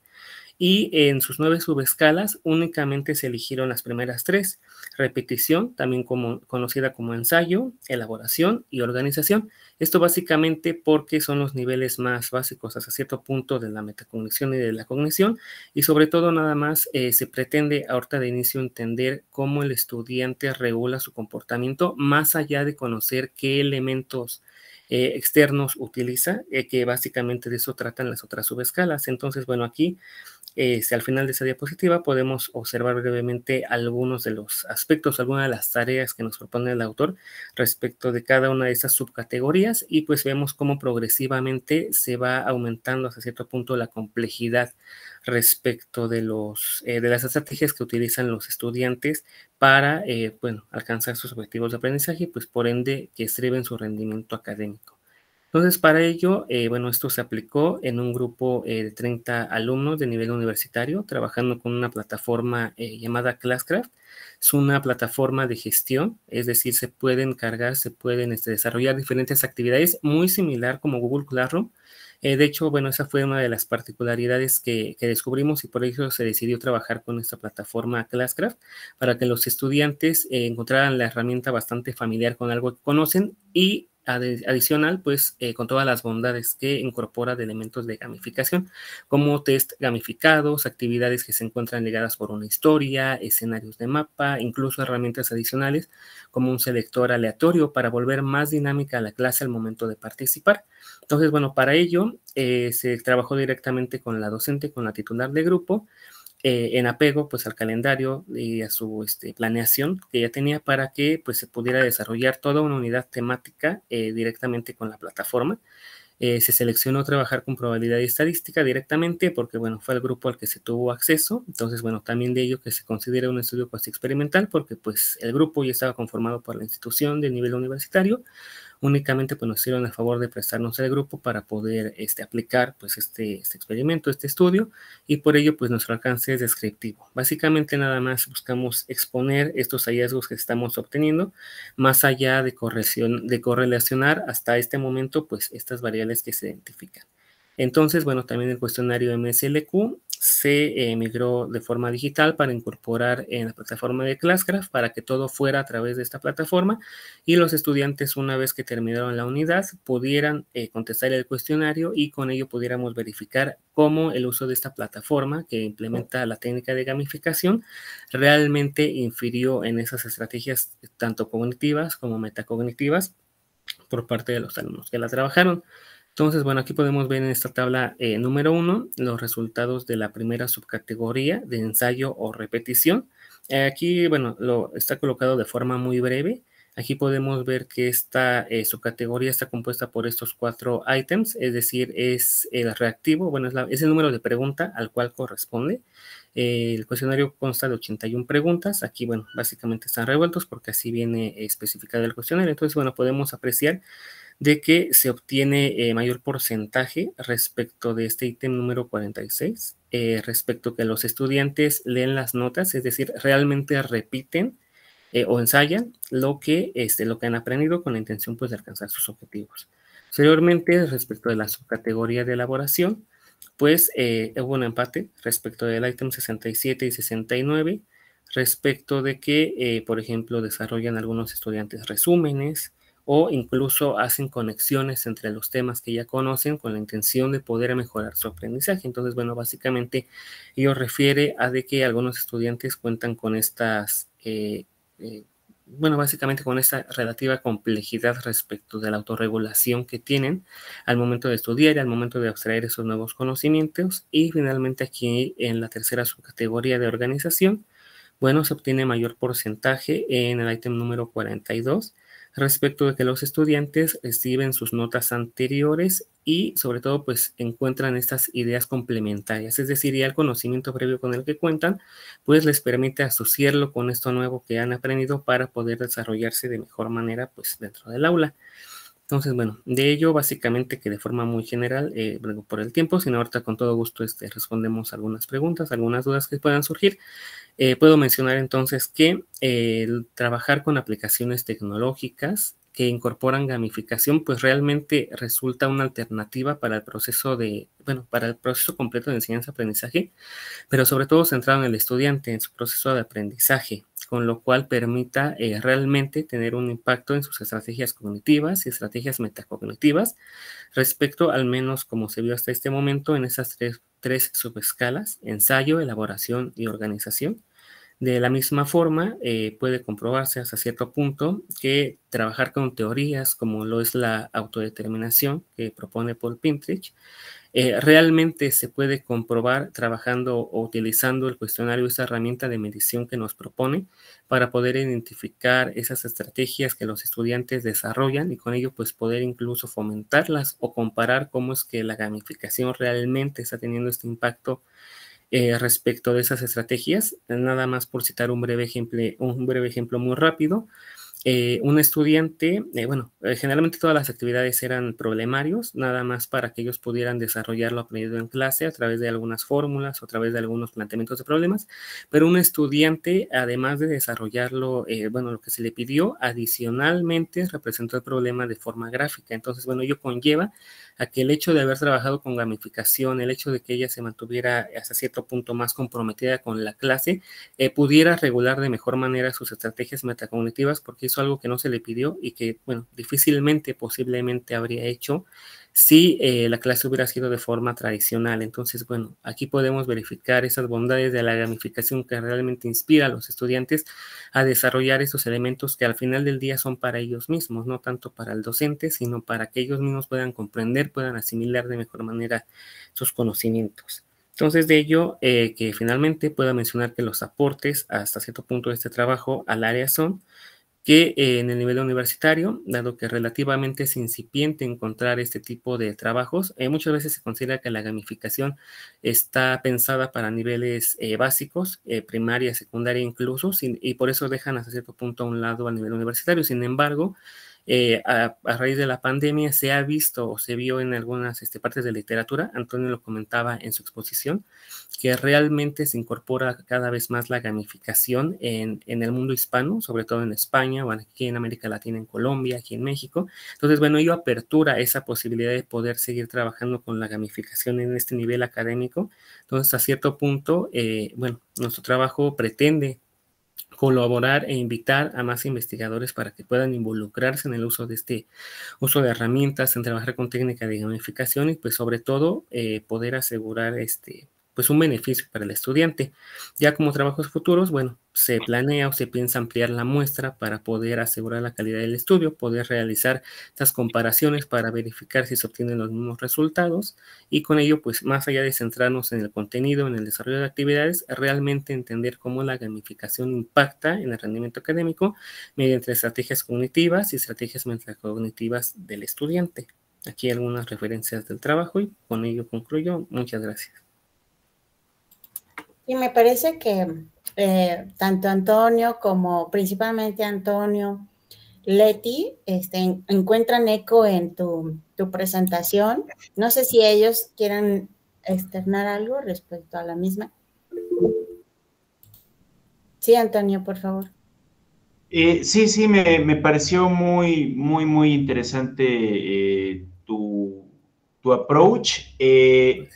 y en sus nueve subescalas únicamente se eligieron las primeras tres: repetición, también como, conocida como ensayo, elaboración y organización. Esto básicamente porque son los niveles más básicos hasta cierto punto de la metacognición y de la cognición, y sobre todo nada más eh, se pretende ahorita de inicio entender cómo el estudiante regula su comportamiento más allá de conocer qué elementos eh, externos utiliza, eh, que básicamente de eso tratan las otras subescalas. Entonces, bueno, aquí Este, al final de esta diapositiva podemos observar brevemente algunos de los aspectos, algunas de las tareas que nos propone el autor respecto de cada una de estas subcategorías, y pues vemos cómo progresivamente se va aumentando hasta cierto punto la complejidad respecto de, los, eh, de las estrategias que utilizan los estudiantes para eh, bueno, alcanzar sus objetivos de aprendizaje y pues por ende que estriben su rendimiento académico. Entonces, para ello, eh, bueno, esto se aplicó en un grupo eh, de treinta alumnos de nivel universitario, trabajando con una plataforma eh, llamada Classcraft. Es una plataforma de gestión, es decir, se pueden cargar, se pueden este, desarrollar diferentes actividades, muy similar como Google Classroom. Eh, de hecho, bueno, esa fue una de las particularidades que, que descubrimos y por eso se decidió trabajar con esta plataforma Classcraft, para que los estudiantes eh, encontraran la herramienta bastante familiar con algo que conocen y adicional, pues eh, con todas las bondades que incorpora de elementos de gamificación, como test gamificados, actividades que se encuentran ligadas por una historia, escenarios de mapa, incluso herramientas adicionales como un selector aleatorio para volver más dinámica la clase al momento de participar. Entonces, bueno, para ello eh, se trabajó directamente con la docente, con la titular de grupo, Eh, en apego pues al calendario y a su este, planeación que ya tenía para que pues se pudiera desarrollar toda una unidad temática eh, directamente con la plataforma. Eh, se seleccionó trabajar con probabilidad y estadística directamente porque, bueno, fue el grupo al que se tuvo acceso. Entonces, bueno, también de ello que se considera un estudio cuasi experimental porque, pues, el grupo ya estaba conformado por la institución de nivel universitario. Únicamente pues nos hicieron el favor de prestarnos el grupo para poder este, aplicar pues este, este experimento, este estudio, y por ello pues nuestro alcance es descriptivo. Básicamente nada más buscamos exponer estos hallazgos que estamos obteniendo, más allá de, correlación, de correlacionar hasta este momento pues estas variables que se identifican. Entonces, bueno, también el cuestionario M S L Q se eh, migró de forma digital para incorporar en la plataforma de Classcraft para que todo fuera a través de esta plataforma y los estudiantes, una vez que terminaron la unidad, pudieran eh, contestar el cuestionario y con ello pudiéramos verificar cómo el uso de esta plataforma que implementa la técnica de gamificación realmente infirió en esas estrategias tanto cognitivas como metacognitivas por parte de los alumnos que la trabajaron. Entonces, bueno, aquí podemos ver en esta tabla eh, número uno los resultados de la primera subcategoría de ensayo o repetición. Eh, aquí, bueno, lo está colocado de forma muy breve. Aquí podemos ver que esta eh, subcategoría está compuesta por estos cuatro ítems, es decir, es el reactivo, bueno, es, la, es el número de pregunta al cual corresponde. Eh, el cuestionario consta de ochenta y una preguntas. Aquí, bueno, básicamente están revueltos porque así viene especificado el cuestionario. Entonces, bueno, podemos apreciar de que se obtiene eh, mayor porcentaje respecto de este ítem número cuarenta y seis, eh, respecto que los estudiantes leen las notas, es decir, realmente repiten eh, o ensayan lo que, este, lo que han aprendido con la intención pues, de alcanzar sus objetivos. Posteriormente, respecto de la subcategoría de elaboración, pues eh, hubo un empate respecto del ítem sesenta y siete y sesenta y nueve, respecto de que, eh, por ejemplo, desarrollan algunos estudiantes resúmenes, o incluso hacen conexiones entre los temas que ya conocen con la intención de poder mejorar su aprendizaje. Entonces, bueno, básicamente ello refiere a de que algunos estudiantes cuentan con estas, eh, eh, bueno, básicamente con esta relativa complejidad respecto de la autorregulación que tienen al momento de estudiar y al momento de abstraer esos nuevos conocimientos. Y finalmente aquí en la tercera subcategoría de organización, bueno, se obtiene mayor porcentaje en el ítem número cuarenta y dos, respecto de que los estudiantes reciben sus notas anteriores y sobre todo pues encuentran estas ideas complementarias, es decir, ya el conocimiento previo con el que cuentan pues les permite asociarlo con esto nuevo que han aprendido para poder desarrollarse de mejor manera pues dentro del aula. Entonces, bueno, de ello básicamente que de forma muy general, eh, bueno, por el tiempo, sino ahorita con todo gusto este, respondemos algunas preguntas, algunas dudas que puedan surgir. Eh, puedo mencionar entonces que eh, el trabajar con aplicaciones tecnológicas que incorporan gamificación, pues realmente resulta una alternativa para el proceso de, bueno, para el proceso completo de enseñanza-aprendizaje, pero sobre todo centrado en el estudiante, en su proceso de aprendizaje, con lo cual permita eh, realmente tener un impacto en sus estrategias cognitivas y estrategias metacognitivas, respecto al menos como se vio hasta este momento en esas tres, tres subescalas: ensayo, elaboración y organización. De la misma forma, eh, puede comprobarse hasta cierto punto que trabajar con teorías como lo es la autodeterminación que propone Paul Pintrich, eh, realmente se puede comprobar trabajando o utilizando el cuestionario, esa herramienta de medición que nos propone, para poder identificar esas estrategias que los estudiantes desarrollan y con ello pues poder incluso fomentarlas o comparar cómo es que la gamificación realmente está teniendo este impacto Eh, respecto de esas estrategias. Nada más por citar un breve ejemplo, un breve ejemplo muy rápido. Eh, un estudiante, eh, bueno, eh, generalmente todas las actividades eran problemarios, nada más para que ellos pudieran desarrollar lo aprendido en clase a través de algunas fórmulas o a través de algunos planteamientos de problemas, pero un estudiante, además de desarrollarlo, eh, bueno, lo que se le pidió, adicionalmente representó el problema de forma gráfica. Entonces, bueno, ello conlleva a que el hecho de haber trabajado con gamificación, el hecho de que ella se mantuviera hasta cierto punto más comprometida con la clase, eh, pudiera regular de mejor manera sus estrategias metacognitivas, porque hizo algo que no se le pidió y que, bueno, difícilmente, posiblemente habría hecho si eh, la clase hubiera sido de forma tradicional. Entonces, bueno, aquí podemos verificar esas bondades de la gamificación que realmente inspira a los estudiantes a desarrollar esos elementos que al final del día son para ellos mismos, no tanto para el docente, sino para que ellos mismos puedan comprender, puedan asimilar de mejor manera sus conocimientos. Entonces, de ello, eh, que finalmente pueda mencionar que los aportes hasta cierto punto de este trabajo al área son que eh, en el nivel universitario, dado que relativamente es incipiente encontrar este tipo de trabajos, eh, muchas veces se considera que la gamificación está pensada para niveles eh, básicos, eh, primaria, secundaria incluso, sin, y por eso dejan hasta cierto punto a un lado a nivel universitario. Sin embargo, Eh, a, a raíz de la pandemia se ha visto o se vio en algunas este, partes de literatura, Antonio lo comentaba en su exposición, que realmente se incorpora cada vez más la gamificación en, en el mundo hispano, sobre todo en España o aquí en América Latina, en Colombia, aquí en México. Entonces, bueno, ello apertura esa posibilidad de poder seguir trabajando con la gamificación en este nivel académico. Entonces, a cierto punto, eh, bueno, nuestro trabajo pretende colaborar e invitar a más investigadores para que puedan involucrarse en el uso de este uso de herramientas, en trabajar con técnica de gamificación y pues sobre todo eh, poder asegurar este pues un beneficio para el estudiante. Ya como trabajos futuros, bueno, se planea o se piensa ampliar la muestra para poder asegurar la calidad del estudio, poder realizar estas comparaciones para verificar si se obtienen los mismos resultados y con ello, pues más allá de centrarnos en el contenido, en el desarrollo de actividades, realmente entender cómo la gamificación impacta en el rendimiento académico mediante estrategias cognitivas y estrategias metacognitivas del estudiante. Aquí algunas referencias del trabajo y con ello concluyo. Muchas gracias. Y me parece que eh, tanto Antonio como principalmente Antonio, Leti, este, encuentran eco en tu, tu presentación. No sé si ellos quieran externar algo respecto a la misma. Sí, Antonio, por favor. Eh, sí, sí, me, me pareció muy, muy, muy interesante eh, tu, tu approach. Eh,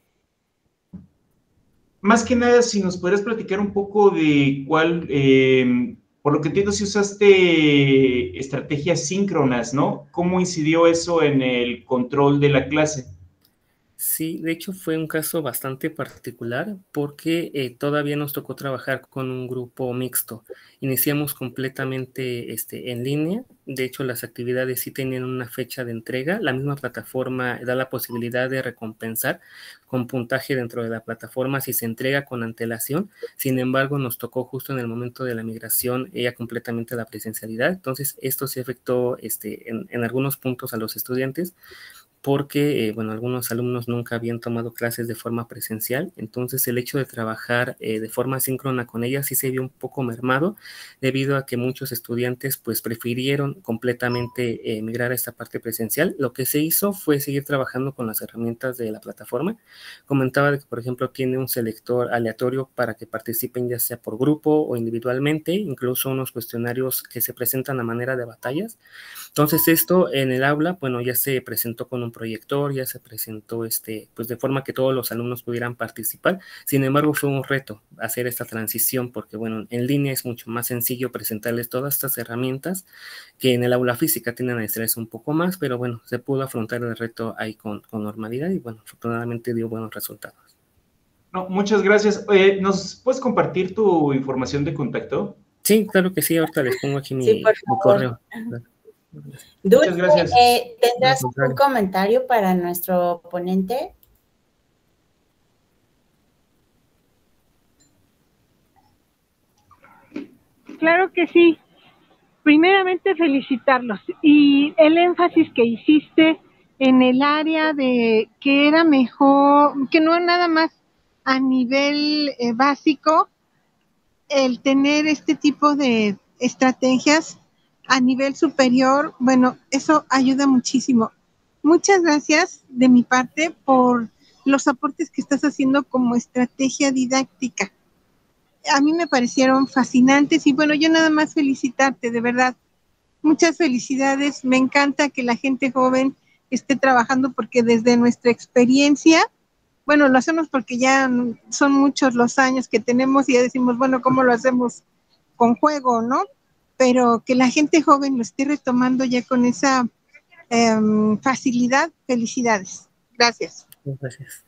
Más que nada, si nos podrías platicar un poco de cuál, eh, por lo que entiendo, si usaste estrategias síncronas, ¿no? ¿Cómo incidió eso en el control de la clase? Sí, de hecho fue un caso bastante particular porque eh, todavía nos tocó trabajar con un grupo mixto. Iniciamos completamente este, en línea. De hecho, las actividades sí tenían una fecha de entrega. La misma plataforma da la posibilidad de recompensar con puntaje dentro de la plataforma si se entrega con antelación. Sin embargo, nos tocó justo en el momento de la migración ya completamente la presencialidad. Entonces, esto sí afectó este, en, en algunos puntos a los estudiantes, porque, eh, bueno, algunos alumnos nunca habían tomado clases de forma presencial, entonces el hecho de trabajar eh, de forma síncrona con ellas sí se vio un poco mermado, debido a que muchos estudiantes pues prefirieron completamente eh, migrar a esta parte presencial. Lo que se hizo fue seguir trabajando con las herramientas de la plataforma. Comentaba de que, por ejemplo, tiene un selector aleatorio para que participen ya sea por grupo o individualmente, incluso unos cuestionarios que se presentan a manera de batallas. Entonces esto en el aula, bueno, ya se presentó con un proyector, ya se presentó este, pues de forma que todos los alumnos pudieran participar. Sin embargo, fue un reto hacer esta transición porque, bueno, en línea es mucho más sencillo presentarles todas estas herramientas que en el aula física tienden a distraerse un poco más, pero bueno, se pudo afrontar el reto ahí con, con normalidad y, bueno, afortunadamente dio buenos resultados. No, muchas gracias. Oye, ¿nos puedes compartir tu información de contacto? Sí, claro que sí, ahorita les pongo aquí mi, Sí, por mi favor. correo. Dulce, Muchas gracias. eh, ¿tendrás No, un comentario para nuestro ponente? Claro que sí. Primeramente felicitarlos y el énfasis que hiciste en el área de que era mejor, que no nada más a nivel eh, básico, el tener este tipo de estrategias a nivel superior, bueno, eso ayuda muchísimo. Muchas gracias de mi parte por los aportes que estás haciendo como estrategia didáctica. A mí me parecieron fascinantes y bueno, yo nada más felicitarte, de verdad. Muchas felicidades. Me encanta que la gente joven esté trabajando porque desde nuestra experiencia, bueno, lo hacemos porque ya son muchos los años que tenemos y ya decimos, bueno, ¿cómo lo hacemos con juego, no? Pero que la gente joven lo esté retomando ya con esa eh, facilidad, felicidades. Gracias. Gracias.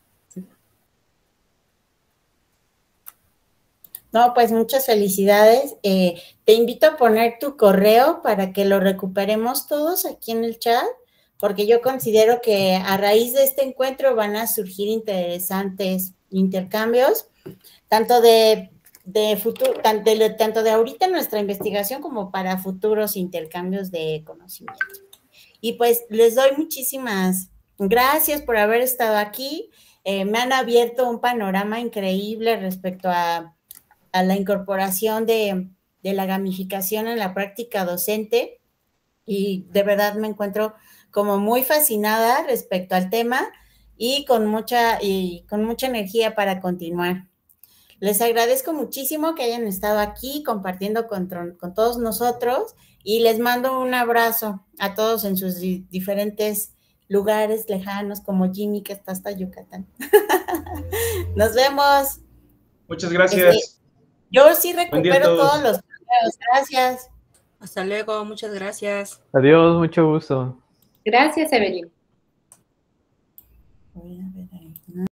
No, pues muchas felicidades. Eh, te invito a poner tu correo para que lo recuperemos todos aquí en el chat, porque yo considero que a raíz de este encuentro van a surgir interesantes intercambios, tanto de, de futuro, tanto de, tanto de ahorita en nuestra investigación como para futuros intercambios de conocimiento. Y pues les doy muchísimas gracias por haber estado aquí. Eh, me han abierto un panorama increíble respecto a a la incorporación de, de la gamificación en la práctica docente y de verdad me encuentro como muy fascinada respecto al tema y con mucha, y con mucha energía para continuar. Les agradezco muchísimo que hayan estado aquí compartiendo con, con todos nosotros y les mando un abrazo a todos en sus diferentes lugares lejanos como Jimmy que está hasta Yucatán. Nos vemos. Muchas gracias. Este, Yo sí recupero todos los correos. Gracias. Hasta luego. Muchas gracias. Adiós. Mucho gusto. Gracias, Evelyn. Voy a ver.